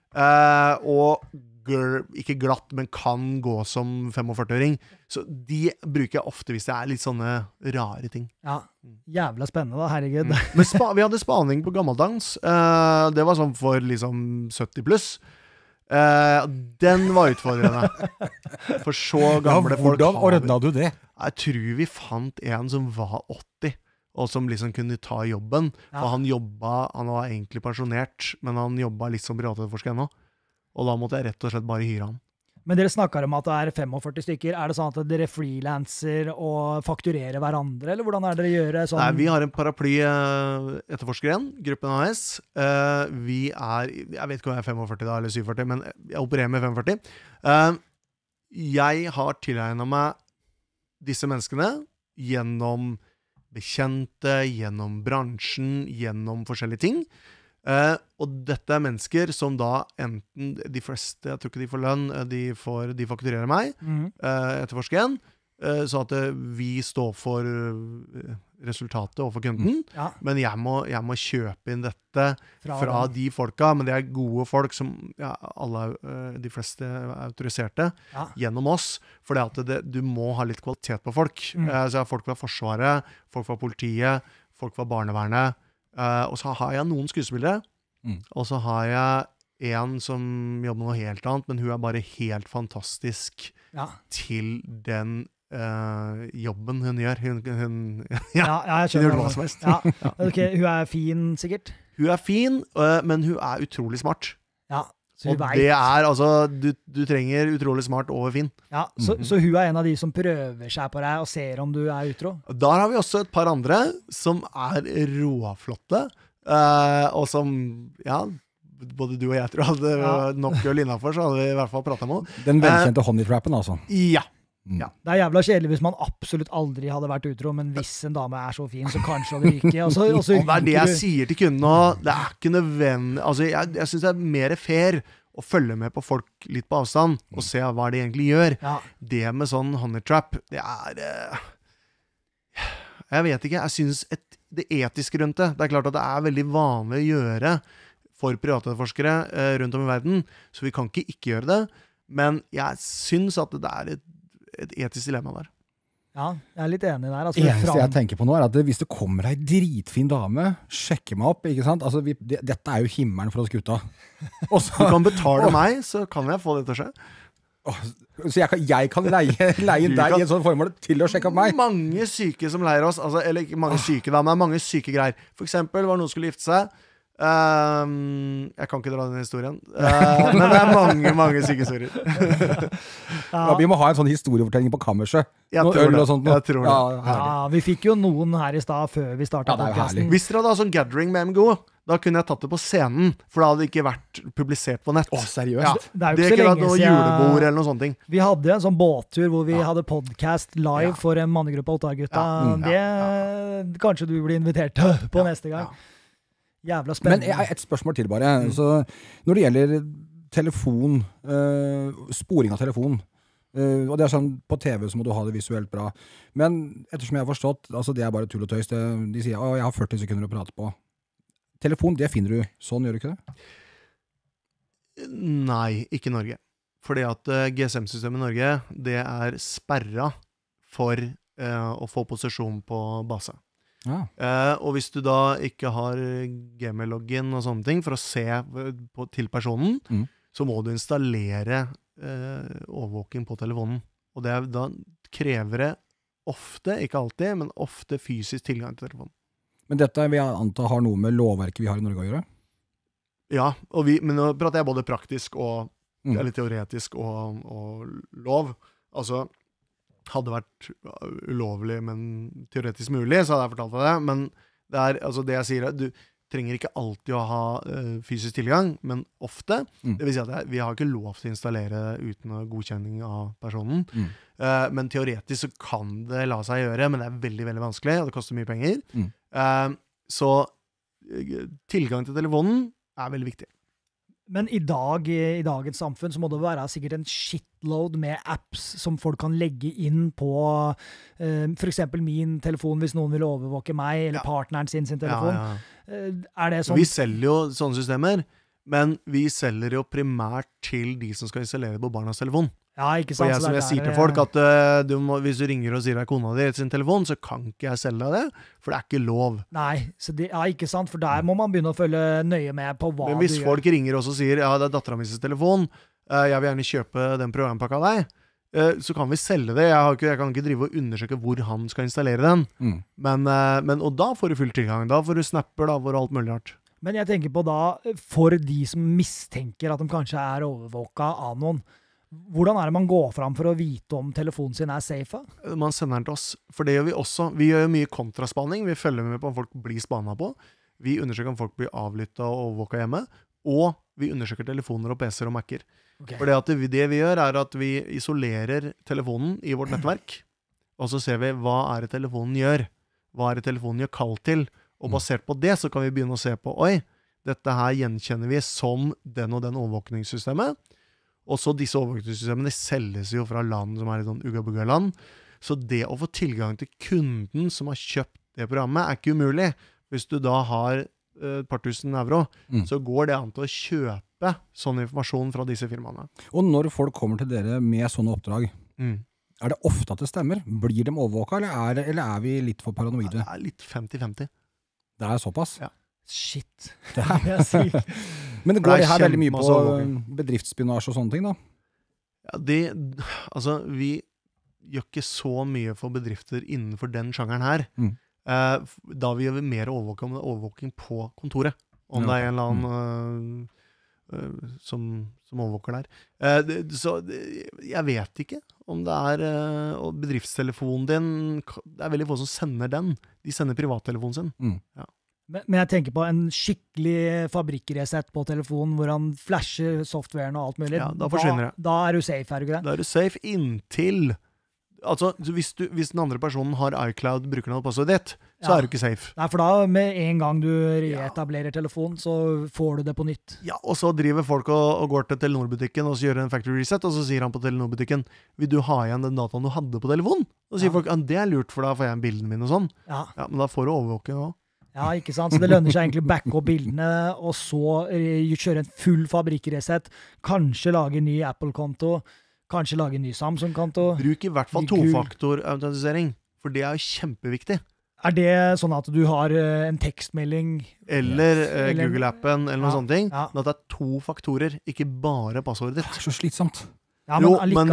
og ikke glatt, men kan gå som 45-åring. Så de bruker jeg ofte hvis det er litt sånne rare ting. Ja. Jævla spennende, da. Herregud. Men vi hadde spaning på gammeldans. Det var sånn for liksom 70 pluss. Den var utfordrende. For så gamle folk Hvordan har vi- ordna du det? Jeg tror vi fant en som var 80, og som liksom kunne ta jobben. Ja. For han var egentlig pensjonert, men han jobba litt som privatetterforsker ennå. Og da måtte jeg rett og slett bare hyre han. Men dere snakker om at det er 45 stykker. Er det sånn at dere frilanser og fakturerer hverandre, eller hvordan er det dere gjør det sånn? Nei, vi har en paraply etterforsker igjen, Gruppen AS. Vi er, jeg vet ikke om jeg er 45 da, eller 47, men jeg opererer med 45. Jeg har tilegnet meg disse menneskene gjennom bekjente, gjennom bransjen, gjennom forskjellige ting. Og dette er mennesker som da enten, de fleste, jeg tror ikke de får lønn, de fakturerer meg, etterforskeren, så at vi står for resultatet overfor kunden, Ja, men jeg må kjøpe inn dette fra dem. de folka, men det er gode folk som, de fleste er autoriserte, Ja. gjennom oss, for du må ha litt kvalitet på folk. Så jeg har folk fra Forsvaret, folk fra politiet, folk fra barnevernet, og så har jeg noen skuespillere, og så har jeg en som jobber med noe helt annet, men hun er bare helt fantastisk Ja. til den jobben hun gjør. Hun Ja, jeg hun gjør skjønner. hva som helst. Ja. Ok, hun er fin, sikkert? Hun er fin, men hun er utrolig smart. Ja, så Og hun det vet. er altså, du trenger utrolig smart og fin. Ja, så hun er en av de som prøver seg på deg og ser om du er utro? Der har vi også et par andre som er råflotte, og som, både du og jeg tror hadde nok øl innenfor, så hadde vi i hvert fall pratet med henne. Den velkjente honeytrappen, altså. Ja. Det er jævla kjedelig hvis man absolutt aldri hadde vært utro, men hvis en dame er så fin, så kanskje det ryker. Og så Og det er det jeg ryker du. sier til kunden nå. Det er ikke nødvendig. Altså, jeg synes det er mer fair å følge med på folk litt på avstand, og se hva de egentlig gjør. Ja. Det med sånn honeytrap, det er jeg vet ikke, jeg synes det etiske rundt det er klart at det er veldig vanlig å gjøre for privatetterforskere rundt om i verden, så vi kan ikke gjøre det, men jeg synes at det er et etisk dilemma der. Ja, jeg er litt enig der. Altså, Eneste fram- jeg tenker på nå er at hvis det kommer ei dritfin dame, sjekker meg opp, ikke sant? Altså, dette er jo himmelen for oss gutta. Og Du så, kan betale meg, så kan jeg få det til å skje. så jeg kan leie inn Du deg kan- i et sånt formål til å sjekke opp meg. Mange syke som leier oss, altså, eller ikke mange syke da, men mange syke greier. For eksempel var noen skulle gifte seg. Jeg kan ikke dra den historien, men det er mange syke historier. Ja, vi må ha en sånn historiefortelling på kammerset. Jeg Noe tror øl det. og sånt. nå. Jeg tror det. Ja, herlig. Ja, vi fikk jo noen her i stad før vi startet Ja, det er jo podcasten. herlig. Hvis dere hadde hatt sånn gathering med MGO, da kunne jeg tatt det på scenen, for da hadde det ikke vært publisert på nett. Å, seriøst? Ja, Det er jo det ikke så kunne vært lenge noe siden- julebord eller noe sånne ting. Vi hadde en sånn båttur hvor vi hadde podcast live for en mannegruppe av Ottar-gutta. Det kanskje du blir invitert til på neste gang. Jævla Men spennende. et spørsmål til bare. Så, når det gjelder telefon, sporing av telefon, og det sånn, på TV så må du ha det visuelt bra. Men ettersom jeg har forstått, altså det bare tull og tøys, de sier, jeg har 40 sekunder å prate på. Telefon, det finner du sånn, gjør du ikke det? Nei, ikke i Norge. Fordi at GSM-systemet i Norge, det sperra for å få posisjon på base. Ja. Og hvis du da ikke har Gmail-login og sånne ting for å se til personen, så må du installere overvåking på telefonen. Og da krever det ofte, ikke alltid, men ofte fysisk tilgang til telefonen. Men dette vil jeg anta har noe med lovverket vi har i Norge å gjøre? Ja, men nå prater jeg både praktisk og eller teoretisk og lov. Altså, hadde det vært ulovlig, men teoretisk mulig, så hadde jeg fortalt deg det. Men altså det jeg sier, du trenger ikke alltid å ha fysisk tilgang, men ofte. Det vil si at vi har ikke lov til å installere uten godkjenning av personen. Men teoretisk så kan det la seg gjøre, men det veldig, veldig vanskelig, og det koster mye penger. Så tilgang til telefonen veldig viktig. Men i dagens samfunn så må det være sikkert en shitload med apps som folk kan legge inn på for eksempel min telefon hvis noen vil overvåke meg, eller partneren sin telefon. Det sånn? Vi selger jo sånne systemer, men vi selger jo primært til de som skal installere på barnas telefon. Ja, ikke sant? Og jeg sier til folk at hvis du ringer og sier deg kona di sin telefon, så kan ikke jeg selge deg det, for det ikke lov. Nei, ikke sant, for der må man begynne å følge nøye med på hva du gjør. Men hvis folk ringer og sier, det datteren min sin telefon, jeg vil gjerne kjøpe den programpakka av deg, så kan vi selge det. Jeg kan ikke drive og undersøke hvor han skal installere den. Og da får du full tilgang. Da får du snapper, da får du alt mulig rart. Men jeg tenker på da, for de som mistenker at de kanskje overvåket av noen, hvordan det man går fram for å vite om telefonen sin safe? Man sender den til oss, for det gjør vi også. Vi gjør mye kontraspaning, vi følger med på om folk blir spanet på. Vi undersøker om folk blir avlyttet og overvåket hjemme, og vi undersøker telefoner og PC-er og Mac-er. Okay. For det vi gjør at vi isolerer telefonen i vårt nettverk, og så ser vi hva det telefonen gjør. Hva det telefonen gjør kall til, og basert på det så kan vi begynne å se på, dette her gjenkjenner vi som den og den overvåkningssystemet. Og så disse overvåkningssystemene selges jo fra land som litt sånn ugga-bugga-land. Så det å få tilgang til kunden som har kjøpt det programmet ikke umulig. Hvis du da har et par tusen euro, så går det an til å kjøpe sånn informasjon fra disse firmaene. Og når folk kommer til dere med sånne oppdrag, det ofte at det stemmer? Blir de overvåket, eller vi litt for paranoide? Det litt 50-50. Det såpass? Ja. Shit, det vil jeg si. Men det går her veldig mye på bedriftsspionasje og sånne ting da? Ja, vi gjør ikke så mye for bedrifter innenfor den sjangeren her. Da vi gjør mer overvåking på kontoret. Om det en eller annen som overvåker der. Så jeg vet ikke om det og bedriftstelefonen din, det veldig få som sender den. De sender privattelefonen sin. Ja. Men jeg tenker på en skikkelig fabrikkresett på telefonen, hvor han flasher softwaren og alt mulig. Ja, da forsvinner det. Da du safe, du ikke det? Da du safe inntil... Altså, hvis den andre personen har iCloud, brukernavn og passordet ditt, så du ikke safe. Nei, for da, med en gang du reetablerer telefonen, så får du det på nytt. Ja, og så driver folk og går til Telenor-butikken, og så gjør en factory reset, og så sier han på Telenor-butikken, vil du ha igjen den dataen du hadde på telefonen? Og så sier folk, det lurt, for da får jeg bilden min og sånn. Ja, men da får du overvåking også. Ja, ikke sant? Så det lønner seg egentlig å backe opp bildene, og så kjøre en full fabrikkreset, kanskje lage en ny Apple-konto, kanskje lage en ny Samsung-konto. Bruk i hvert fall tofaktor-autentisering, for det jo kjempeviktig. Det sånn at du har en tekstmelding? Eller Google-appen, eller noe sånt ting, men at det 2 faktorer, ikke bare passordet ditt. Det så slitsomt. Ja, men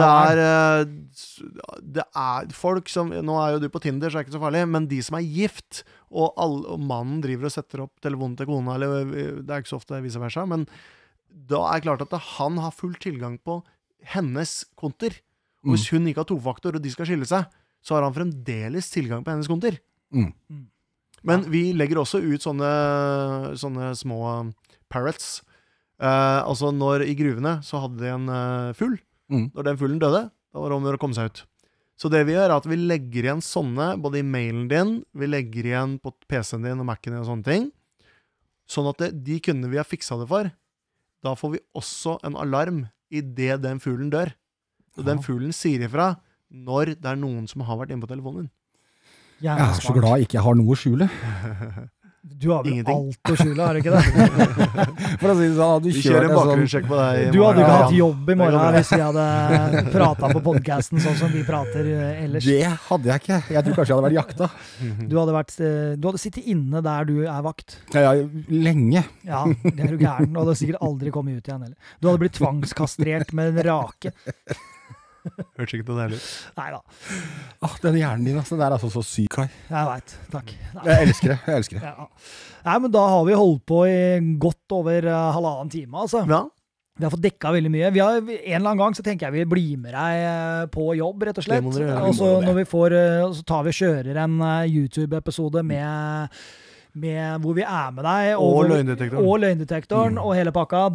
det folk som, nå jo du på Tinder, så det ikke så farlig, men de som gift, og mannen driver og setter opp telefonen til kona, eller det ikke så ofte vice versa, men da klart at han har full tilgang på hennes konter. Og hvis hun ikke har 2-faktor, og de skal skille seg, så har han fremdeles tilgang på hennes konter. Men vi legger også ut sånne små parrots. Altså i gruvene så hadde de en fugl. Når den fuglen døde, da var det om å komme seg ut. Så det vi gjør at vi legger igjen sånne, både i mailen din, vi legger igjen på PC-en din og Mac-en din og sånne ting. sånn at de kundene vi har fiksa det for, da får vi også en alarm i det den fuglen dør. Og den fuglen sier ifra når det noen som har vært inne på telefonen din. Jeg så glad jeg ikke har noe å skjule. Du har vel Ingenting. alt å skjule, har du ikke det? For å si det sånn, Vi kjører en bakgrunnssjekk på deg. Du hadde ikke hatt jobb i morgen hvis vi hadde pratet på podcasten sånn som vi prater ellers. Det hadde jeg ikke. Jeg tror kanskje jeg hadde vært jakta. Du hadde sittet inne der du vakt. Ja, lenge. Ja, det du gæren. Du hadde sikkert aldri kommet ut igjen heller. Du hadde blitt tvangskastrert med en rake. Hørte ikke det deilig. Neida, Den hjernen din, altså. Det er altså så syk, Kai. jeg vet. Takk. Nei. Jeg elsker det. Ja. Nei, men da har vi holdt på i godt over halvannen time, altså. Ja, Vi har fått dekka veldig mye. En eller annen gang så tenker jeg vi blir med deg på jobb, rett og slett. Det må dere gjøre. Og så når vi får, så tar vi og kjører en YouTube-episode med hvor vi med deg. Og løgndetektoren. Og løgndetektoren, og hele pakka.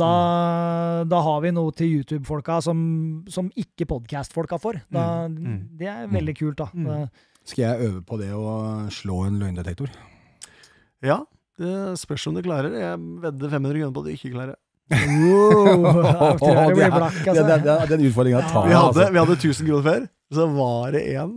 Da har vi noe til YouTube-folka som ikke podcast-folka får. Det er veldig kult, da. Skal jeg øve på det å slå en løgndetektor? Ja, det spørs om du klarer. Jeg vedder 500 kroner på at du ikke klarer. Wow, jeg tror jeg blir blakk, altså. Det er den utfordringen jeg tar. Vi hadde 1000 kroner før, så var det en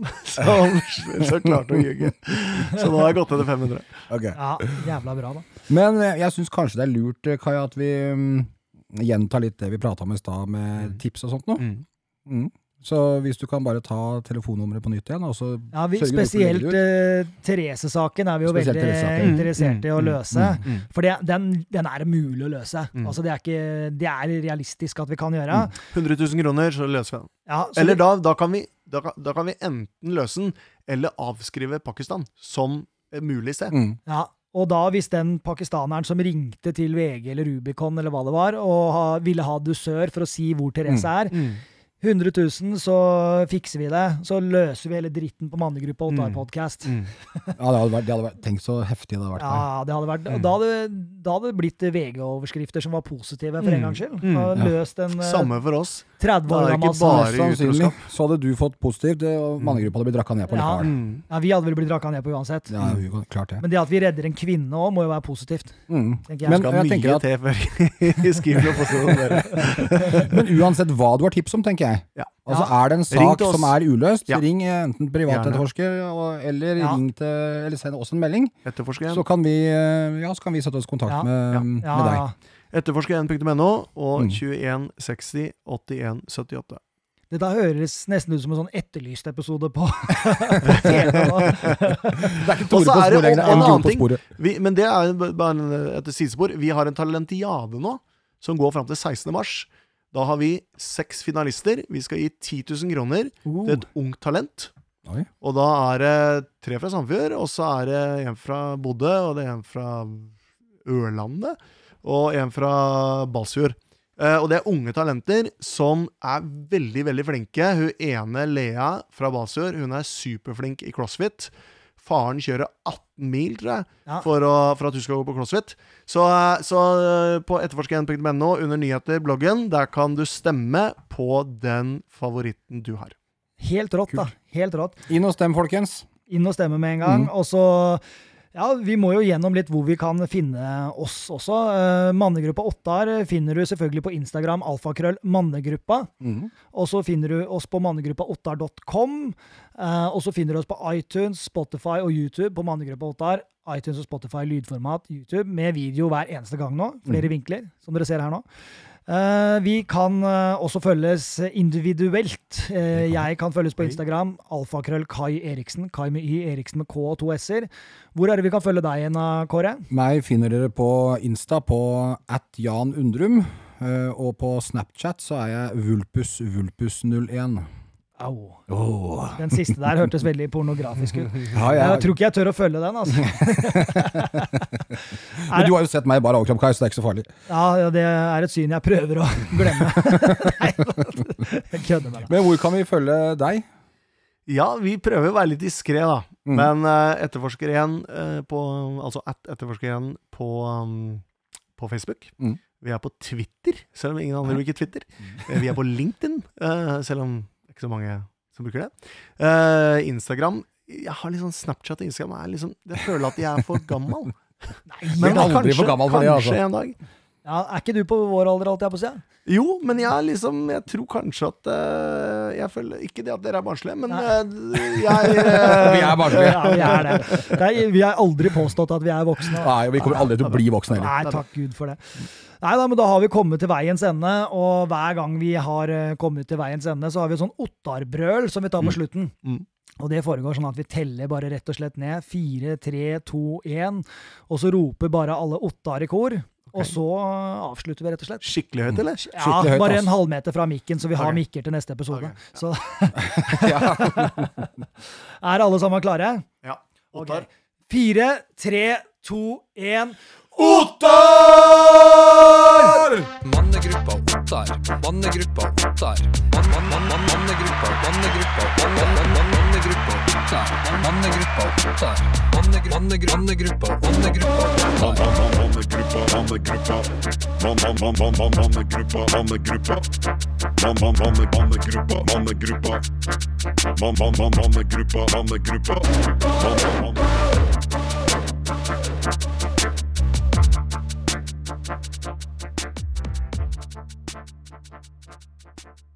som klarte å ljuge. Så nå har jeg gått ned til 500. Okay. Ja, jævla bra da. Men jeg synes kanskje det er lurt, Kai, at vi gjentar litt det vi pratet om i sted med tips og sånt nå. Så hvis du kan bare ta telefonnummeret på nytt igjen, og så Ja, sørger du for å legge spesielt det ut. Therese-saken vi jo Spesielt veldig Therese-saken. interessert i å løse. For den er mulig å løse. Altså det er realistisk at vi kan gjøre. 100 000 kroner, så løser vi den. Ja, så Eller da kan vi enten løse den, eller avskrive Pakistan som et mulig sted. ja, og da hvis den pakistaneren som ringte til VG eller Rubicon eller hva det var, og ville ha dusør for å si hvor Therese 100 000, så fikser vi det. Så løser vi hele dritten på Mannegruppa Ottar-podcast. Ja, det hadde vært, tenk så heftig det hadde vært. Ja, det hadde vært. Da hadde det blitt VG-overskrifter som var positive for en gangs skyld. Og løst en Samme for oss. 30 år Det er gammel ikke bare Mest sannsynlig utroskap. så hadde du fått positivt, og mannegruppa hadde blitt drakka ned på Ja. likevel. Ja, vi hadde vel blitt drakka ned på uansett. Ja, klart det. Men det at vi redder en kvinne også må jo være positivt, tenker jeg. Men Skal jeg mye tenker at, til før vi skriver noe på sånn der. men uansett hva du har tips om, tenker jeg. Ja. Altså er det en Ring sak til oss. som er uløst, Ja. ring enten privatetterforsker, eller Ja. ring til, eller send oss en melding, Etterforsker så kan vi sette oss i kontakt Ja. med deg. Etterforsker1.no og 21 60 81 78. Dette høres nesten ut som en sånn etterlyst episode på TV nå. Det er ikke Og Tore så på er det sporet lenger, en enn Tore annen på ting. sporet. Men det er bare et sidespor. Vi har en talentiade nå, som går fram til 16. mars. Da har vi 6 finalister. Vi skal gi 10 000 kroner til et ungt talent. Oi. Og da er det 3 fra Sandfjord, og så er det en fra Bodø, og det er en fra Ørlandet, og en fra Balsfjord. Og det er unge talenter som er veldig, veldig flinke. Hun ene, Lea fra Balsfjord, hun er superflink i CrossFit. Faren kjører 18 mil, tror jeg, Ja. for at du skal gå på CrossFit. Så på etterforsker1.no under nyheter, bloggen, der kan du stemme på den favoritten du har. Helt rått, da. Helt rått. Inn og stem, folkens. Inn og stemme med en gang. Og så ja, vi må jo gjennom litt hvor vi kan finne oss også. Mannegruppa Ottar finner du selvfølgelig på Instagram, alfakrøll mannegruppa. Og så finner du oss på mannegruppaottar.com. Og så finner du oss på iTunes, Spotify og YouTube på Mannegruppa Ottar. iTunes og Spotify lydformat, YouTube, med video hver eneste gang nå. Flere vinkler, som dere ser her nå. Vi kan også følges individuelt. Jeg kan følges på Instagram, alfakrøll Kai Eriksen, Kai med Y, Eriksen med K og 2 S-er. Hvor er det vi kan følge deg igjen, Kåre? Meg finner dere på Insta på @janundrum, og på Snapchat så er jeg vulpus01. Au. Den siste der hørtes veldig pornografisk ut. Ja, Jeg tror ikke jeg tør å følge den, altså. Men du har jo sett meg bare overkropp, Kai, så det er ikke så farlig. Ja, det er et syn jeg prøver å glemme. Nei, jeg kødder med deg. Men hvor kan vi følge deg? Ja, vi prøver å være litt diskré, da. Men etterforsker igjen altså etterforsker igjen på Facebook. Vi er på Twitter, selv om ingen andre bruker Twitter. Vi er på LinkedIn, selv om det er ikke så mange som bruker det. Instagram, jeg har litt sånn Snapchat og Instagram, jeg føler at jeg er for gammel. Men aldri for gammel for det, altså. Kanskje en dag. Ja, er ikke du på vår alder, alt jeg på å si? Jo, men jeg tror kanskje at jeg føler ikke det at dere er barnslige, men jeg Vi er barnslige. Ja, vi er det. Vi har aldri påstått at vi er voksne. Nei, vi kommer aldri til å bli voksne heller. Nei, takk Gud for det. Nei da, men da har vi kommet til veiens ende, og hver gang vi har kommet til veiens ende, så har vi et sånn Ottar-brøl som vi tar på slutten. Og det foregår sånn at vi teller bare rett og slett ned. 4, 3, 2, 1. Og så roper bare alle Ottar i kor. Og så avslutter vi rett og slett. Skikkelig høyt, eller? Ja, Skikkelig høyt, bare altså. en halvmeter fra mikken, så vi har mikker til neste episode. Så er alle sammen klare? Ja. Ok. 4, 3, 2, 1. Ottar! Mannegruppa Ottar. Mannegruppa Ottar. Mannegruppa Ottar. Mannegruppa Ottar. Mannegruppa Ottar. Mannegruppa Ottar.